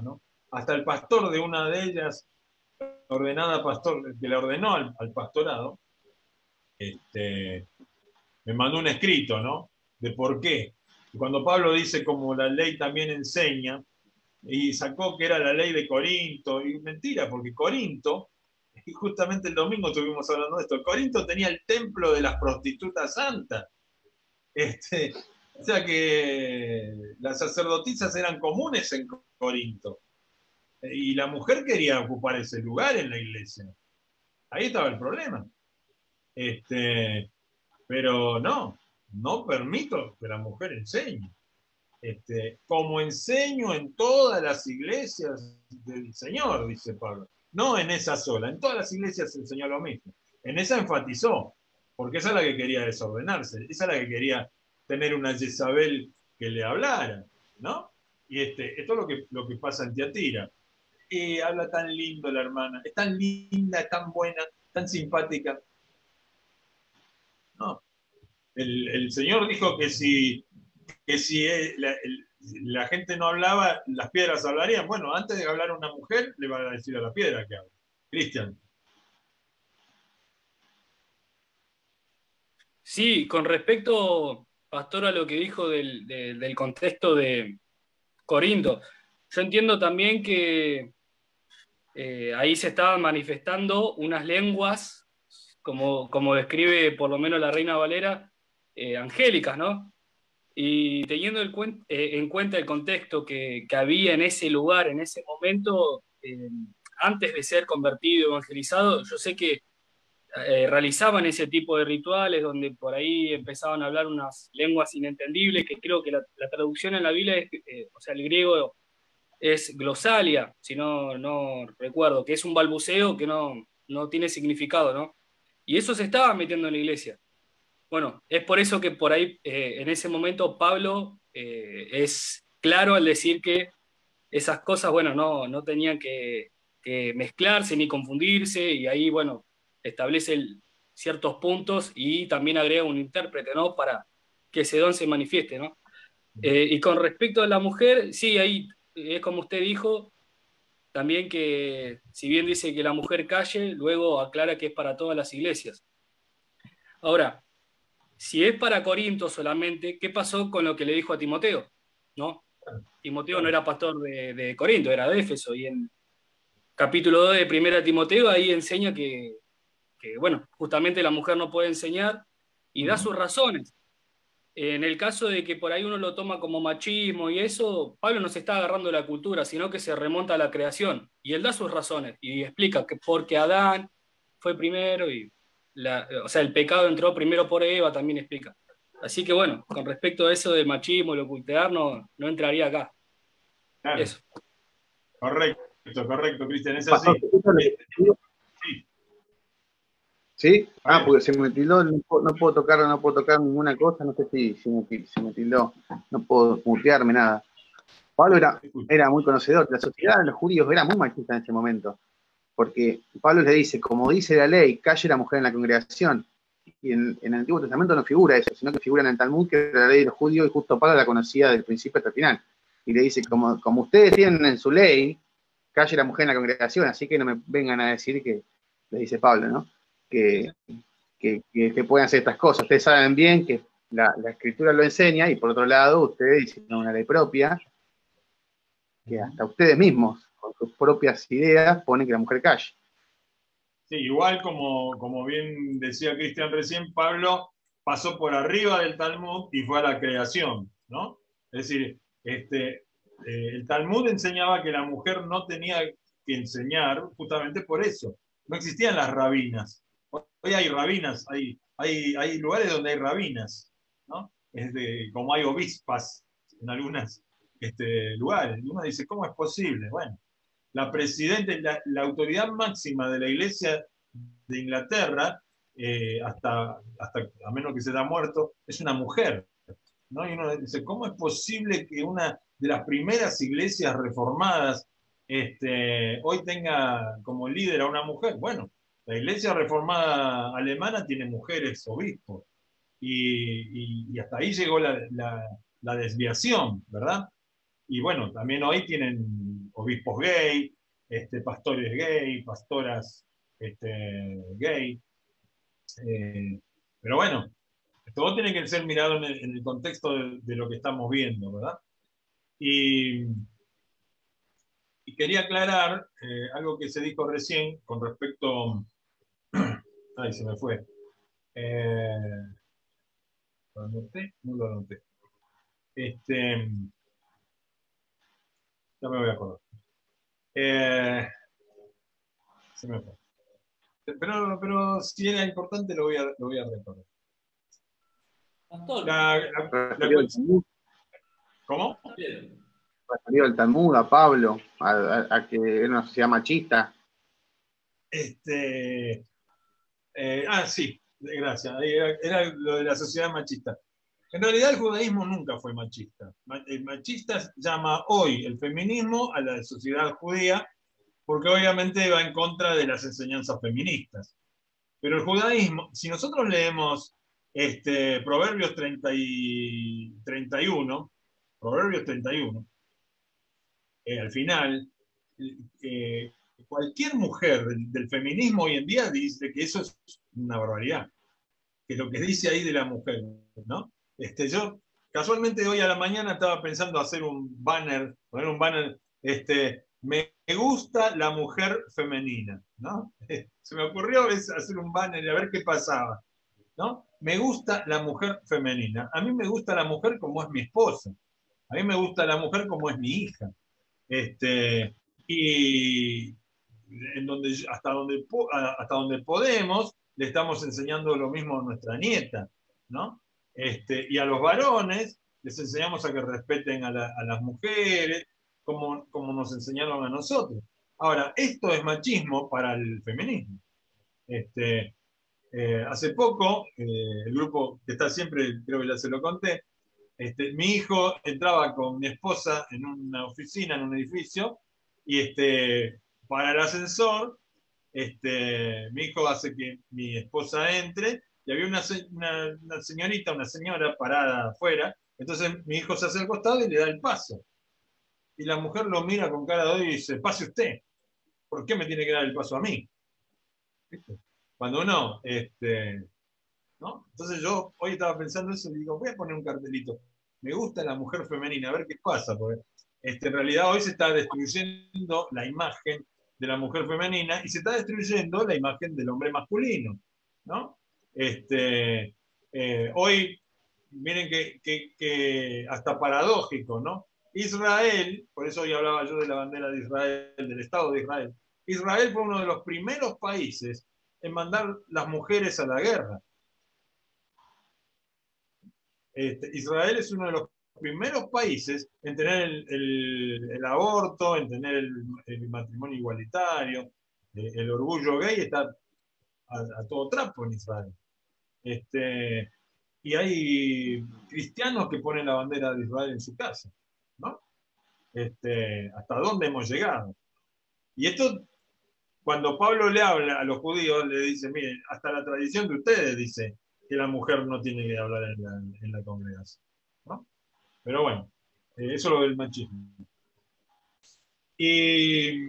hasta el pastor de una de ellas, ordenada pastor, que le ordenó al, al pastorado, este, me mandó un escrito, ¿no? De por qué. Y cuando Pablo dice, como la ley también enseña, y sacó que era la ley de Corinto, y mentira, porque Corinto, y justamente el domingo estuvimos hablando de esto, Corinto tenía el templo de las prostitutas santas. Este, o sea que las sacerdotisas eran comunes en Corinto. Y la mujer quería ocupar ese lugar en la iglesia. Ahí estaba el problema. Este, pero no, no permito que la mujer enseñe. Este, como enseño en todas las iglesias del Señor, dice Pablo. No en esa sola, en todas las iglesias enseñó lo mismo. En esa enfatizó, porque esa es la que quería desordenarse, esa es la que quería tener una Jezabel que le hablara, ¿no? Y este, esto es lo que, lo que pasa en Tiatira. Eh, habla tan lindo la hermana, es tan linda, es tan buena, tan simpática. No. El, el Señor dijo que si, que si la, el, la gente no hablaba, las piedras hablarían. Bueno, antes de hablar a una mujer, le van a decir a la piedra que hable. Cristian. Sí, con respecto, Pastor, a lo que dijo del, de, del contexto de Corinto, yo entiendo también que eh, ahí se estaban manifestando unas lenguas, como, como describe por lo menos la Reina Valera, eh, angélicas, ¿no? Y teniendo el cuen eh, en cuenta el contexto que, que había en ese lugar, en ese momento, eh, antes de ser convertido, evangelizado, yo sé que eh, realizaban ese tipo de rituales donde por ahí empezaban a hablar unas lenguas inentendibles, que creo que la, la traducción en la Biblia es, eh, o sea, el griego es glosalia, si no, no recuerdo, que es un balbuceo que no, no tiene significado, ¿no? Y eso se estaba metiendo en la iglesia. Bueno, es por eso que por ahí, eh, en ese momento, Pablo eh, es claro al decir que esas cosas, bueno, no, no tenían que, que mezclarse ni confundirse, y ahí, bueno, establece el- ciertos puntos y también agrega un intérprete, ¿no? Para que ese don se manifieste, ¿no? Eh, y con respecto a la mujer, sí, ahí es como usted dijo, también que si bien dice que la mujer calle, luego aclara que es para todas las iglesias. Ahora, si es para Corinto solamente, ¿qué pasó con lo que le dijo a Timoteo? ¿No? Timoteo no era pastor de, de Corinto, era de Éfeso, y en capítulo dos de Primera Timoteo ahí enseña que, que, bueno, justamente la mujer no puede enseñar y da sus razones. En el caso de que por ahí uno lo toma como machismo y eso, Pablo no se está agarrando de la cultura, sino que se remonta a la creación. Y él da sus razones y explica que porque Adán fue primero y, la, o sea, el pecado entró primero por Eva, también explica. Así que bueno, con respecto a eso de machismo y ocultar, no, no entraría acá. Claro. Eso. Correcto, correcto, Cristian, es así. Pastor, ¿te escucha lo que Este, te digo? sí, ¿Sí? a Ah, ver, porque se me tildó, no puedo, no puedo tocar, no puedo tocar ninguna cosa, no sé si, si me, til- se me tildó, no puedo mutearme, nada. Pablo era, te escucho. era muy conocedor, la sociedad de los judíos era muy machista en ese momento, porque Pablo le dice, como dice la ley, calle la mujer en la congregación, y en, en el Antiguo Testamento no figura eso, sino que figura en el Talmud, que era la ley de los judíos, y justo Pablo la conocía del principio hasta el final. Y le dice, como, como ustedes tienen en su ley, calle la mujer en la congregación, así que no me vengan a decir que, le dice Pablo, ¿no? Que, que, que, que pueden hacer estas cosas. Ustedes saben bien que la, la escritura lo enseña, y por otro lado, ustedes dicen una ley propia, que hasta ustedes mismos, con sus propias ideas, ponen que la mujer calle. Sí, igual como, como bien decía Cristian recién, Pablo pasó por arriba del Talmud y fue a la creación, ¿no? Es decir, este, eh, el Talmud enseñaba que la mujer no tenía que enseñar justamente por eso. No existían las rabinas. Hoy hay rabinas, hay, hay, hay lugares donde hay rabinas, ¿no? Es de, como hay obispas en algunos este, lugares. Y uno dice, ¿cómo es posible? Bueno, la presidenta, la, la autoridad máxima de la Iglesia de Inglaterra, eh, hasta, hasta a menos que se haya muerto, es una mujer, ¿no? Y uno dice, ¿cómo es posible que una de las primeras iglesias reformadas este, hoy tenga como líder a una mujer? Bueno, la iglesia reformada alemana tiene mujeres obispos, y, y, y hasta ahí llegó la, la, la desviación, ¿verdad? Y bueno, también hoy tienen obispos gay, este, pastores gay, pastoras este, gay. Eh, pero bueno, todo tiene que ser mirado en el, en el contexto de, de lo que estamos viendo, ¿verdad? Y, y quería aclarar eh, algo que se dijo recién con respecto... Ay, se me fue. Eh, ¿Lo anoté? No lo anoté. Este, ya me voy a acordar. Eh, se me fue. Pero, pero si era importante lo voy a, lo voy a recordar. Pastor. La, la, Referido al la, Talmud, ¿Cómo? referido al Talmud, a Pablo, a, a- a que era una sociedad machista. Este, eh, ah, sí, gracias. Era, era lo de la sociedad machista. En realidad el judaísmo nunca fue machista. Ma- El machista llama hoy el feminismo a la sociedad judía porque obviamente va en contra de las enseñanzas feministas. Pero el judaísmo, si nosotros leemos este, Proverbios treinta y, treinta y uno, Proverbios treinta y uno, eh, al final, eh, cualquier mujer del, del feminismo hoy en día dice que eso es una barbaridad, que lo que dice ahí de la mujer, ¿no? Este, yo casualmente hoy a la mañana estaba pensando hacer un banner, poner un banner, este, me gusta la mujer femenina, ¿no? Se me ocurrió hacer un banner y a ver qué pasaba, ¿no? Me gusta la mujer femenina. A mí me gusta la mujer como es mi esposa. A mí me gusta la mujer como es mi hija. Este, y en donde, hasta, donde, hasta donde podemos, le estamos enseñando lo mismo a nuestra nieta, ¿no? Este, y a los varones les enseñamos a que respeten a, la, a las mujeres, como, como nos enseñaron a nosotros. Ahora, esto es machismo para el feminismo. Este, eh, hace poco, eh, el grupo que está siempre, creo que ya se lo conté, este, mi hijo entraba con mi esposa en una oficina, en un edificio, y este, para el ascensor, este, mi hijo hace que mi esposa entre, y había una, una, una señorita, una señora parada afuera, entonces mi hijo se hace al costado y le da el paso. Y la mujer lo mira con cara de odio y dice, pase usted, ¿por qué me tiene que dar el paso a mí? ¿Viste? Cuando uno, este, ¿no? Entonces yo hoy estaba pensando eso y digo, voy a poner un cartelito. Me gusta la mujer femenina, a ver qué pasa, porque este, en realidad hoy se está destruyendo la imagen de la mujer femenina y se está destruyendo la imagen del hombre masculino, ¿no? Este, eh, hoy, miren que, que, que hasta paradójico, ¿no? Israel, por eso hoy hablaba yo de la bandera de Israel, del Estado de Israel. Israel fue uno de los primeros países en mandar las mujeres a la guerra. Este, Israel es uno de los primeros países en tener el, el, el aborto, en tener el, el matrimonio igualitario, el, el orgullo gay está a, a todo trapo en Israel. Este, y hay cristianos que ponen la bandera de Israel en su casa, ¿no? Este, ¿hasta dónde hemos llegado? Y esto, cuando Pablo le habla a los judíos, le dice, miren, hasta la tradición de ustedes dice que la mujer no tiene que hablar en la, en la congregación, ¿no? Pero bueno, eh, eso es lo del machismo. Y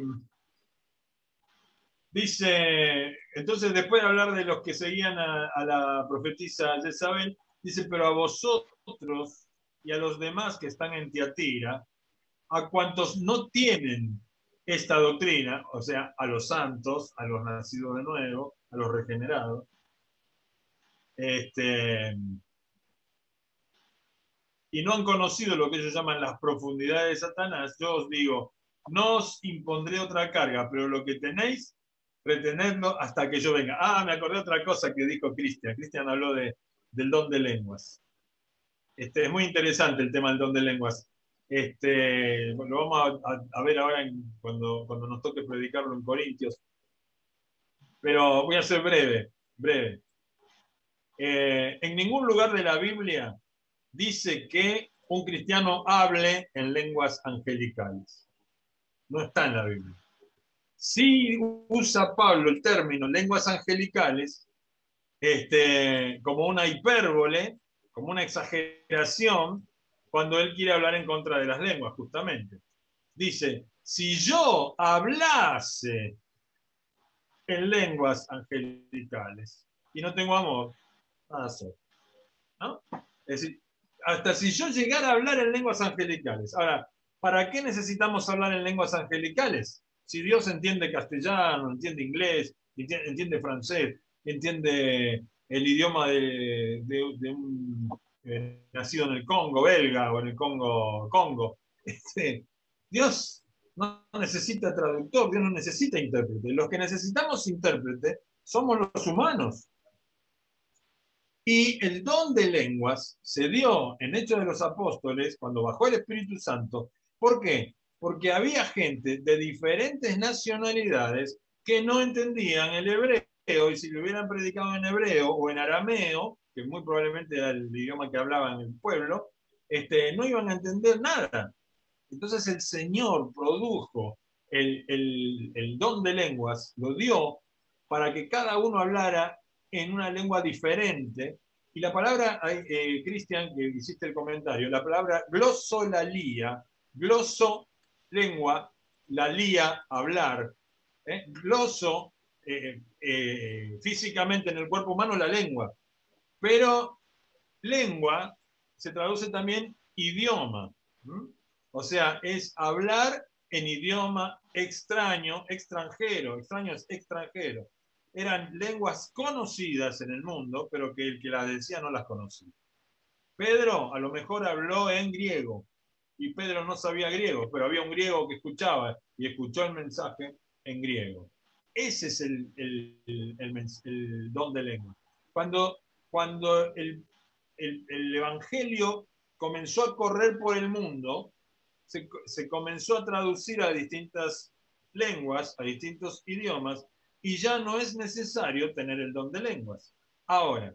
dice, entonces después de hablar de los que seguían a, a la profetisa Jezabel, dice, pero a vosotros y a los demás que están en Tiatira, a cuantos no tienen esta doctrina, o sea, a los santos, a los nacidos de nuevo, a los regenerados, este, y no han conocido lo que ellos llaman las profundidades de Satanás, yo os digo, no os impondré otra carga, pero lo que tenéis, retenedlo hasta que yo venga. Ah, me acordé otra cosa que dijo Cristian. Cristian habló de, del don de lenguas. Este, es muy interesante el tema del don de lenguas. Este, lo vamos a, a, a ver ahora en, cuando, cuando nos toque predicarlo en Corintios. Pero voy a ser breve, breve. Eh, en ningún lugar de la Biblia dice que un cristiano hable en lenguas angelicales. No está en la Biblia. Sí usa Pablo el término lenguas angelicales este, como una hipérbole, como una exageración, cuando él quiere hablar en contra de las lenguas, justamente. dice, si yo hablase en lenguas angelicales y no tengo amor, nada soy. ¿No? Es decir, hasta si yo llegara a hablar en lenguas angelicales. Ahora, ¿para qué necesitamos hablar en lenguas angelicales? Si Dios entiende castellano, entiende inglés, entiende, entiende francés, entiende el idioma de, de, de un eh, nacido en el Congo belga o en el Congo Congo. Este, Dios no necesita traductor, Dios no necesita intérprete. Los que necesitamos intérprete somos los humanos. Y el don de lenguas se dio en Hechos de los Apóstoles cuando bajó el Espíritu Santo. ¿Por qué? Porque había gente de diferentes nacionalidades que no entendían el hebreo, y si lo hubieran predicado en hebreo o en arameo, que muy probablemente era el idioma que hablaban en el pueblo, este, no iban a entender nada. Entonces el Señor produjo el, el, el don de lenguas, lo dio para que cada uno hablara en una lengua diferente. Y la palabra, eh, Cristian, que hiciste el comentario, la palabra glosolalía, gloso, lengua, lalía, hablar, ¿eh? Gloso, eh, eh, físicamente en el cuerpo humano, la lengua. Pero lengua se traduce también idioma. ¿Mm? O sea, es hablar en idioma extraño, extranjero. Extraño es extranjero. Eran lenguas conocidas en el mundo, pero que el que las decía no las conocía. Pedro a lo mejor habló en griego, y Pedro no sabía griego, pero había un griego que escuchaba, y escuchó el mensaje en griego. Ese es el, el, el, el, el don de lengua. Cuando, cuando el, el, el Evangelio comenzó a correr por el mundo, se, se comenzó a traducir a distintas lenguas, a distintos idiomas, y ya no es necesario tener el don de lenguas. Ahora,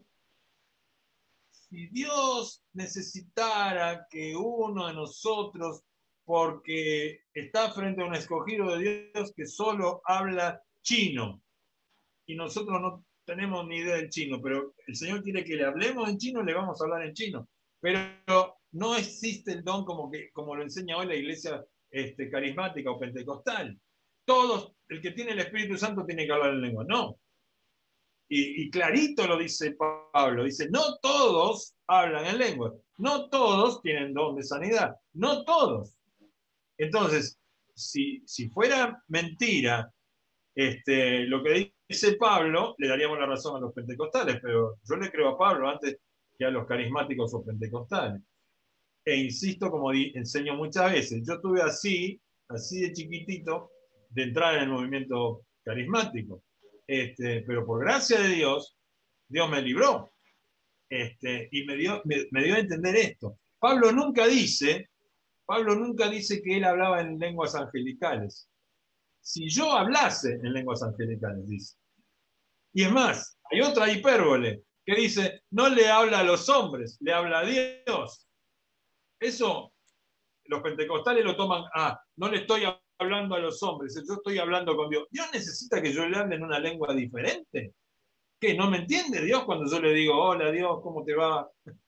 si Dios necesitara que uno de nosotros, porque está frente a un escogido de Dios que solo habla chino, y nosotros no tenemos ni idea del chino, pero el Señor quiere que le hablemos en chino, le vamos a hablar en chino. Pero no existe el don como, que, como lo enseña hoy la iglesia este, carismática o pentecostal. Todos, el que tiene el Espíritu Santo tiene que hablar en lengua. No. Y, y clarito lo dice Pablo. Dice, no todos hablan en lengua. No todos tienen don de sanidad. No todos. Entonces, si, si fuera mentira este, lo que dice Pablo, le daríamos la razón a los pentecostales, pero yo le creo a Pablo antes que a los carismáticos o pentecostales. E insisto, como di, enseño muchas veces, yo estuve así, así de chiquitito, de entrar en el movimiento carismático. Este, pero por gracia de Dios, Dios me libró. Este, y me dio, me, me dio a entender esto. Pablo nunca dice, Pablo nunca dice que él hablaba en lenguas angelicales. Si yo hablase en lenguas angelicales, dice. Y es más, hay otra hipérbole que dice, no le habla a los hombres, le habla a Dios. Eso los pentecostales lo toman, ah, no le estoy hablando a los hombres, yo estoy hablando con Dios. ¿Dios necesita que yo le hable en una lengua diferente? ¿Qué? ¿No me entiende Dios cuando yo le digo, hola Dios, ¿cómo te va?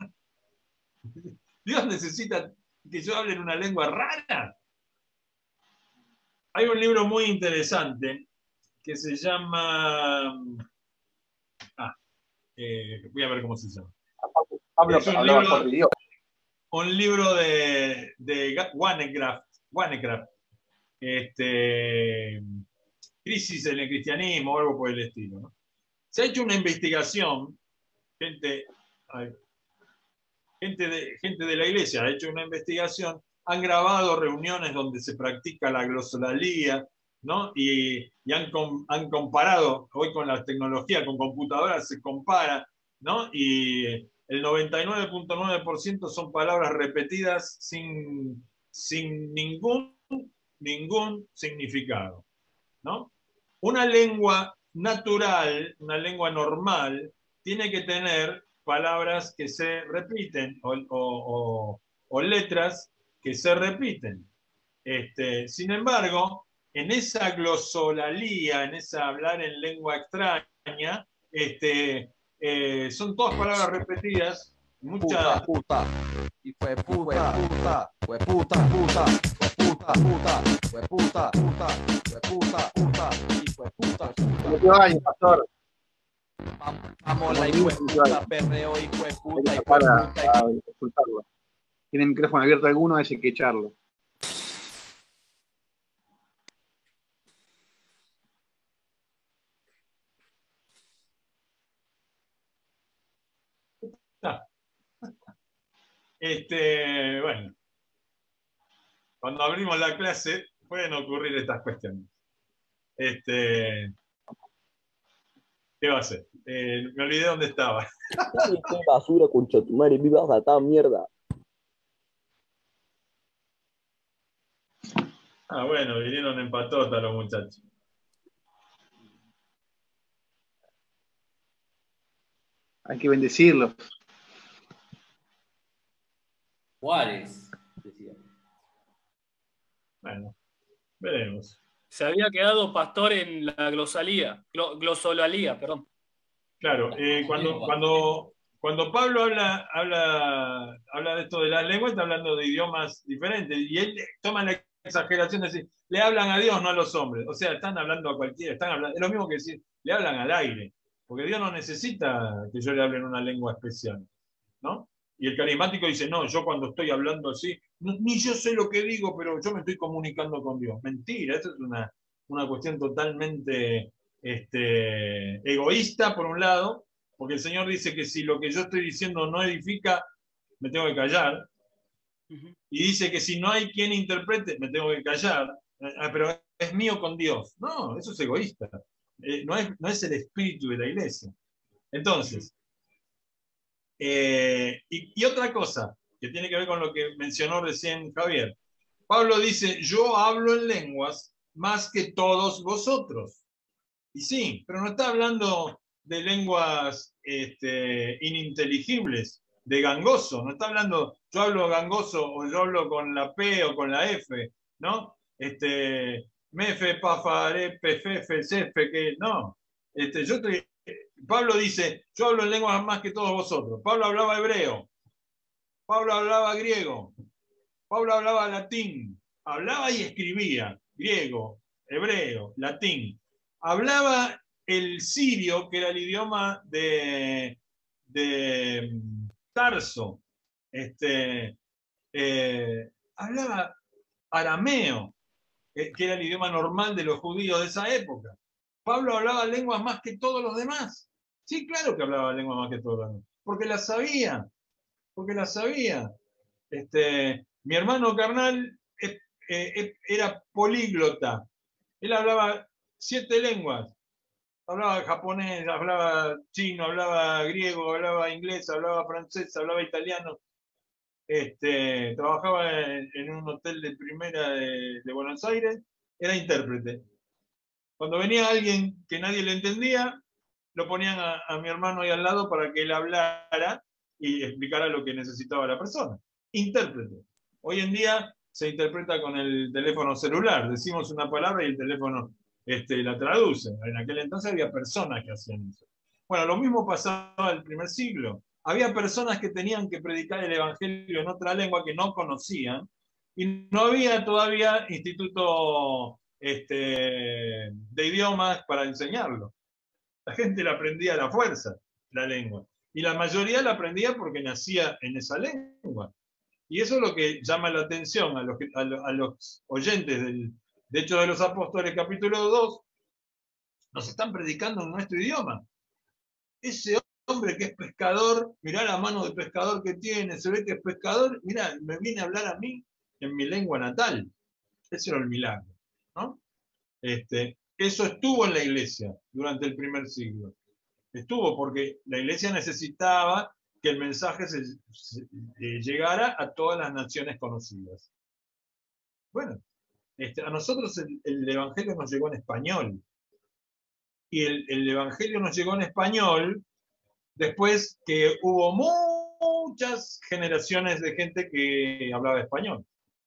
¿Dios necesita que yo hable en una lengua rara? Hay un libro muy interesante que se llama... Ah, eh, voy a ver cómo se llama. Pablo, es un hablaba libro, por Dios. Un libro de, de Wanecraft, Wanecraft este, Crisis en el cristianismo o algo por el estilo, ¿no? Se ha hecho una investigación, gente, gente, de, gente de la iglesia ha hecho una investigación, han grabado reuniones donde se practica la glosolalía, ¿no? Y, y han, com, han comparado, hoy con la tecnología, con computadoras se compara, ¿no? Y el noventa y nueve punto nueve por ciento son palabras repetidas sin, sin ningún, ningún significado, ¿no? Una lengua natural, una lengua normal, tiene que tener palabras que se repiten o, o, o, o letras que se repiten. Este, sin embargo, en esa glosolalía, en esa hablar en lengua extraña, este, eh, son todas palabras repetidas. Muchas... Puta, puta, y fue puta, puta, fue puta, puta. puta, puta, hijo de puta, puta, hijo de puta, puta, hijo de puta. No te vayas, pastor. Vamos la hijo de puta, perreo, hijo de puta, hijo de Para, puta. para escucharlo. Tiene el micrófono abierto alguno, ese hay que echarlo. Este, bueno, cuando abrimos la clase pueden ocurrir estas cuestiones. Este, ¿qué va a hacer? Eh, me olvidé dónde estaba. Qué basura, concha tu madre, me ibas a atar mierda. Ah, bueno, vinieron en patota los muchachos. Hay que bendecirlos. Juárez, decía. Bueno, veremos. Se había quedado Pastor en la glosalía, glo- glosolalía, perdón. Claro, eh, cuando, cuando, cuando Pablo habla, habla, habla de esto de las lenguas, está hablando de idiomas diferentes. Y él toma la exageración de decir, le hablan a Dios, no a los hombres. O sea, están hablando a cualquiera, están hablando, es lo mismo que decir, le hablan al aire. Porque Dios no necesita que yo le hable en una lengua especial, ¿no? Y el carismático dice, no, yo cuando estoy hablando así, no, ni yo sé lo que digo, pero yo me estoy comunicando con Dios. Mentira, eso es una, una cuestión totalmente este, egoísta, por un lado, porque el Señor dice que si lo que yo estoy diciendo no edifica, me tengo que callar. Y dice que si no hay quien interprete, me tengo que callar. Ah, pero es mío con Dios. No, eso es egoísta. Eh, no, es, no es el espíritu de la iglesia. Entonces, eh, y, y otra cosa que tiene que ver con lo que mencionó recién Javier. Pablo dice, yo hablo en lenguas más que todos vosotros. Y sí, pero no está hablando de lenguas este, ininteligibles, de gangoso. No está hablando, yo hablo gangoso o yo hablo con la P o con la F, ¿no? Este, mefe, pafare, pefefe, cefe, que no. Este, yo estoy, Pablo dice, yo hablo en lenguas más que todos vosotros. Pablo hablaba hebreo, Pablo hablaba griego, Pablo hablaba latín, hablaba y escribía griego, hebreo, latín. Hablaba el sirio, que era el idioma de, de Tarso. Este, eh, hablaba arameo, eh, que era el idioma normal de los judíos de esa época. Pablo hablaba lenguas más que todos los demás. Sí, claro que hablaba lenguas más que todos los demás, porque las sabía, porque las sabía. Este, mi hermano carnal eh, eh, era políglota. Él hablaba siete lenguas. Hablaba japonés, hablaba chino, hablaba griego, hablaba inglés, hablaba francés, hablaba italiano. Este, trabajaba en, en un hotel de primera de, de Buenos Aires. Era intérprete. Cuando venía alguien que nadie le entendía, lo ponían a, a mi hermano ahí al lado para que él hablara y explicara lo que necesitaba la persona. Intérprete. Hoy en día se interpreta con el teléfono celular. Decimos una palabra y el teléfono este, la traduce. En aquel entonces había personas que hacían eso. Bueno, lo mismo pasaba en el primer siglo. Había personas que tenían que predicar el evangelio en otra lengua que no conocían y no había todavía instituto este, de idiomas para enseñarlo. La gente la aprendía a la fuerza, la lengua. Y la mayoría la aprendía porque nacía en esa lengua. Y eso es lo que llama la atención a los, a los, a los oyentes del, de Hechos de los Apóstoles, capítulo dos. Nos están predicando en nuestro idioma. Ese hombre que es pescador, mirá la mano de pescador que tiene, se ve que es pescador, mirá, me viene a hablar a mí en mi lengua natal. Ese era el milagro, ¿no? Este, eso estuvo en la iglesia durante el primer siglo. Estuvo porque la iglesia necesitaba que el mensaje se, se, eh, llegara a todas las naciones conocidas. Bueno, este, a nosotros el, el Evangelio nos llegó en español. Y el, el Evangelio nos llegó en español después que hubo muchas generaciones de gente que hablaba español.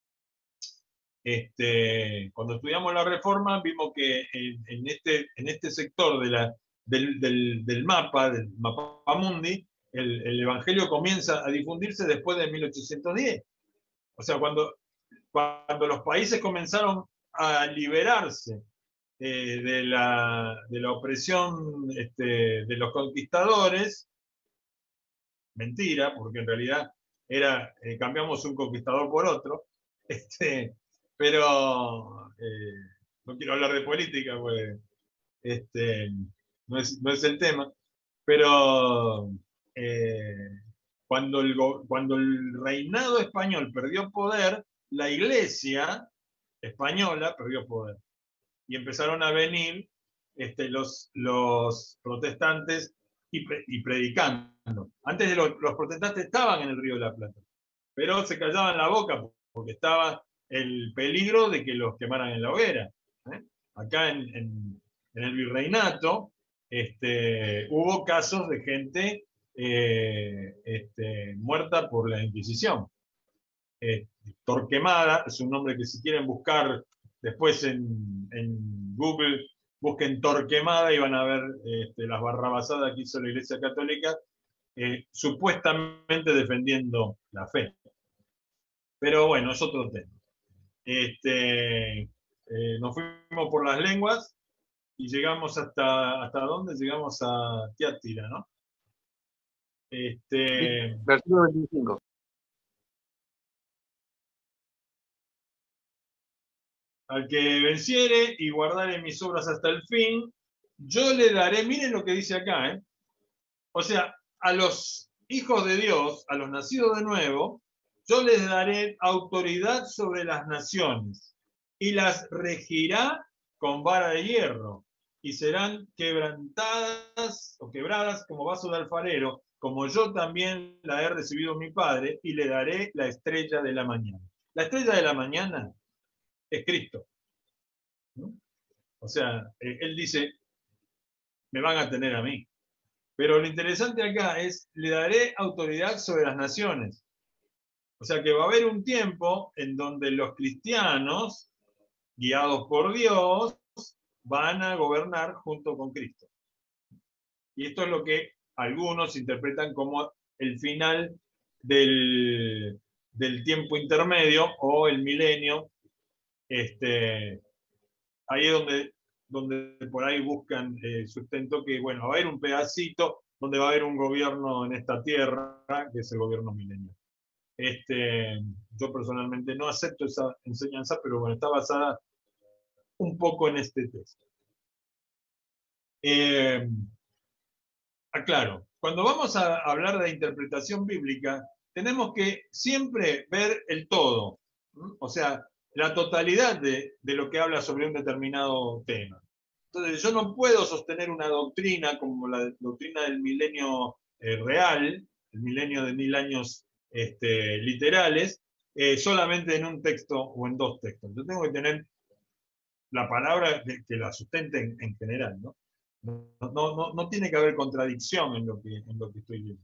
Este, cuando estudiamos la Reforma vimos que en, en, este, en este sector de la, del, del, del mapa, del mapa mundi, el, el Evangelio comienza a difundirse después de mil ochocientos diez. O sea, cuando cuando los países comenzaron a liberarse eh, de, la, de la opresión este, de los conquistadores, mentira, porque en realidad era, eh, cambiamos un conquistador por otro, este, pero eh, no quiero hablar de política, porque este, no, es, no es el tema, pero eh, cuando, el, cuando el reinado español perdió poder, la iglesia española perdió poder. Y empezaron a venir este, los, los protestantes y, pre, y predicando. Antes de los, los protestantes estaban en el Río de la Plata, pero se callaban la boca porque estaba el peligro de que los quemaran en la hoguera. ¿eh? Acá en, en, en el virreinato este, hubo casos de gente eh, este, muerta por la Inquisición. Eh, Torquemada es un nombre que si quieren buscar después en, en Google, busquen Torquemada y van a ver este, las barrabasadas que hizo la Iglesia Católica, eh, supuestamente defendiendo la fe. Pero bueno, es otro tema. Este, eh, nos fuimos por las lenguas y llegamos hasta, ¿hasta dónde? Llegamos a Tiátira, ¿no? Este, Versículo veinticinco. Al que venciere y guardare mis obras hasta el fin, yo le daré, miren lo que dice acá, ¿eh? O sea, a los hijos de Dios, a los nacidos de nuevo, yo les daré autoridad sobre las naciones y las regirá con vara de hierro y serán quebrantadas o quebradas como vaso de alfarero, como yo también la he recibido mi Padre, y le daré la estrella de la mañana. La estrella de la mañana es Cristo. ¿no? O sea, él dice, me van a tener a mí. Pero lo interesante acá es, le daré autoridad sobre las naciones. O sea que va a haber un tiempo en donde los cristianos, guiados por Dios, van a gobernar junto con Cristo. Y esto es lo que algunos interpretan como el final del, del tiempo intermedio o el milenio. Este, ahí es donde, donde por ahí buscan eh, sustento que, bueno, va a haber un pedacito donde va a haber un gobierno en esta tierra, que es el gobierno milenio. Este, yo personalmente no acepto esa enseñanza, pero bueno, está basada un poco en este texto. Eh, aclaro, cuando vamos a hablar de interpretación bíblica, tenemos que siempre ver el todo, ¿no? O sea, la totalidad de, de lo que habla sobre un determinado tema. Entonces, yo no puedo sostener una doctrina como la doctrina del milenio eh, real, el milenio de mil años este, literales, eh, solamente en un texto o en dos textos. Yo tengo que tener la palabra que, que la sustente en, en general, ¿no? No, no, no, no tiene que haber contradicción en lo que, en lo que estoy viendo.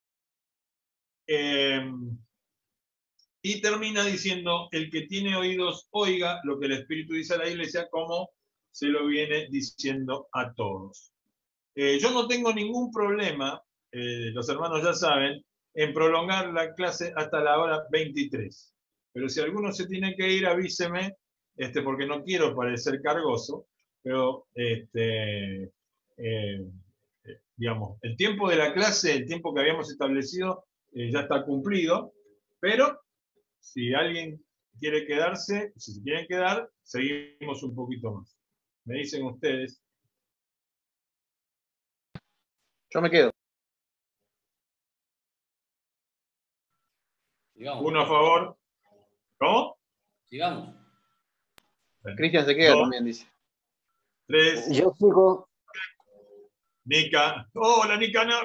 Eh, y termina diciendo, el que tiene oídos, oiga lo que el Espíritu dice a la Iglesia, como se lo viene diciendo a todos. Eh, yo no tengo ningún problema, eh, los hermanos ya saben, en prolongar la clase hasta la hora veintitrés. Pero si alguno se tiene que ir, avíseme, este, porque no quiero parecer cargoso, pero este, eh, digamos, el tiempo de la clase, el tiempo que habíamos establecido, eh, ya está cumplido, pero si alguien quiere quedarse, si se quieren quedar, seguimos un poquito más. Me dicen ustedes. Yo me quedo. Sigamos. Uno a favor. ¿Cómo? Sigamos. Cristian se queda Dos, también, dice. Tres. Yo sigo. Nica. Hola, Nica. No.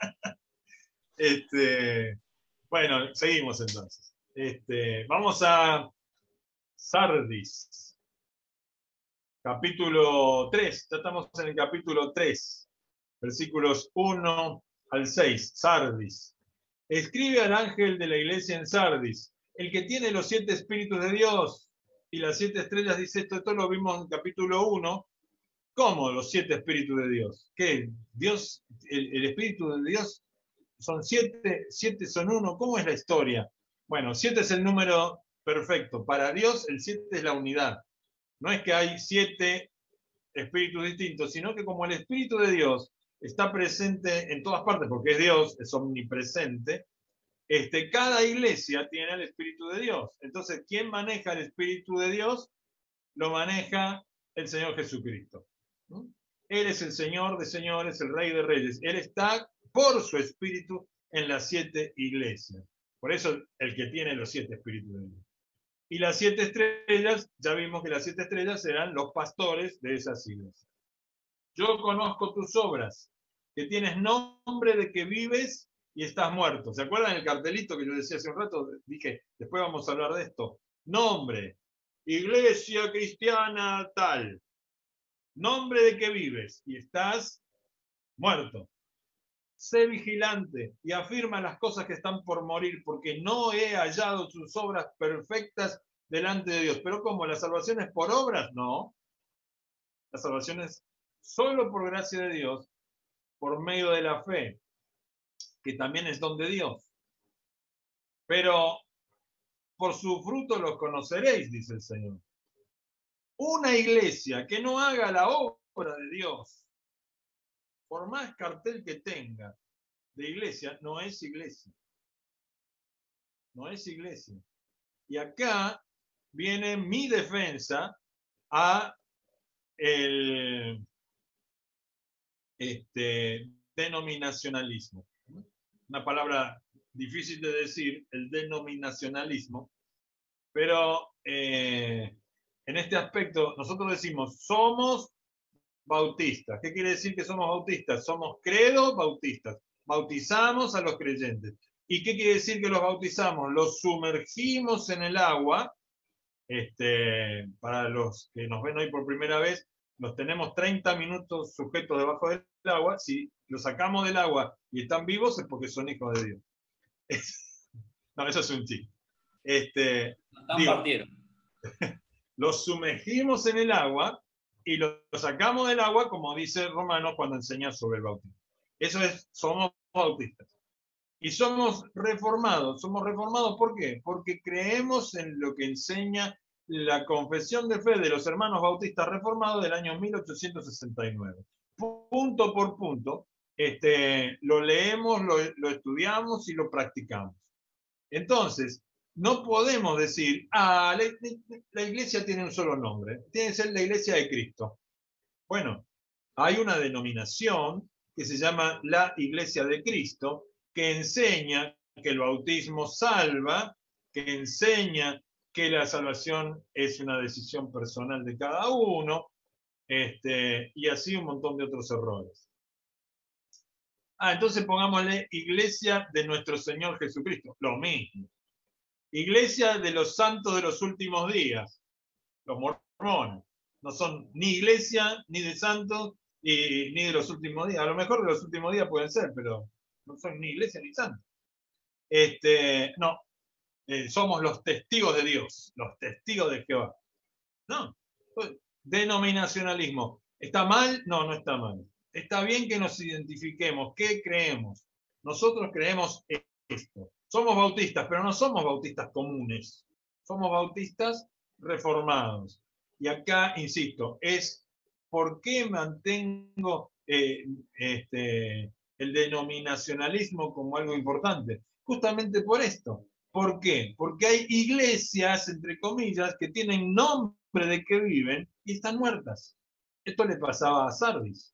este, bueno, seguimos entonces. Este, vamos a Sardis. Capítulo tres. Ya estamos en el capítulo tres. Versículos uno al seis. Sardis. Escribe al ángel de la iglesia en Sardis, el que tiene los siete espíritus de Dios y las siete estrellas, dice esto, esto lo vimos en capítulo uno. ¿Cómo los siete espíritus de Dios? ¿Qué? Dios, el, el espíritu de Dios son siete, siete son uno. ¿Cómo es la historia? Bueno, siete es el número perfecto. Para Dios el siete es la unidad. No es que hay siete espíritus distintos, sino que como el Espíritu de Dios está presente en todas partes, porque es Dios, es omnipresente, este, cada iglesia tiene el Espíritu de Dios. Entonces, ¿quién maneja el Espíritu de Dios? Lo maneja el Señor Jesucristo. ¿Mm? Él es el Señor de señores, el Rey de reyes. Él está por su Espíritu en las siete iglesias. Por eso el que tiene los siete Espíritus de Dios. Y las siete estrellas, ya vimos que las siete estrellas serán los pastores de esas iglesias. Yo conozco tus obras, que tienes nombre de que vives y estás muerto. ¿Se acuerdan el cartelito que yo decía hace un rato? Dije, después vamos a hablar de esto. Nombre, iglesia cristiana tal. Nombre de que vives y estás muerto. Sé vigilante y afirma las cosas que están por morir, porque no he hallado sus obras perfectas delante de Dios. Pero ¿cómo? ¿La salvación es por obras? No. La salvación es solo por gracia de Dios, por medio de la fe, que también es don de Dios. Pero por su fruto los conoceréis, dice el Señor. Una iglesia que no haga la obra de Dios, por más cartel que tenga de iglesia, no es iglesia. No es iglesia. Y acá viene mi defensa a el este, denominacionalismo. Una palabra difícil de decir, el denominacionalismo, pero eh, en este aspecto nosotros decimos, somos bautistas. ¿Qué quiere decir que somos bautistas? Somos credo bautistas. Bautizamos a los creyentes. ¿Y qué quiere decir que los bautizamos? Los sumergimos en el agua. Este, para los que nos ven hoy por primera vez, los tenemos treinta minutos sujetos debajo del agua. Si los sacamos del agua y están vivos es porque son hijos de Dios. No, eso es un chiste. Este, digo, los sumergimos en el agua y lo sacamos del agua, como dice Romanos cuando enseña sobre el bautismo. Eso es, somos bautistas. Y somos reformados. ¿Somos reformados por qué? Porque creemos en lo que enseña la confesión de fe de los hermanos bautistas reformados del año mil ochocientos sesenta y nueve. Punto por punto, este, lo leemos, lo, lo estudiamos y lo practicamos. Entonces, no podemos decir, ah, la, la iglesia tiene un solo nombre, tiene que ser la iglesia de Cristo. Bueno, hay una denominación que se llama la Iglesia de Cristo, que enseña que el bautismo salva, que enseña que la salvación es una decisión personal de cada uno, este, y así un montón de otros errores. Ah, entonces pongámosle Iglesia de nuestro Señor Jesucristo, lo mismo. Iglesia de los santos de los últimos días, los mormones. No son ni iglesia, ni de santos, y, ni de los últimos días. A lo mejor de los últimos días pueden ser, pero no son ni iglesia ni santos. Este, no, eh, somos los testigos de Dios, los testigos de Jehová. No, denominacionalismo. ¿Está mal? No, no está mal. Está bien que nos identifiquemos. ¿Qué creemos? Nosotros creemos esto. Somos bautistas, pero no somos bautistas comunes. Somos bautistas reformados. Y acá, insisto, es por qué mantengo eh, este, el denominacionalismo como algo importante. Justamente por esto. ¿Por qué? Porque hay iglesias, entre comillas, que tienen nombre de que viven y están muertas. Esto le pasaba a Sardis.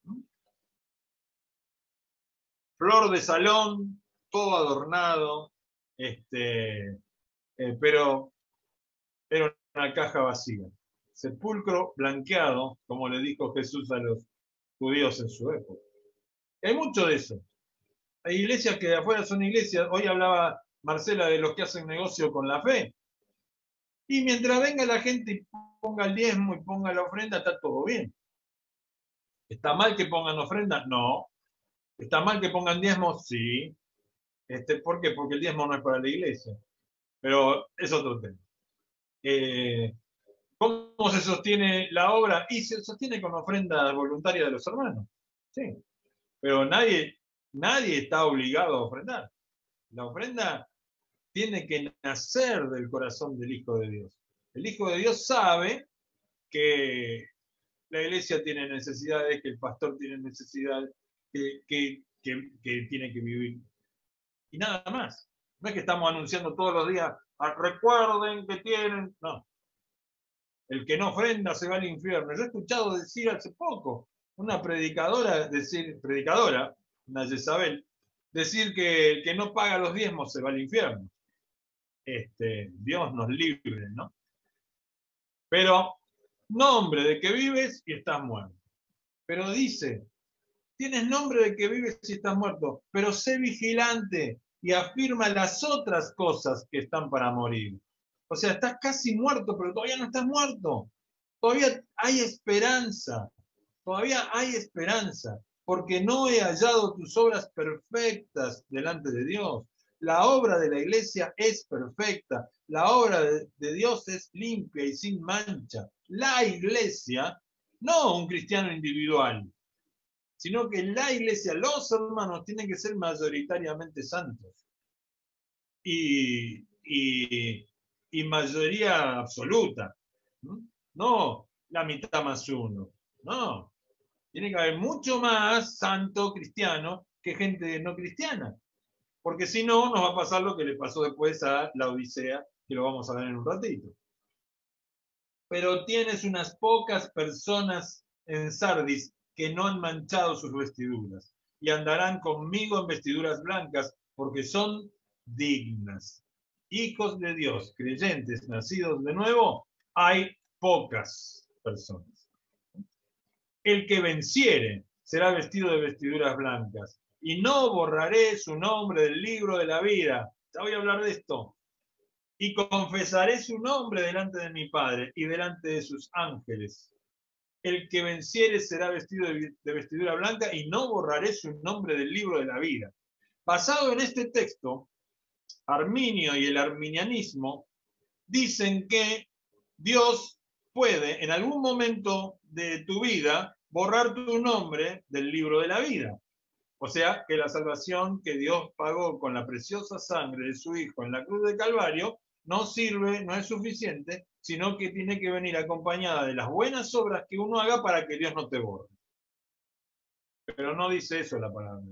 Flor de salón, todo adornado, este, eh, pero era una caja vacía. Sepulcro blanqueado, como le dijo Jesús a los judíos en su época. Hay mucho de eso. Hay iglesias que de afuera son iglesias. Hoy hablaba Marcela de los que hacen negocio con la fe. Y mientras venga la gente y ponga el diezmo y ponga la ofrenda, está todo bien. ¿Está mal que pongan ofrenda? No. ¿Está mal que pongan diezmo? Sí. Este, ¿Por qué? Porque el diezmo no es para la iglesia. Pero es otro tema. Eh, ¿Cómo se sostiene la obra? Y se sostiene con ofrenda voluntaria de los hermanos. Sí. Pero nadie, nadie está obligado a ofrendar. La ofrenda tiene que nacer del corazón del Hijo de Dios. El Hijo de Dios sabe que la iglesia tiene necesidades, que el pastor tiene necesidades, que, que, que, que tiene que vivir. Y nada más. No es que estamos anunciando todos los días, ah, recuerden que tienen. No. El que no ofrenda se va al infierno. Yo he escuchado decir hace poco, una predicadora, decir, predicadora, una Jezabel, decir que el que no paga los diezmos se va al infierno. Este, Dios nos libre, ¿no? Pero, nombre de que vives y estás muerto. Pero dice, tienes nombre de que vives y estás muerto, pero sé vigilante y afirma las otras cosas que están para morir. O sea, estás casi muerto, pero todavía no estás muerto. Todavía hay esperanza. Todavía hay esperanza. Porque no he hallado tus obras perfectas delante de Dios. La obra de la iglesia es perfecta. La obra de, de Dios es limpia y sin mancha. La iglesia, no un cristiano individual, sino que la iglesia, los hermanos, tienen que ser mayoritariamente santos. Y, y, y mayoría absoluta. ¿No? No la mitad más uno. No. Tiene que haber mucho más santo cristiano que gente no cristiana. Porque si no, nos va a pasar lo que le pasó después a la Odisea, que lo vamos a ver en un ratito. Pero tienes unas pocas personas en Sardis que no han manchado sus vestiduras y andarán conmigo en vestiduras blancas porque son dignas. Hijos de Dios, creyentes, nacidos de nuevo, hay pocas personas. El que venciere será vestido de vestiduras blancas y no borraré su nombre del libro de la vida. Ya voy a hablar de esto. Y confesaré su nombre delante de mi Padre y delante de sus ángeles. El que venciere será vestido de vestidura blanca y no borraré su nombre del libro de la vida. Basado en este texto, Arminio y el arminianismo dicen que Dios puede en algún momento de tu vida borrar tu nombre del libro de la vida. O sea, que la salvación que Dios pagó con la preciosa sangre de su Hijo en la cruz de Calvario no sirve, no es suficiente, sino que tiene que venir acompañada de las buenas obras que uno haga para que Dios no te borre. Pero no dice eso la palabra.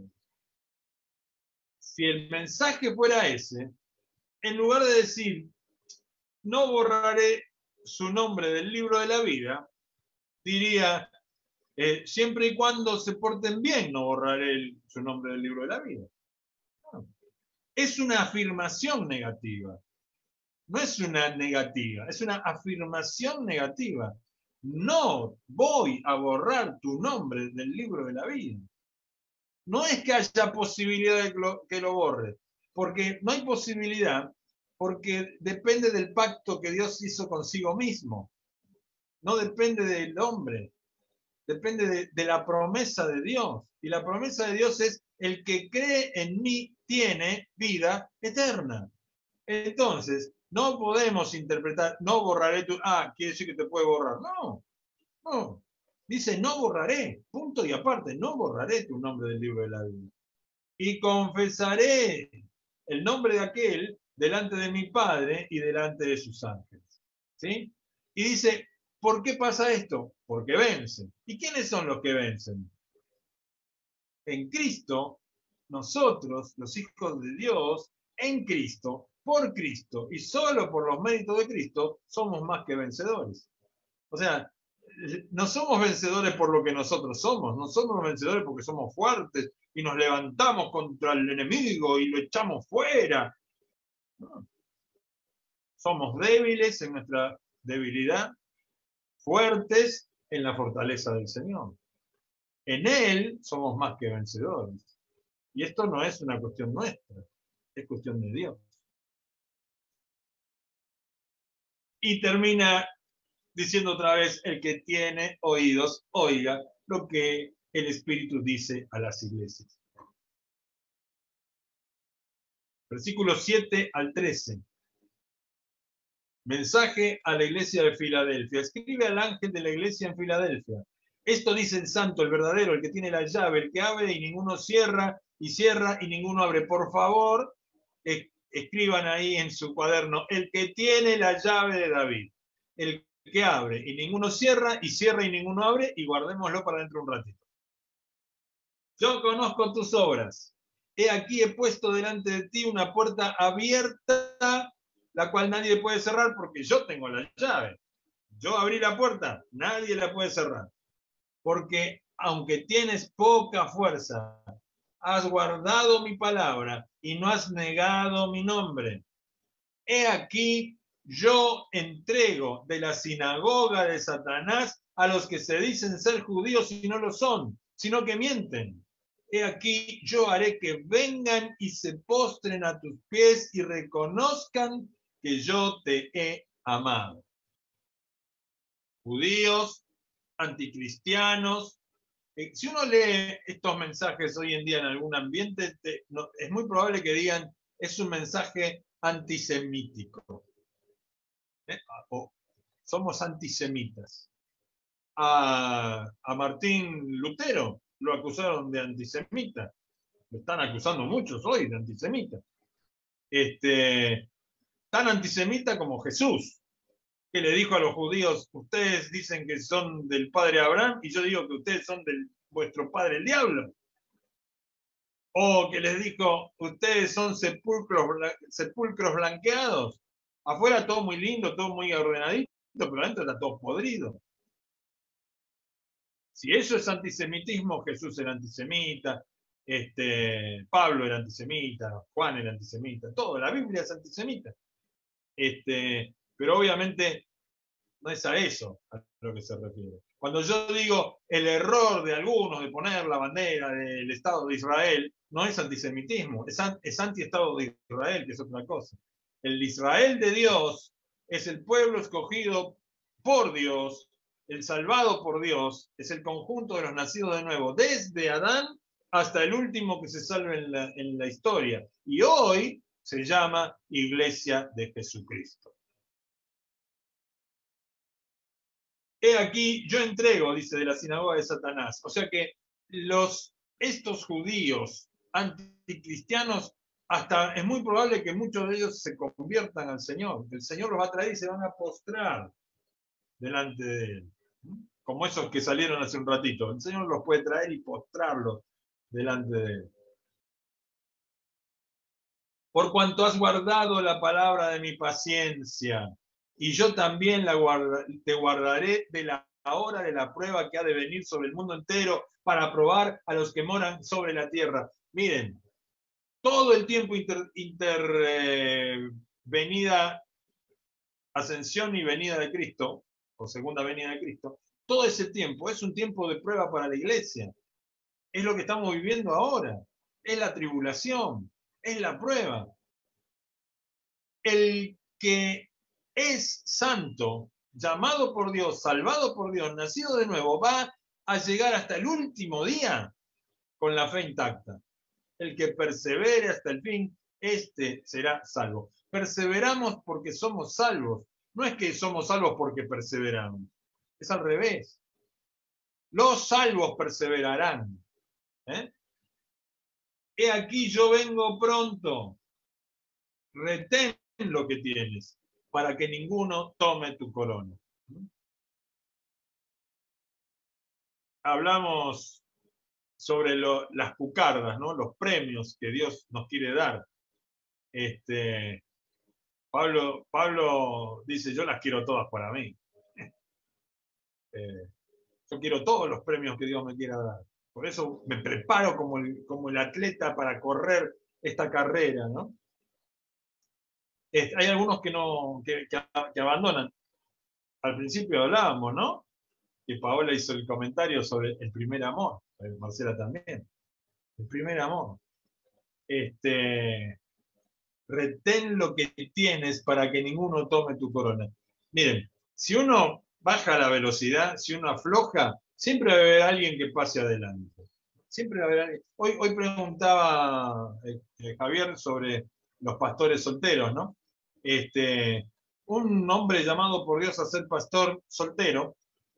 Si el mensaje fuera ese, en lugar de decir, no borraré su nombre del libro de la vida, diría, eh, siempre y cuando se porten bien, no borraré el, su nombre del libro de la vida. No. Es una afirmación negativa. No es una negativa, es una afirmación negativa. No voy a borrar tu nombre del libro de la vida. No es que haya posibilidad de que lo, que lo borre, porque no hay posibilidad, porque depende del pacto que Dios hizo consigo mismo. No depende del hombre, depende de, de la promesa de Dios. Y la promesa de Dios es, el que cree en mí tiene vida eterna. Entonces, no podemos interpretar, no borraré tu... Ah, quiere decir que te puede borrar. No, no. Dice, no borraré, punto y aparte, no borraré tu nombre del libro de la vida. Y confesaré el nombre de aquel delante de mi Padre y delante de sus ángeles. ¿Sí? Y dice, ¿por qué pasa esto? Porque vencen. ¿Y quiénes son los que vencen? En Cristo, nosotros, los hijos de Dios, en Cristo, por Cristo y solo por los méritos de Cristo, somos más que vencedores. O sea, no somos vencedores por lo que nosotros somos, no somos vencedores porque somos fuertes y nos levantamos contra el enemigo y lo echamos fuera. No. Somos débiles en nuestra debilidad, fuertes en la fortaleza del Señor. En Él somos más que vencedores. Y esto no es una cuestión nuestra, es cuestión de Dios. Y termina diciendo otra vez, el que tiene oídos, oiga lo que el Espíritu dice a las iglesias. Versículos siete al trece. Mensaje a la iglesia de Filadelfia. Escribe al ángel de la iglesia en Filadelfia. Esto dice el santo, el verdadero, el que tiene la llave, el que abre y ninguno cierra, y cierra y ninguno abre. Por favor, eh, escriban ahí en su cuaderno, el que tiene la llave de David, el que abre y ninguno cierra, y cierra y ninguno abre, y guardémoslo para dentro de un ratito. Yo conozco tus obras. He aquí he puesto delante de ti una puerta abierta, la cual nadie puede cerrar porque yo tengo la llave. Yo abrí la puerta, nadie la puede cerrar. Porque aunque tienes poca fuerza, has guardado mi palabra y no has negado mi nombre. He aquí, yo entrego de la sinagoga de Satanás a los que se dicen ser judíos y no lo son, sino que mienten. He aquí, yo haré que vengan y se postren a tus pies y reconozcan que yo te he amado. Judíos, anticristianos. Eh, si uno lee estos mensajes hoy en día en algún ambiente, te, no, es muy probable que digan, es un mensaje antisemítico. ¿Eh? O somos antisemitas. A, a Martín Lutero lo acusaron de antisemita. Lo están acusando muchos hoy de antisemita. Este, tan antisemita como Jesús, que le dijo a los judíos, ustedes dicen que son del padre Abraham y yo digo que ustedes son de vuestro padre el diablo. O que les dijo, ustedes son sepulcros, sepulcros blanqueados. Afuera todo muy lindo, todo muy ordenadito, pero adentro está todo podrido. Si eso es antisemitismo, Jesús era antisemita, este, Pablo era antisemita, Juan era antisemita, todo, la Biblia es antisemita. Este, pero obviamente no es a eso a lo que se refiere. Cuando yo digo el error de algunos de poner la bandera del Estado de Israel, no es antisemitismo, es, es anti-Estado de Israel, que es otra cosa. El Israel de Dios es el pueblo escogido por Dios, el salvado por Dios, es el conjunto de los nacidos de nuevo, desde Adán hasta el último que se salve en la, en la historia. Y hoy se llama Iglesia de Jesucristo. He aquí, yo entrego, dice, de la sinagoga de Satanás. O sea que los, estos judíos anticristianos, hasta es muy probable que muchos de ellos se conviertan al Señor. El Señor los va a traer y se van a postrar delante de Él. Como esos que salieron hace un ratito. El Señor los puede traer y postrarlos delante de Él. Por cuanto has guardado la palabra de mi paciencia, y yo también la guarda, te guardaré de la hora de la prueba que ha de venir sobre el mundo entero para probar a los que moran sobre la tierra. Miren, todo el tiempo inter, inter eh, venida, ascensión y venida de Cristo, o segunda venida de Cristo, todo ese tiempo es un tiempo de prueba para la iglesia. Es lo que estamos viviendo ahora. Es la tribulación, es la prueba. El que es santo, llamado por Dios, salvado por Dios, nacido de nuevo, va a llegar hasta el último día con la fe intacta. El que persevere hasta el fin, este será salvo. Perseveramos porque somos salvos. No es que somos salvos porque perseveramos. Es al revés. Los salvos perseverarán. ¿Eh? He aquí yo vengo pronto. Retén lo que tienes, para que ninguno tome tu corona. Hablamos sobre lo, las cucardas, ¿no? Los premios que Dios nos quiere dar. Este, Pablo, Pablo dice, yo las quiero todas para mí. Eh, yo quiero todos los premios que Dios me quiera dar. Por eso me preparo como el, como el atleta para correr esta carrera, ¿no? Hay algunos que, no, que, que, que abandonan. Al principio hablábamos, ¿no? Que Paola hizo el comentario sobre el primer amor. Marcela también. El primer amor. Este, retén lo que tienes para que ninguno tome tu corona. Miren, si uno baja la velocidad, si uno afloja, siempre va a haber alguien que pase adelante. Siempre va a haber alguien. Hoy, hoy preguntaba eh, eh, Javier sobre los pastores solteros, ¿no? Este, un hombre llamado por Dios a ser pastor soltero,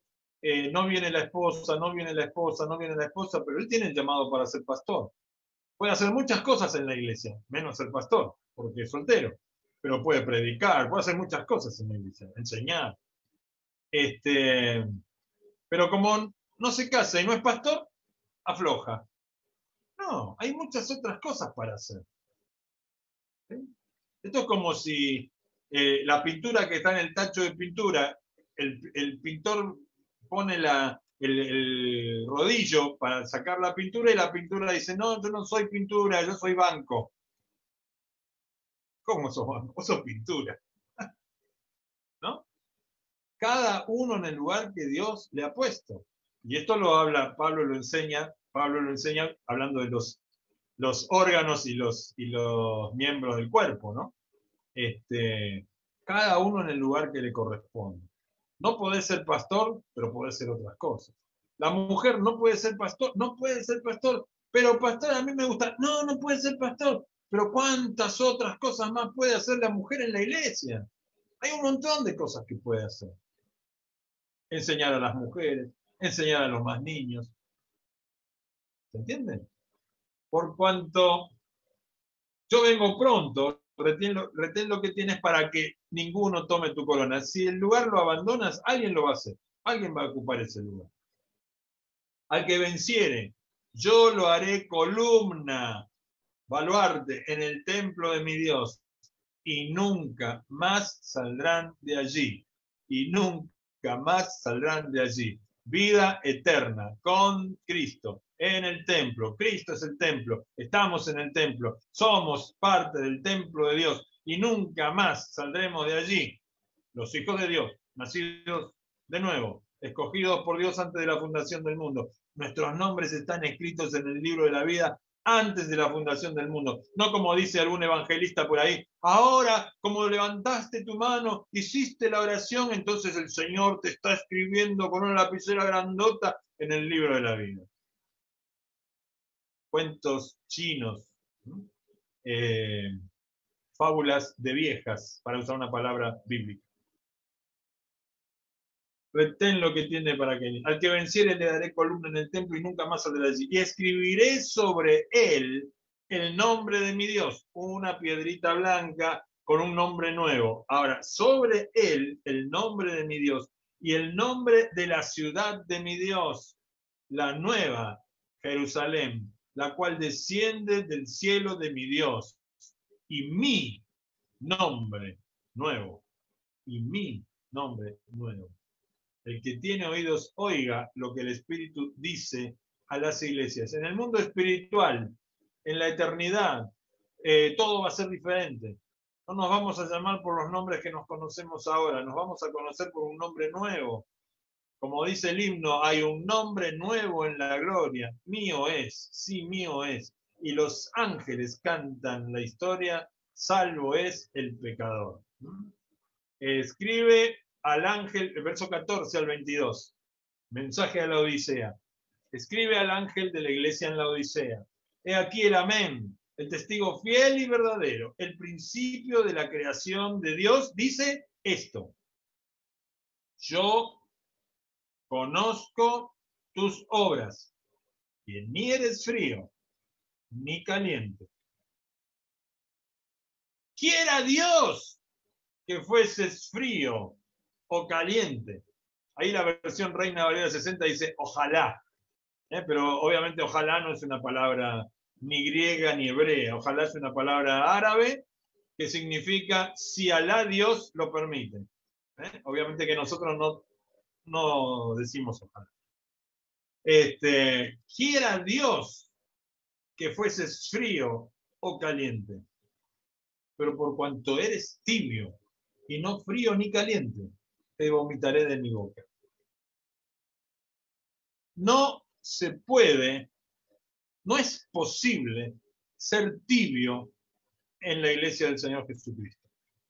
eh, no viene la esposa, no viene la esposa, no viene la esposa, pero él tiene el llamado para ser pastor. Puede hacer muchas cosas en la iglesia, menos ser pastor, porque es soltero. Pero puede predicar, puede hacer muchas cosas en la iglesia, enseñar. Este, pero como no se casa y no es pastor, afloja. No, hay muchas otras cosas para hacer. ¿Sí? Esto es como si eh, la pintura que está en el tacho de pintura, el, el pintor pone la, el, el rodillo para sacar la pintura y la pintura dice, no, yo no soy pintura, yo soy banco. ¿Cómo sos banco? Vos sos pintura. ¿No? Cada uno en el lugar que Dios le ha puesto. Y esto lo habla, Pablo lo enseña, Pablo lo enseña hablando de los, los órganos y los, y los miembros del cuerpo, ¿no? Este, cada uno en el lugar que le corresponde. No podés ser pastor, pero podés ser otras cosas. La mujer no puede ser pastor, no puede ser pastor, pero pastor a mí me gusta. No, no puede ser pastor, pero ¿cuántas otras cosas más puede hacer la mujer en la iglesia? Hay un montón de cosas que puede hacer. Enseñar a las mujeres, enseñar a los más niños. ¿Se entiende? Por cuanto yo vengo pronto, retén lo, retén lo que tienes para que ninguno tome tu corona. Si el lugar lo abandonas, alguien lo va a hacer. Alguien va a ocupar ese lugar. Al que venciere, yo lo haré columna, baluarte en el templo de mi Dios, y nunca más saldrán de allí. Y nunca más saldrán de allí. Vida eterna con Cristo en el templo. Cristo es el templo. Estamos en el templo. Somos parte del templo de Dios. Y nunca más saldremos de allí. Los hijos de Dios, nacidos de nuevo, escogidos por Dios antes de la fundación del mundo. Nuestros nombres están escritos en el libro de la vida antes de la fundación del mundo. No como dice algún evangelista por ahí, ahora como levantaste tu mano, hiciste la oración, entonces el Señor te está escribiendo con una lapicera grandota en el libro de la vida. Cuentos chinos, eh, fábulas de viejas, para usar una palabra bíblica. Retén lo que tiene para que... Al que venciere le daré columna en el templo y nunca más saldrá de allí. Y escribiré sobre él el nombre de mi Dios. Una piedrita blanca con un nombre nuevo. Ahora, sobre él el nombre de mi Dios y el nombre de la ciudad de mi Dios, la nueva Jerusalén, la cual desciende del cielo de mi Dios. Y mi nombre nuevo. Y mi nombre nuevo. El que tiene oídos, oiga lo que el Espíritu dice a las iglesias. En el mundo espiritual, en la eternidad, eh, todo va a ser diferente. No nos vamos a llamar por los nombres que nos conocemos ahora, nos vamos a conocer por un nombre nuevo. Como dice el himno, hay un nombre nuevo en la gloria. Mío es, sí, mío es. Y los ángeles cantan la historia, salvo es el pecador. Escribe al ángel, el verso catorce al veintidós, mensaje a la Odisea. Escribe al ángel de la iglesia en la Odisea. He aquí el amén, el testigo fiel y verdadero, el principio de la creación de Dios, dice esto. Yo conozco tus obras, que ni eres frío, ni caliente. Quiera Dios que fueses frío o caliente. Ahí la versión Reina Valera sesenta dice ojalá, ¿eh? Pero obviamente ojalá no es una palabra ni griega ni hebrea, ojalá es una palabra árabe que significa si Alá Dios lo permite. ¿Eh? Obviamente que nosotros no, no decimos ojalá. Este, quiera Dios que fueses frío o caliente, pero por cuanto eres tibio y no frío ni caliente, te vomitaré de mi boca. No se puede, no es posible ser tibio en la iglesia del Señor Jesucristo.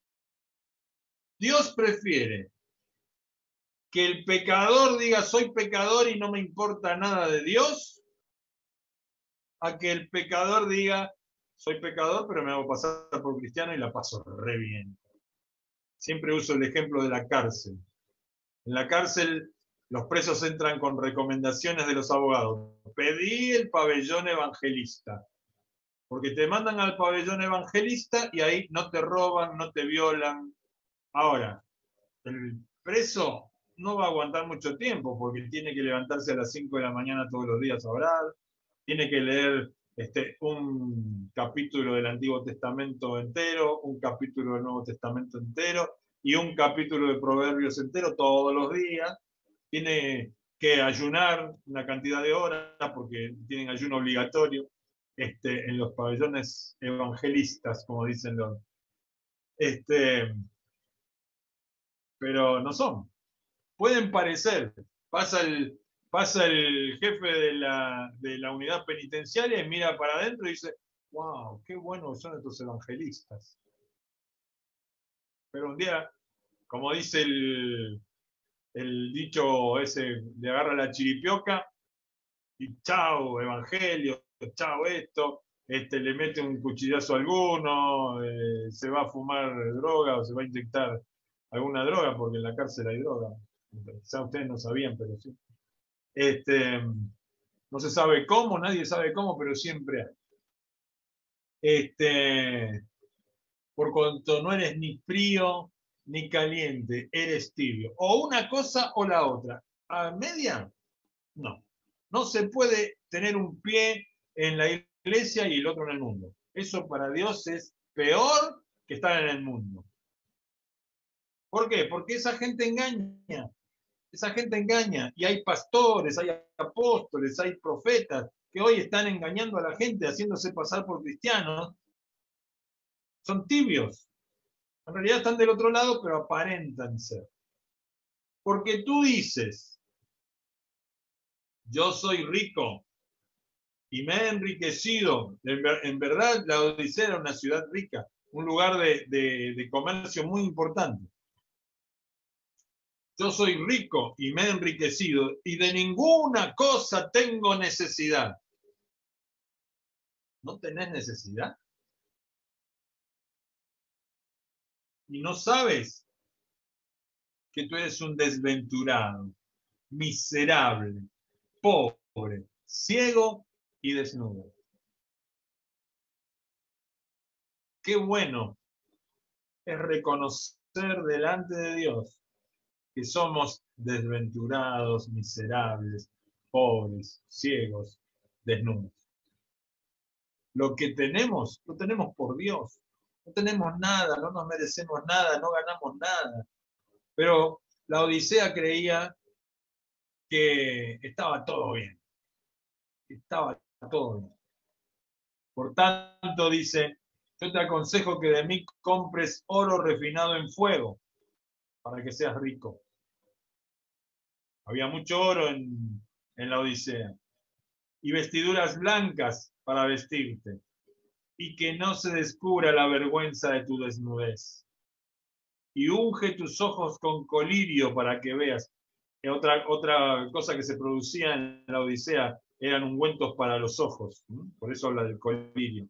Dios prefiere que el pecador diga soy pecador y no me importa nada de Dios, a que el pecador diga soy pecador pero me hago pasar por cristiano y la paso re bien. Siempre uso el ejemplo de la cárcel. En la cárcel los presos entran con recomendaciones de los abogados. Pedí el pabellón evangelista. Porque te mandan al pabellón evangelista y ahí no te roban, no te violan. Ahora, el preso no va a aguantar mucho tiempo porque tiene que levantarse a las cinco de la mañana todos los días a orar, tiene que leer este, un capítulo del Antiguo Testamento entero, un capítulo del Nuevo Testamento entero y un capítulo de Proverbios entero todos los días. Tiene que ayunar una cantidad de horas porque tienen ayuno obligatorio este, en los pabellones evangelistas, como dicen los... Este, pero no son. Pueden parecer. Pasa el, pasa el jefe de la, de la unidad penitenciaria y mira para adentro y dice, wow, qué buenos son estos evangelistas. Pero un día, como dice el, el dicho ese, le agarra la chiripioca y chao, evangelio, chao esto, este, le mete un cuchillazo a alguno, eh, se va a fumar droga o se va a inyectar alguna droga, porque en la cárcel hay droga. Quizá ustedes no sabían, pero sí. Este, no se sabe cómo, nadie sabe cómo, pero siempre hay. Este, por cuanto no eres ni frío ni caliente, eres tibio. O una cosa o la otra. ¿A media? No. No se puede tener un pie en la iglesia y el otro en el mundo. Eso para Dios es peor que estar en el mundo. ¿Por qué? Porque esa gente engaña. Esa gente engaña. Y hay pastores, hay apóstoles, hay profetas que hoy están engañando a la gente, haciéndose pasar por cristianos. Son tibios. En realidad están del otro lado, pero aparentan ser. Porque tú dices, yo soy rico y me he enriquecido. En verdad, la Odisea era una ciudad rica, un lugar de, de, de comercio muy importante. Yo soy rico y me he enriquecido y de ninguna cosa tengo necesidad. ¿No tenés necesidad? Y no sabes que tú eres un desventurado, miserable, pobre, ciego y desnudo. Qué bueno es reconocer delante de Dios que somos desventurados, miserables, pobres, ciegos, desnudos. Lo que tenemos, lo tenemos por Dios. No tenemos nada, no nos merecemos nada, no ganamos nada. Pero la Odisea creía que estaba todo bien. Estaba todo bien. Por tanto, dice, yo te aconsejo que de mí compres oro refinado en fuego para que seas rico. Había mucho oro en, en la Odisea. Y vestiduras blancas para vestirte. Y que no se descubra la vergüenza de tu desnudez. Y unge tus ojos con colirio para que veas. Otra, otra cosa que se producía en la Odisea eran ungüentos para los ojos. Por eso habla del colirio.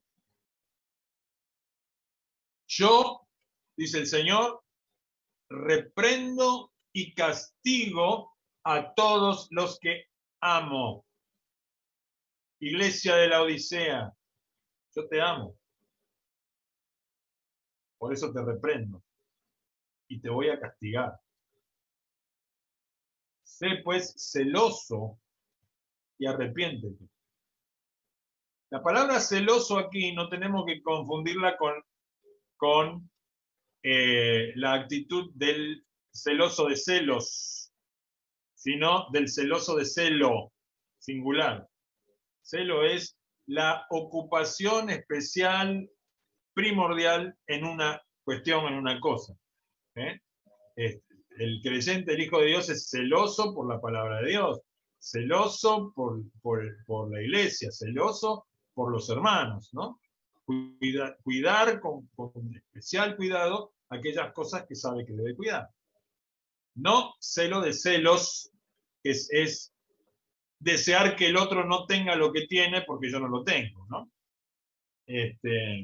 Yo, dice el Señor, reprendo y castigo a todos los que amo. Iglesia de la Odisea, yo te amo. Por eso te reprendo. Y te voy a castigar. Sé pues celoso y arrepiéntete. La palabra celoso aquí no tenemos que confundirla con, con eh, la actitud del celoso de celos, sino del celoso de celo, singular. Celo es la ocupación especial, primordial en una cuestión, en una cosa. ¿eh? El creyente, el Hijo de Dios, es celoso por la palabra de Dios, celoso por, por, por la iglesia, celoso por los hermanos, ¿no? Cuida, cuidar con, con especial cuidado aquellas cosas que sabe que debe cuidar. No celo de celos, que es, es desear que el otro no tenga lo que tiene porque yo no lo tengo, ¿no? Este,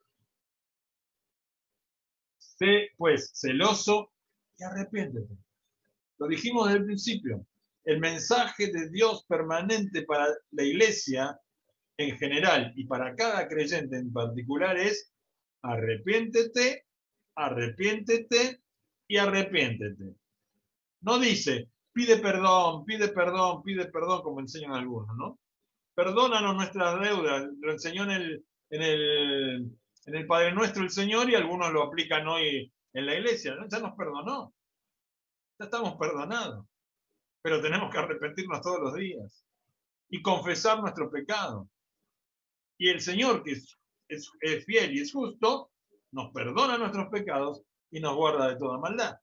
sé, pues, celoso y arrepiéntete. Lo dijimos desde el principio. El mensaje de Dios permanente para la iglesia en general y para cada creyente en particular es arrepiéntete, arrepiéntete y arrepiéntete. No dice, pide perdón, pide perdón, pide perdón, como enseñan algunos, ¿no? Perdónanos nuestras deudas, lo enseñó en el, en el, en el Padre Nuestro el Señor y algunos lo aplican hoy en la iglesia, ¿no? Ya nos perdonó, ya estamos perdonados, pero tenemos que arrepentirnos todos los días y confesar nuestro pecado. Y el Señor, que es, es, es fiel y es justo, nos perdona nuestros pecados y nos guarda de toda maldad.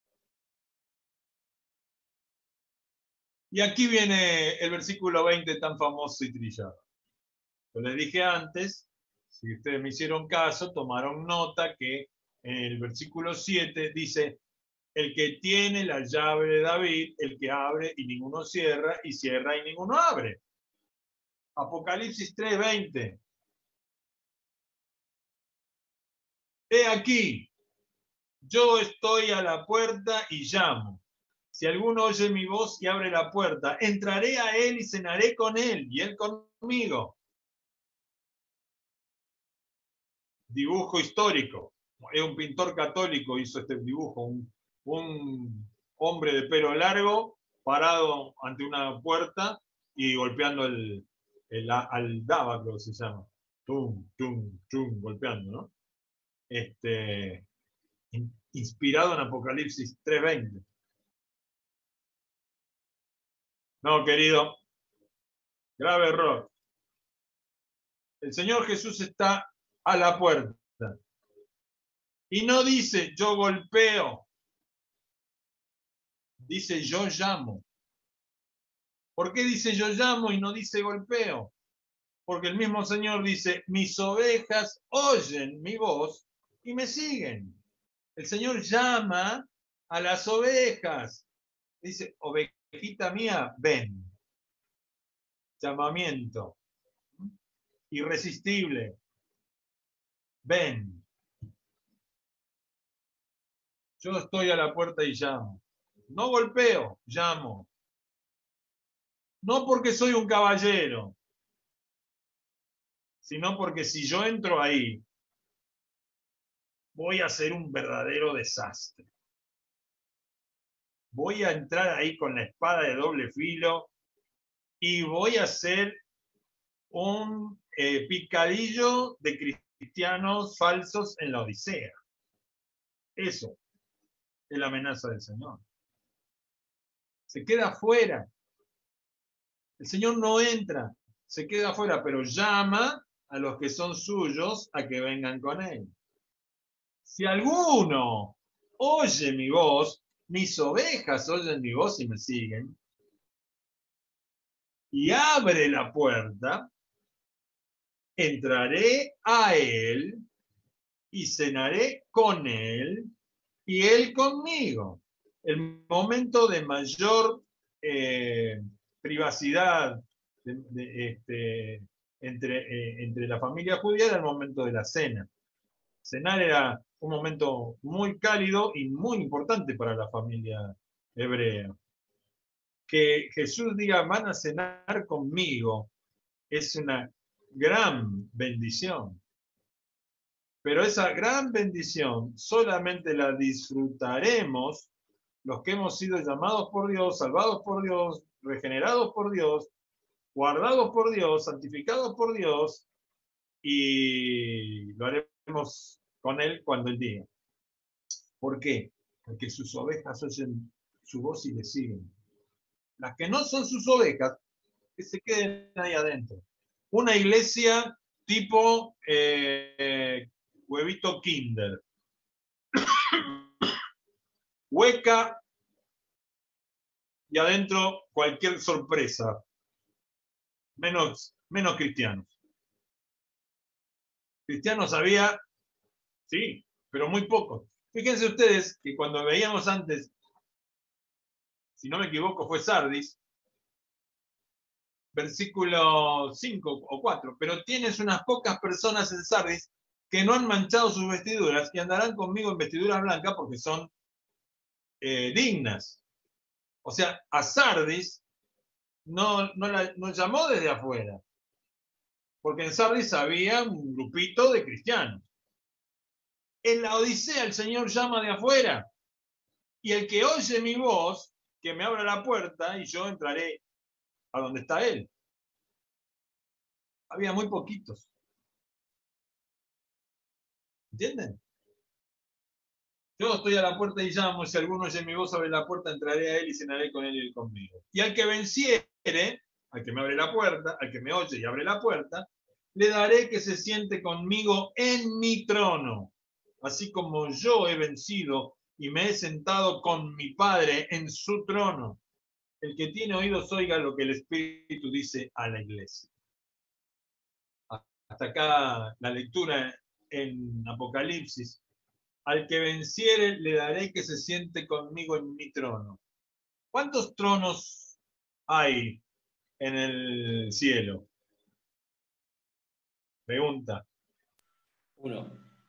Y aquí viene el versículo veinte tan famoso y trillado. Yo les dije antes, si ustedes me hicieron caso, tomaron nota que en el versículo siete dice, el que tiene la llave de David, el que abre y ninguno cierra, y cierra y ninguno abre. Apocalipsis tres veinte. He aquí, yo estoy a la puerta y llamo. Si alguno oye mi voz y abre la puerta, entraré a él y cenaré con él, y él conmigo. Dibujo histórico. Es un pintor católico, hizo este dibujo, un, un hombre de pelo largo, parado ante una puerta y golpeando el, el aldaba, creo que se llama. Tum, tum, tum, golpeando, ¿no? Este, inspirado en Apocalipsis tres veinte. No, querido, grave error. El Señor Jesús está a la puerta. Y no dice, yo golpeo. Dice, yo llamo. ¿Por qué dice yo llamo y no dice golpeo? Porque el mismo Señor dice, mis ovejas oyen mi voz y me siguen. El Señor llama a las ovejas. Dice, ovejita mía, ven. Llamamiento. Irresistible. Ven. Yo estoy a la puerta y llamo. No golpeo, llamo. No porque soy un caballero, sino porque si yo entro ahí, voy a ser un verdadero desastre. Voy a entrar ahí con la espada de doble filo y voy a ser un eh, picadillo de cristianos falsos en la Odisea. Eso es la amenaza del Señor. Se queda afuera. El Señor no entra, se queda afuera, pero llama a los que son suyos a que vengan con Él. Si alguno oye mi voz, mis ovejas oyen mi voz y me siguen, y abre la puerta, entraré a Él y cenaré con Él y Él conmigo. El momento de mayor eh, privacidad de, de, este, entre, eh, entre la familia judía era el momento de la cena. Cenar era un momento muy cálido y muy importante para la familia hebrea. Que Jesús diga, van a cenar conmigo, es una gran bendición. Pero esa gran bendición solamente la disfrutaremos los que hemos sido llamados por Dios, salvados por Dios, regenerados por Dios, guardados por Dios, santificados por Dios, y lo haremos con Él cuando Él diga. ¿Por qué? Porque sus ovejas oyen su voz y le siguen. Las que no son sus ovejas, que se queden ahí adentro. Una iglesia tipo eh, huevito Kinder. Hueca y adentro cualquier sorpresa. Menos, menos cristianos. Cristianos había, sí, pero muy pocos. Fíjense ustedes que cuando veíamos antes, si no me equivoco, fue Sardis, versículo cinco o cuatro, pero tienes unas pocas personas en Sardis que no han manchado sus vestiduras y andarán conmigo en vestiduras blancas porque son eh, dignas. O sea, a Sardis no, no la no llamó desde afuera. porque en Sardis había un grupito de cristianos. En la Odisea el Señor llama de afuera, y el que oye mi voz, que me abra la puerta y yo entraré a donde está Él. Había muy poquitos. ¿Entienden? Yo estoy a la puerta y llamo, si alguno oye mi voz, abre la puerta, entraré a Él y cenaré con Él y Él conmigo. Y al que venciere, al que me abre la puerta, al que me oye y abre la puerta, le daré que se siente conmigo en mi trono, así como yo he vencido y me he sentado con mi Padre en su trono. El que tiene oídos oiga lo que el Espíritu dice a la iglesia. Hasta acá la lectura en Apocalipsis. Al que venciere le daré que se siente conmigo en mi trono. ¿Cuántos tronos hay en el cielo? Pregunta. Uno.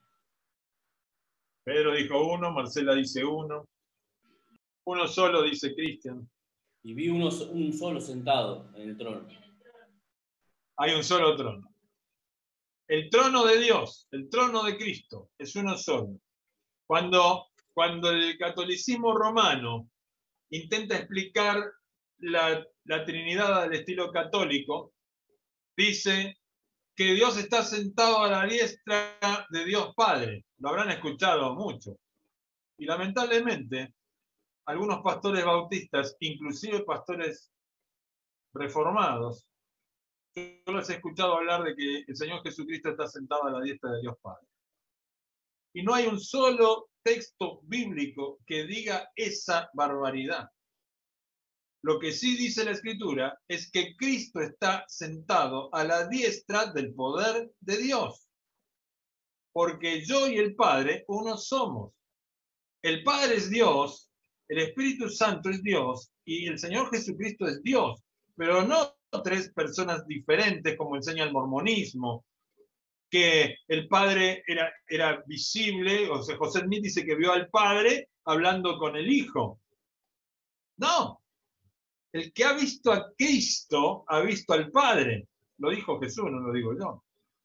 Pedro dijo uno, Marcela dice uno. Uno solo, dice Cristian. Y vi uno, un solo sentado en el trono. Hay un solo trono. El trono de Dios, el trono de Cristo, es uno solo. Cuando, cuando el catolicismo romano intenta explicar la, la Trinidad al estilo católico, dice que Dios está sentado a la diestra de Dios Padre. Lo habrán escuchado mucho. Y lamentablemente, algunos pastores bautistas, inclusive pastores reformados, yo les he escuchado hablar de que el Señor Jesucristo está sentado a la diestra de Dios Padre. Y no hay un solo texto bíblico que diga esa barbaridad. Lo que sí dice la Escritura es que Cristo está sentado a la diestra del poder de Dios. Porque yo y el Padre uno somos. El Padre es Dios, el Espíritu Santo es Dios y el Señor Jesucristo es Dios. Pero no tres personas diferentes como enseña el mormonismo, que el Padre era, era visible, o sea, José Smith dice que vio al Padre hablando con el Hijo. No, el que ha visto a Cristo ha visto al Padre. Lo dijo Jesús, no lo digo yo.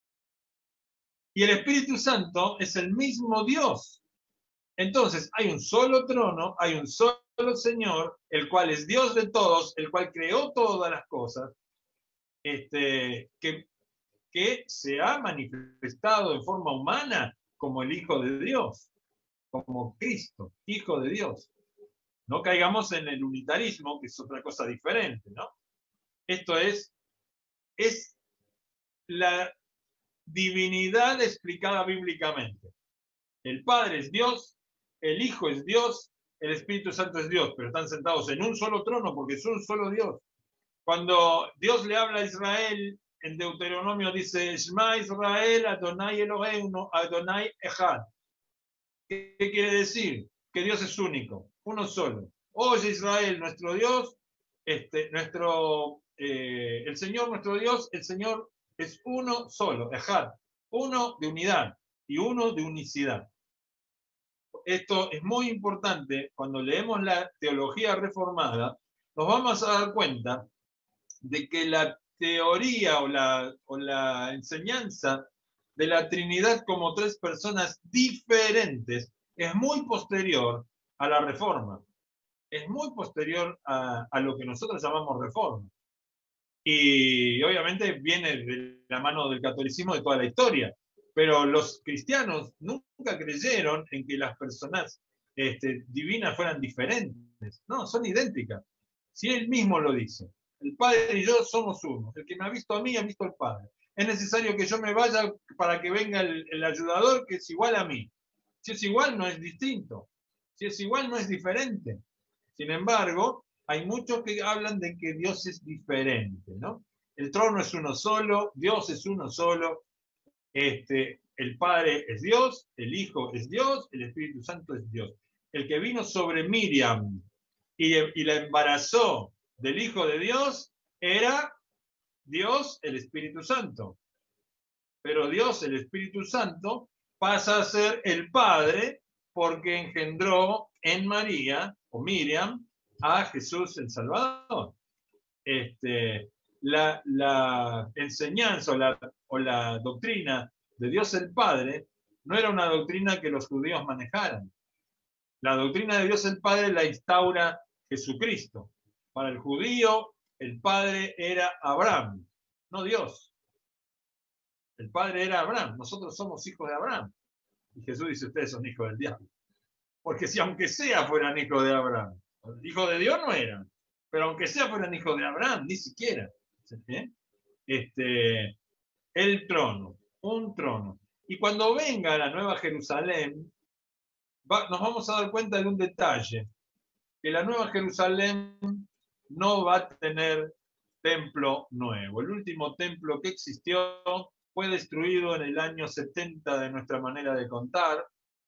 Y el Espíritu Santo es el mismo Dios. Entonces, hay un solo trono, hay un solo Señor, el cual es Dios de todos, el cual creó todas las cosas, este, que que se ha manifestado en forma humana como el Hijo de Dios, como Cristo, Hijo de Dios. No caigamos en el unitarismo, que es otra cosa diferente, ¿no? Esto es, es la divinidad explicada bíblicamente. El Padre es Dios, el Hijo es Dios, el Espíritu Santo es Dios, pero están sentados en un solo trono porque es un solo Dios. Cuando Dios le habla a Israel, en Deuteronomio dice, Shema Israel, Adonai Eloheinu, Adonai Echad. ¿Qué, ¿Qué quiere decir? Que Dios es único, uno solo. Oye Israel, nuestro Dios, este, nuestro, eh, el Señor, nuestro Dios, el Señor es uno solo, Echad, uno de unidad y uno de unicidad. Esto es muy importante. Cuando leemos la teología reformada, nos vamos a dar cuenta de que la teoría o la, o la enseñanza de la Trinidad como tres personas diferentes es muy posterior a la Reforma. Es muy posterior a, a lo que nosotros llamamos Reforma. Y obviamente viene de la mano del catolicismo de toda la historia. Pero los cristianos nunca creyeron en que las personas este, divinas fueran diferentes. No, son idénticas. Si él mismo lo dice. El Padre y yo somos uno. El que me ha visto a mí, ha visto al Padre. Es necesario que yo me vaya para que venga el, el ayudador que es igual a mí. Si es igual, no es distinto. Si es igual, no es diferente. Sin embargo, hay muchos que hablan de que Dios es diferente, ¿no? El trono es uno solo, Dios es uno solo, este, el Padre es Dios, el Hijo es Dios, el Espíritu Santo es Dios. El que vino sobre Miriam y, y la embarazó del Hijo de Dios era Dios, el Espíritu Santo. Pero Dios, el Espíritu Santo, pasa a ser el Padre porque engendró en María, o Miriam, a Jesús el Salvador. Este, la, la enseñanza o la, o la doctrina de Dios el Padre no era una doctrina que los judíos manejaran. La doctrina de Dios el Padre la instaura Jesucristo. Para el judío, el Padre era Abraham, no Dios. El Padre era Abraham. Nosotros somos hijos de Abraham. Y Jesús dice, ustedes son hijos del diablo. Porque si aunque sea fueran hijos de Abraham, hijos de Dios no eran, pero aunque sea fueran hijos de Abraham, ni siquiera. ¿Sí? Este, el trono, un trono. Y cuando venga la Nueva Jerusalén, va, nos vamos a dar cuenta de un detalle, que la Nueva Jerusalén no va a tener templo nuevo. El último templo que existió fue destruido en el año setenta de nuestra manera de contar,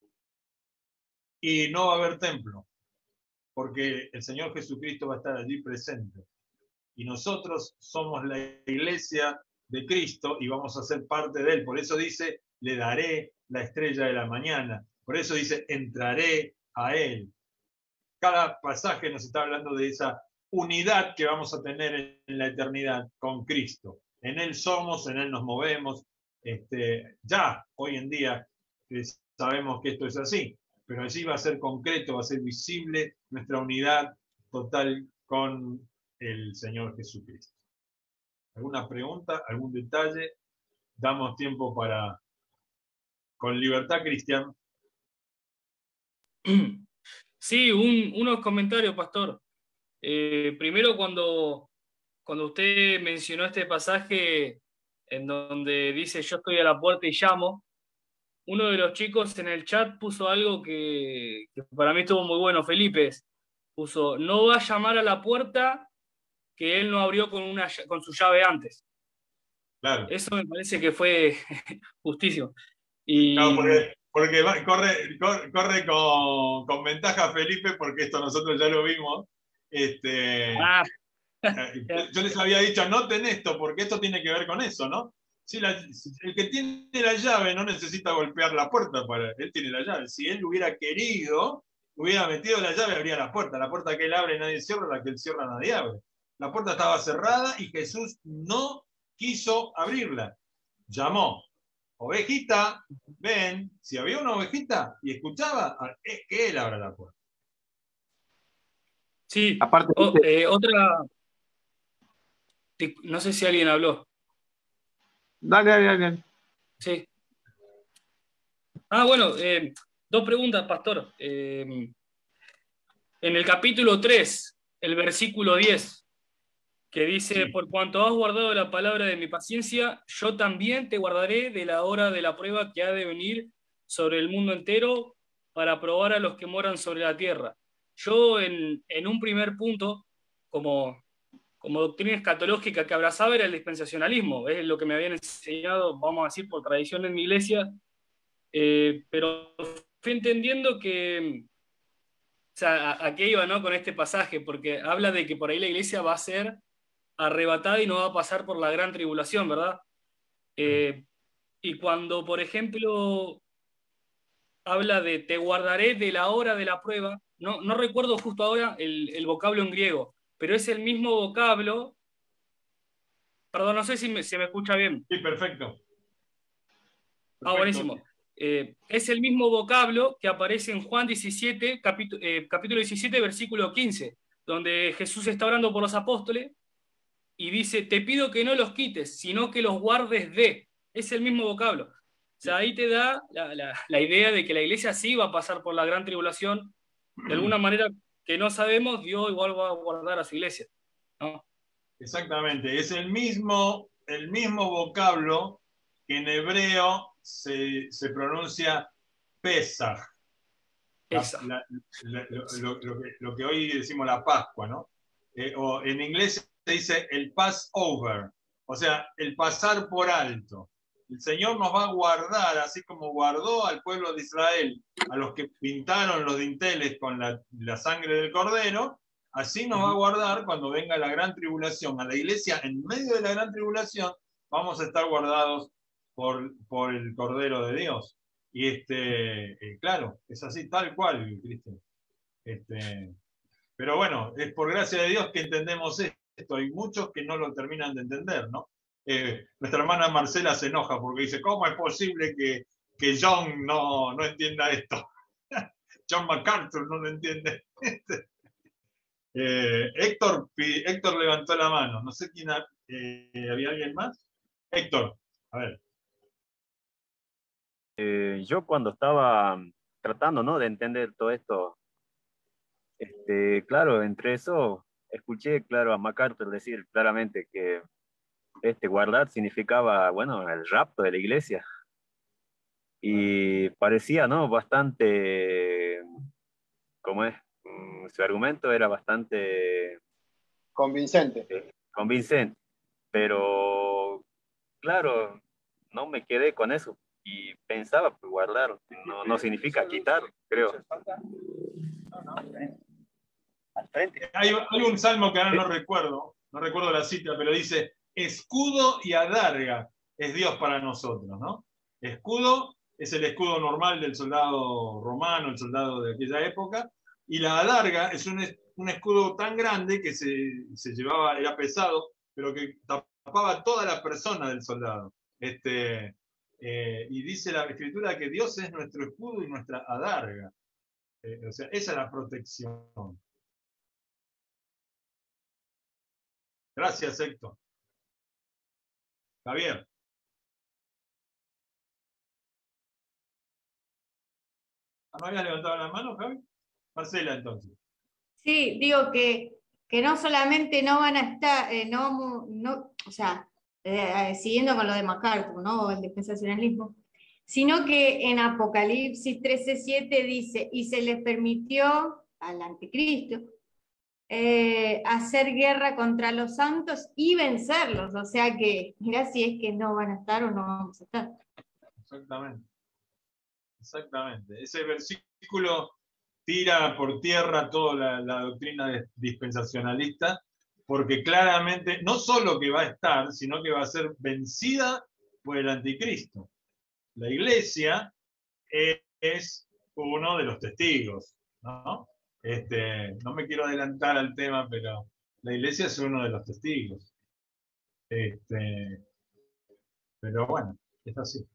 y no va a haber templo, porque el Señor Jesucristo va a estar allí presente. Y nosotros somos la iglesia de Cristo y vamos a ser parte de Él. Por eso dice, le daré la estrella de la mañana. Por eso dice, entraré a Él. Cada pasaje nos está hablando de esa unidad que vamos a tener en la eternidad con Cristo. En Él somos, en Él nos movemos. Este, ya, hoy en día, sabemos que esto es así. Pero allí va a ser concreto, va a ser visible nuestra unidad total con el Señor Jesucristo. ¿Alguna pregunta? ¿Algún detalle? Damos tiempo para, con libertad, Cristian. Sí, un, unos comentarios, pastor. Eh, primero, cuando, cuando usted mencionó este pasaje en donde dice, yo estoy a la puerta y llamo, uno de los chicos en el chat puso algo que, que para mí estuvo muy bueno, Felipe. Puso, no va a llamar a la puerta que él no abrió con, una, con su llave antes. Claro. Eso me parece que fue justísimo. Y... Claro, porque, porque va, corre, corre, corre con, con ventaja Felipe, porque esto nosotros ya lo vimos. Este, ah. Yo les había dicho, anoten esto, porque esto tiene que ver con eso, ¿no? Si la, el que tiene la llave no necesita golpear la puerta, para, él tiene la llave. Si él hubiera querido, hubiera metido la llave, abría la puerta. La puerta que él abre nadie cierra, la que él cierra nadie abre. La puerta estaba cerrada y Jesús no quiso abrirla. Llamó, ovejita, ven. Si había una ovejita y escuchaba, es que él abra la puerta. Sí, aparte, o, eh, otra... No sé si alguien habló. Dale, dale, dale. Sí. Ah, bueno, eh, dos preguntas, pastor. Eh, en el capítulo tres, el versículo diez, que dice, sí. Por cuanto has guardado la palabra de mi paciencia, yo también te guardaré de la hora de la prueba que ha de venir sobre el mundo entero para probar a los que moran sobre la tierra. Yo, en, en un primer punto, como... como doctrina escatológica que abrazaba era el dispensacionalismo, es lo que me habían enseñado, vamos a decir, por tradición en mi iglesia, eh, pero fui entendiendo que, o sea, a, a qué iba, ¿no? Con este pasaje, porque habla de que por ahí la iglesia va a ser arrebatada y no va a pasar por la gran tribulación, ¿verdad? Eh, y cuando, por ejemplo, habla de te guardaré de la hora de la prueba, no, no recuerdo justo ahora el, el vocablo en griego, pero es el mismo vocablo. Perdón, no sé si me, se me escucha bien. Sí, perfecto. perfecto. Ah, buenísimo. Eh, es el mismo vocablo que aparece en Juan diecisiete, capítulo, eh, capítulo diecisiete, versículo quince, donde Jesús está orando por los apóstoles y dice, te pido que no los quites, sino que los guardes de. Es el mismo vocablo. O sea, ahí te da la, la, la idea de que la iglesia sí va a pasar por la gran tribulación, de alguna manera que no sabemos, Dios igual va a guardar a su iglesia, ¿no? Exactamente, es el mismo, el mismo vocablo que en hebreo se, se pronuncia Pesaj, la, la, la, lo, lo, lo, que, lo que hoy decimos la Pascua, ¿no? Eh, o en inglés se dice el Passover, o sea, el pasar por alto. El Señor nos va a guardar, así como guardó al pueblo de Israel, a los que pintaron los dinteles con la, la sangre del cordero, así nos va a guardar cuando venga la gran tribulación. A la iglesia, en medio de la gran tribulación, vamos a estar guardados por, por el Cordero de Dios. Y este, eh, claro, es así, tal cual, Cristian. Este, pero bueno, es por gracia de Dios que entendemos esto. Hay muchos que no lo terminan de entender, ¿no? eh, nuestra hermana Marcela se enoja porque dice, ¿cómo es posible que, que John no, no entienda esto? John MacArthur no lo entiende. eh, Héctor, Héctor levantó la mano. No sé quién, eh, ¿había alguien más? Héctor, a ver. Eh, yo cuando estaba tratando, ¿no?, de entender todo esto, este, claro, entre eso escuché, claro, a MacArthur decir claramente que este guardar significaba, bueno, el rapto de la iglesia. Y parecía, ¿no?, bastante, ¿cómo es? Su argumento era bastante convincente. Eh, convincente, pero claro, no me quedé con eso y pensaba que guardar no, no significa quitar, creo. Al frente. Hay, hay un salmo que ahora no recuerdo, no recuerdo la cita, pero dice, escudo y adarga es Dios para nosotros, ¿no? Escudo es el escudo normal del soldado romano, el soldado de aquella época, y la adarga es un, un escudo tan grande que se, se llevaba, era pesado, pero que tapaba toda la persona del soldado. Este, eh, y dice la Escritura que Dios es nuestro escudo y nuestra adarga. Eh, o sea, esa es la protección. Gracias, Héctor. Javier. ¿No habías levantado la mano, Javi? Marcela, entonces. Sí, digo que, que no solamente no van a estar, eh, no, no, o sea, eh, siguiendo con lo de MacArthur, ¿no?, el dispensacionalismo, sino que en Apocalipsis trece siete dice, y se les permitió al anticristo eh, hacer guerra contra los santos y vencerlos, o sea que, mira si es que no van a estar o no vamos a estar. Exactamente. Exactamente. Ese versículo tira por tierra toda la, la doctrina dispensacionalista, porque claramente no solo que va a estar, sino que va a ser vencida por el anticristo. La iglesia es, es uno de los testigos, ¿no? Este, no me quiero adelantar al tema, pero la iglesia es uno de los testigos. Este, pero bueno, es así.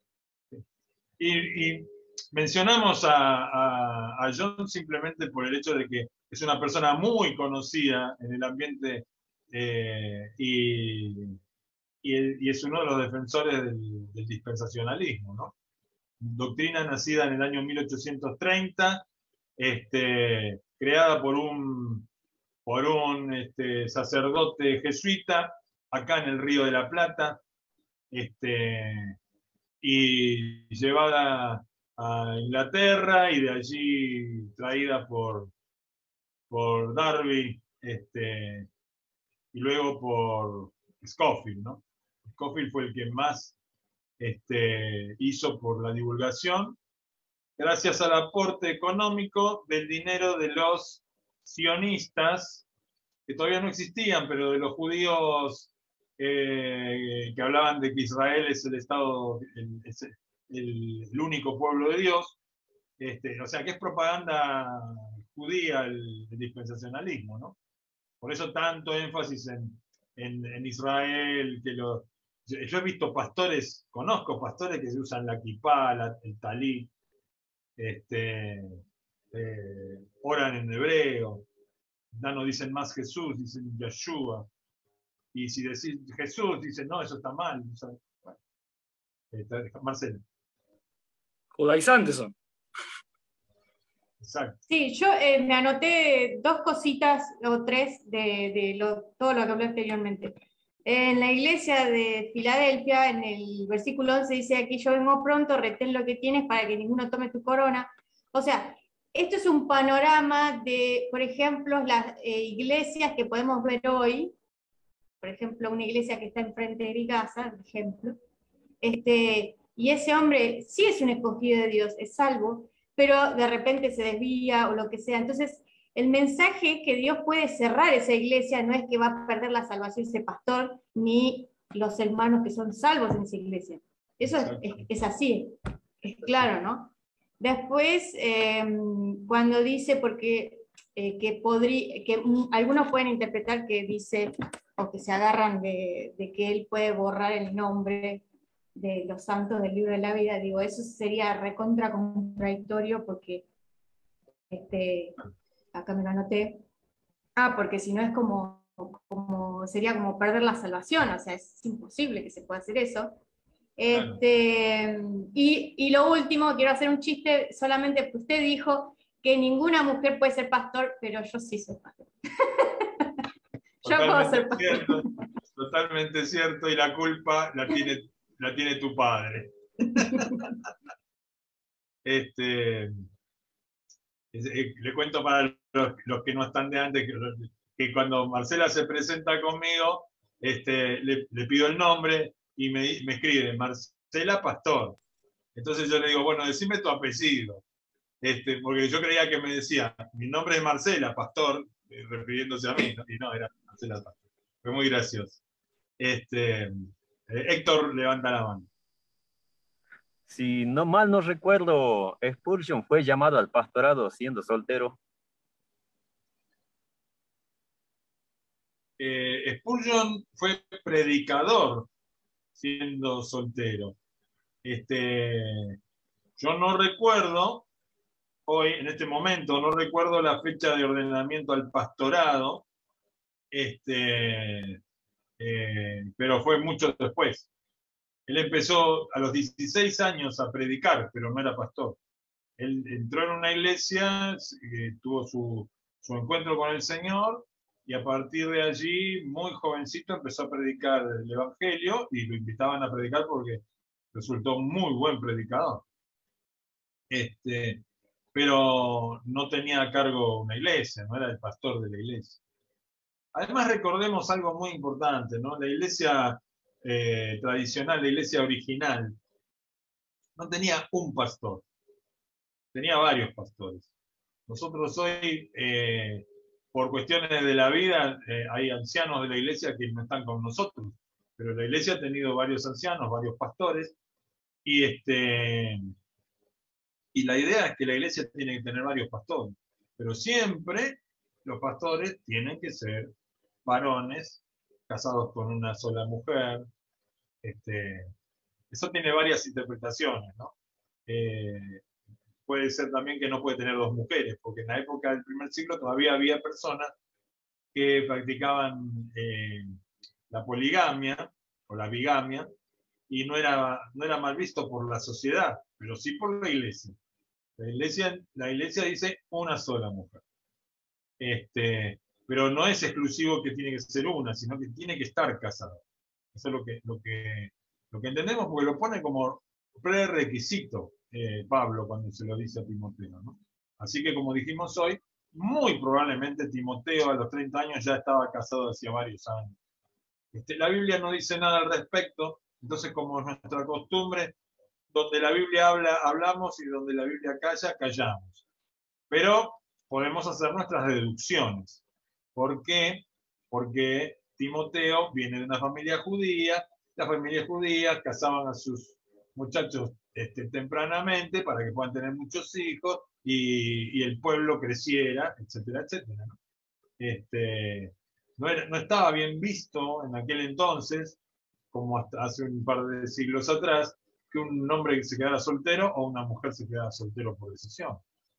Y, y mencionamos a, a, a John simplemente por el hecho de que es una persona muy conocida en el ambiente eh, y, y, y es uno de los defensores del, del dispensacionalismo, ¿no? Doctrina nacida en el año mil ochocientos treinta, este, creada por un, por un este, sacerdote jesuita acá en el Río de la Plata, este, y llevada a Inglaterra y de allí traída por, por Darby este, y luego por Scofield, ¿no? Scofield fue el que más este, hizo por la divulgación, gracias al aporte económico del dinero de los sionistas, que todavía no existían, pero de los judíos eh, que hablaban de que Israel es el Estado, el, es el, el único pueblo de Dios, este, o sea que es propaganda judía el, el dispensacionalismo, ¿no? Por eso tanto énfasis en, en, en Israel, que lo, yo, yo he visto pastores, conozco pastores que se usan la kipá, la, el talit, este, eh, oran en hebreo, ya no dicen más Jesús, dicen Yeshua. Y si decís Jesús, dicen, no, eso está mal. Bueno, eh, Marcelo. Judaizantes son. Exacto. Sí, yo eh, me anoté dos cositas o tres de, de lo, todo lo que hablé anteriormente. En la iglesia de Filadelfia, en el versículo once, dice, aquí yo vengo pronto, retén lo que tienes para que ninguno tome tu corona. O sea, esto es un panorama de, por ejemplo, las eh, iglesias que podemos ver hoy, por ejemplo, una iglesia que está enfrente de Gaza, por ejemplo, este, y ese hombre sí es un escogido de Dios, es salvo, pero de repente se desvía o lo que sea. Entonces, el mensaje es que Dios puede cerrar esa iglesia, no es que va a perder la salvación ese pastor, ni los hermanos que son salvos en esa iglesia. Eso es, es, es así, es claro, ¿no? Después, eh, cuando dice, porque eh, que, podría, que mm, algunos pueden interpretar que dice, o que se agarran de, de que él puede borrar el nombre de los santos del libro de la vida. Digo, eso sería recontra contradictorio porque, este, acá me lo anoté, ah, porque si no es como, como, sería como perder la salvación, o sea, es imposible que se pueda hacer eso. Este, y, y lo último, quiero hacer un chiste, solamente porque usted dijo que ninguna mujer puede ser pastor, pero yo sí soy pastor. Yo puedo ser pastor. Cierto, totalmente cierto, y la culpa la tiene, la tiene tu padre. Este, le cuento para los, los que no están de antes, que, que cuando Marcela se presenta conmigo, este, le, le pido el nombre, y me, me escribe, Marcela Pastor. Entonces yo le digo, bueno, decime tu apellido. Este, porque yo creía que me decía, mi nombre es Marcela Pastor, eh, refiriéndose a mí, ¿no? Y no, era Marcela Pastor. Fue muy gracioso. Este, eh, Héctor, levanta la mano. Si no mal no recuerdo, Spurgeon fue llamado al pastorado siendo soltero. Eh, Spurgeon fue predicador siendo soltero. Este, yo no recuerdo, hoy, en este momento, no recuerdo la fecha de ordenamiento al pastorado, este, eh, pero fue mucho después. Él empezó a los dieciséis años a predicar, pero no era pastor. Él entró en una iglesia, eh, tuvo su, su encuentro con el Señor, y a partir de allí, muy jovencito, empezó a predicar el Evangelio, y lo invitaban a predicar porque resultó un muy buen predicador. Este, pero no tenía a cargo una iglesia, no era el pastor de la iglesia. Además, recordemos algo muy importante, ¿no? La iglesia eh, tradicional, la iglesia original, no tenía un pastor, tenía varios pastores. Nosotros hoy, eh, por cuestiones de la vida, eh, hay ancianos de la iglesia que no están con nosotros, pero la iglesia ha tenido varios ancianos, varios pastores, y, este, y la idea es que la iglesia tiene que tener varios pastores, pero siempre los pastores tienen que ser varones casados con una sola mujer. Este, eso tiene varias interpretaciones, ¿no? Eh, puede ser también que no puede tener dos mujeres, porque en la época del primer siglo todavía había personas que practicaban eh, la poligamia o la bigamia, y no era, no era mal visto por la sociedad, pero sí por la iglesia. La iglesia, la iglesia dice una sola mujer. Este, pero no es exclusivo que tiene que ser una, sino que tiene que estar casada. Eso es lo que, lo que, lo que entendemos, porque lo pone como prerequisito eh, Pablo cuando se lo dice a Timoteo, ¿no? Así que, como dijimos hoy, muy probablemente Timoteo a los treinta años ya estaba casado hacía varios años. Este, la Biblia no dice nada al respecto, entonces, como es nuestra costumbre, donde la Biblia habla, hablamos, y donde la Biblia calla, callamos. Pero podemos hacer nuestras deducciones. ¿Por qué? Porque Timoteo viene de una familia judía, las familias judías casaban a sus muchachos este, tempranamente para que puedan tener muchos hijos y, y el pueblo creciera, etcétera, etcétera, ¿no? Este, no, era, no estaba bien visto en aquel entonces, como hasta hace un par de siglos atrás, que un hombre se quedara soltero o una mujer se quedara soltero por decisión.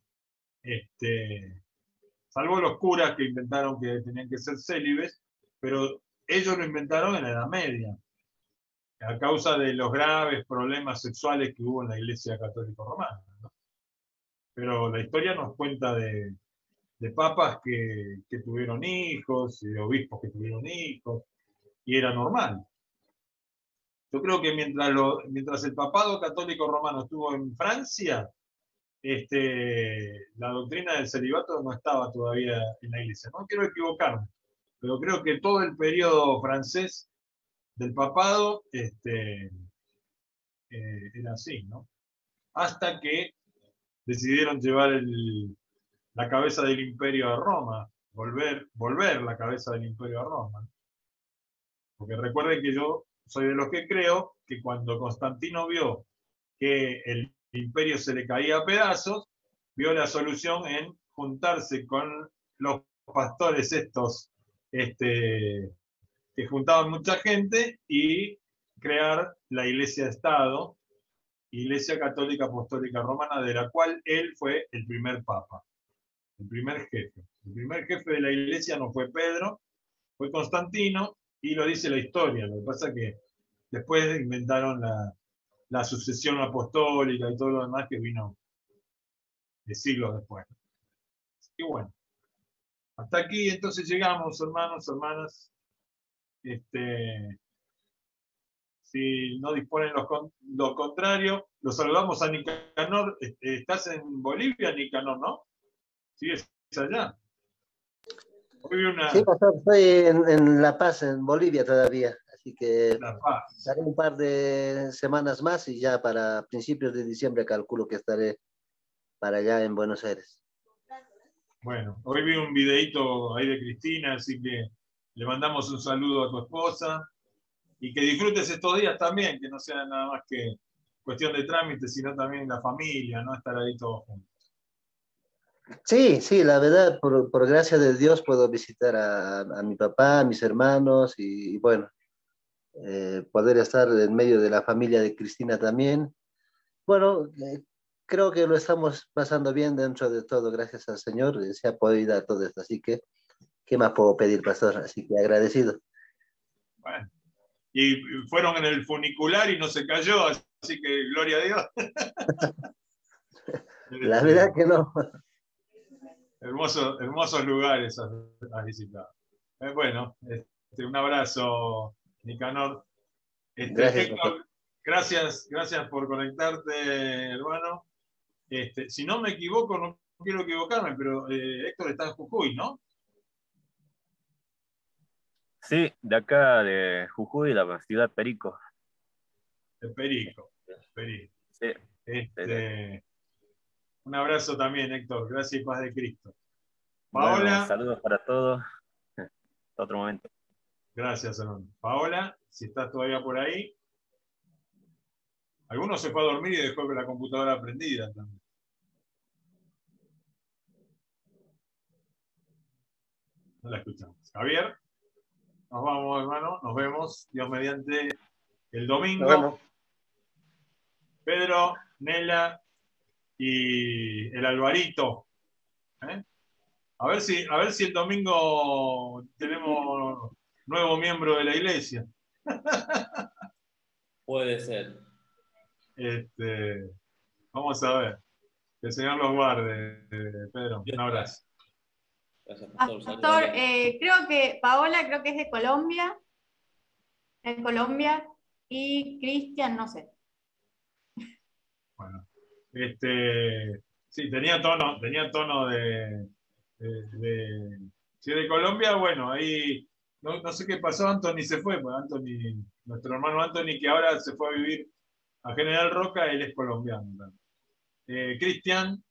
Este, salvo los curas que inventaron que tenían que ser célibes, pero ellos lo inventaron en la Edad Media, a causa de los graves problemas sexuales que hubo en la Iglesia Católica Romana, ¿no? Pero la historia nos cuenta de, de papas que, que tuvieron hijos, y de obispos que tuvieron hijos, y era normal. Yo creo que mientras, lo, mientras el papado católico romano estuvo en Francia, este, la doctrina del celibato no estaba todavía en la iglesia. No quiero equivocarme, pero creo que todo el periodo francés del papado este, eh, era así, ¿no? Hasta que decidieron llevar el, la cabeza del imperio a Roma, volver, volver la cabeza del imperio a Roma. Porque recuerden que yo soy de los que creo que cuando Constantino vio que el imperio se le caía a pedazos, vio la solución en juntarse con los pastores estos, este, que juntaban mucha gente, y crear la Iglesia de Estado, Iglesia Católica Apostólica Romana, de la cual él fue el primer papa, el primer jefe. El primer jefe de la Iglesia no fue Pedro, fue Constantino, y lo dice la historia. Lo que pasa es que después inventaron la, la sucesión apostólica y todo lo demás que vino de siglos después. Y bueno, hasta aquí entonces llegamos, hermanos, hermanas. Este, si no disponen los, lo contrario, los saludamos a Nicanor. Estás en Bolivia, Nicanor, ¿no? ¿Sigues allá? Hoy una... Sí, pastor, estoy en, en La Paz, en Bolivia todavía. Así que estaré un par de semanas más y ya para principios de diciembre calculo que estaré para allá en Buenos Aires. Bueno, hoy vi un videíto ahí de Cristina, así que le mandamos un saludo a tu esposa y que disfrutes estos días también, que no sea nada más que cuestión de trámite, sino también la familia, ¿no? Estar ahí todos juntos. Sí, sí, la verdad, por, por gracia de Dios puedo visitar a, a mi papá, a mis hermanos y, y bueno, eh, poder estar en medio de la familia de Cristina también. Bueno, eh, creo que lo estamos pasando bien dentro de todo, gracias al Señor, se ha podido dar todo esto, así que, ¿qué más puedo pedir, pastor? Así que agradecido. Bueno, y fueron en el funicular y no se cayó, así que gloria a Dios. La verdad que no. Hermosos, hermosos lugares has visitado. Eh, bueno, este, un abrazo, Nicanor. Este, gracias, Héctor, gracias, gracias por conectarte, hermano. Este, si no me equivoco, no quiero equivocarme, pero eh, Héctor está en Jujuy, ¿no? Sí, de acá de Jujuy, la ciudad de Perico. De Perico. Perico. Sí. Este, un abrazo también, Héctor. Gracias y paz de Cristo. Paola. Bueno, saludos para todos. Hasta otro momento. Gracias, hermano. Paola, si estás todavía por ahí. Alguno se fue a dormir y dejó la computadora prendida también. No la escuchamos. Javier, nos vamos, hermano. Nos vemos, Dios mediante, el domingo. Pedro, Nela y el Alvarito. ¿Eh? A ver si, a ver si el domingo tenemos nuevo miembro de la iglesia. Puede ser. Este, vamos a ver. Que el Señor los guarde, Pedro. Un abrazo. Gracias, pastor. Pastor, eh, creo que Paola creo que es de Colombia. En Colombia. Y Cristian, no sé. Bueno. Este, sí, tenía tono, tenía tono de, de, de, si de Colombia, bueno, ahí no, no sé qué pasó, Anthony se fue, pues Anthony, nuestro hermano Anthony, que ahora se fue a vivir a General Roca, él es colombiano. Eh, Cristian,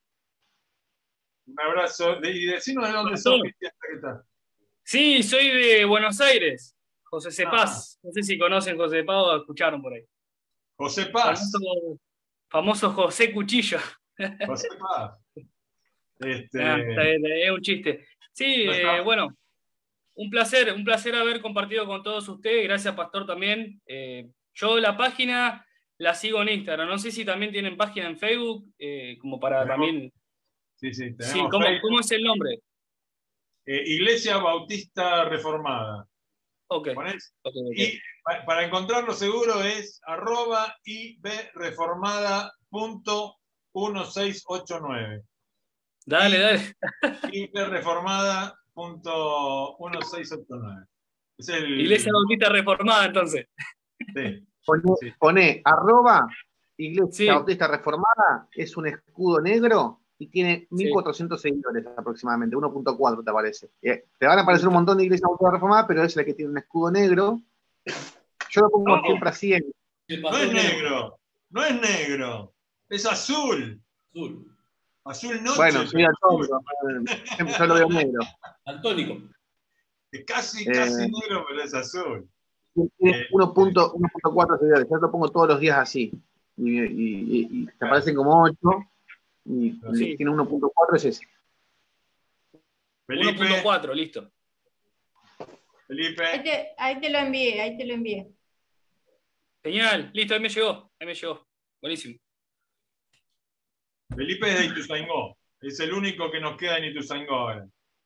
un abrazo, y decinos de dónde sos, Cristian. ¿Qué tal? Sí, soy de Buenos Aires, José Cepaz, ah. No sé si conocen José Cepaz o escucharon por ahí. José Paz. Famoso, famoso José Cuchillo. José Paz. Este... Ah, es un chiste. Sí, no eh, bueno, un placer, un placer haber compartido con todos ustedes. Gracias, Pastor, también. Eh, yo la página la sigo en Instagram. No sé si también tienen página en Facebook, eh, como para tenemos, también... Sí, sí, tenemos sí, ¿cómo, ¿cómo es el nombre? Eh, Iglesia Bautista Reformada. Ok. okay, okay. Y para, para encontrarlo seguro es arroba ibreformada punto uno seis ocho nueve. Dale, y, dale. ibreformada punto uno seis ocho nueve. Es el... Iglesia Bautista Reformada, entonces. Sí. Pone, sí. pone arroba Iglesia sí. Bautista Reformada, es un escudo negro y tiene mil cuatrocientos sí. seguidores aproximadamente, uno punto cuatro te aparece. Te van a aparecer un montón de Iglesias Bautista Reformada, pero es la que tiene un escudo negro. Yo lo pongo no, siempre así en... No es negro, no es negro, es azul. Azul. Azul noche. Bueno, soy daltónico, siempre yo lo veo negro. Daltónico. Es casi, casi eh, negro, pero es azul. Tiene uno punto cuatro seguidores, yo lo pongo todos los días así. Y, y, y, y te aparecen como ocho. Y, y sí. Tiene uno punto cuatro, es ese. Felipe. uno punto cuatro, listo. Felipe. Ahí te, ahí te lo envié, ahí te lo envié. Genial, listo, ahí me llegó, ahí me llegó. Buenísimo. Felipe es de Ituzaingó. Es el único que nos queda en Ituzaingó ahora.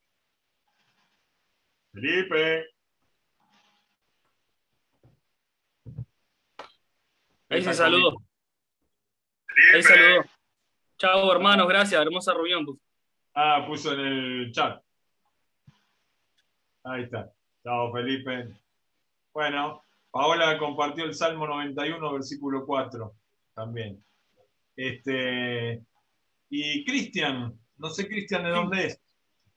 Felipe. Ahí se saludó. Ahí saludó. Chao, hermanos, gracias. Hermosa reunión. Ah, puso en el chat. Ahí está. Chao, Felipe. Bueno, Paola compartió el Salmo noventa y uno, versículo cuatro. También. Este, y Cristian, no sé Cristian de dónde es.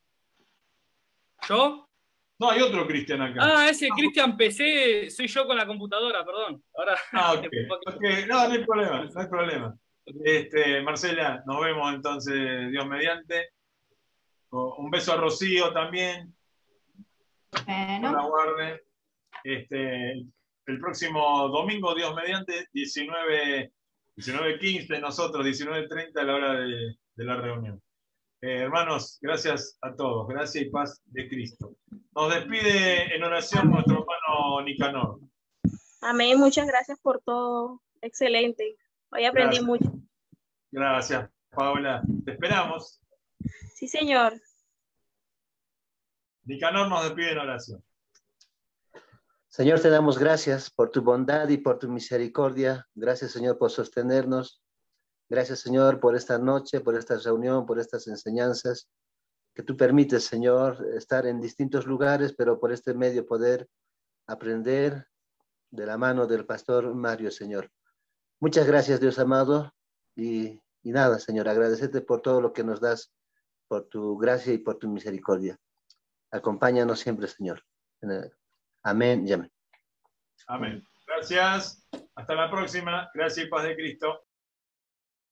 ¿Yo? No, hay otro Cristian acá. Ah, ese Cristian P C, soy yo con la computadora, perdón. Ahora. Ah, ok. Okay. No, no hay problema, no hay problema. Este, Marcela, nos vemos entonces, Dios mediante. Un beso a Rocío también. Bueno. No la guarde. Este, el próximo domingo, Dios mediante, diecinueve quince, nosotros, diecinueve treinta a la hora de, de la reunión. Eh, hermanos, gracias a todos. Gracias y paz de Cristo. Nos despide en oración nuestro hermano Nicanor. Amén, muchas gracias por todo. Excelente. Hoy aprendí Gracias. mucho. Gracias, Paola. Te esperamos. Sí, señor. Nicanor nos despide en oración. Señor, te damos gracias por tu bondad y por tu misericordia. Gracias, Señor, por sostenernos. Gracias, Señor, por esta noche, por esta reunión, por estas enseñanzas que tú permites, Señor, estar en distintos lugares, pero por este medio poder aprender de la mano del pastor Mario, Señor. Muchas gracias, Dios amado. Y, y nada, Señor, agradecerte por todo lo que nos das, por tu gracia y por tu misericordia. Acompáñanos siempre, Señor. Amén y amén. Amén. Gracias. Hasta la próxima. Gracias y paz de Cristo.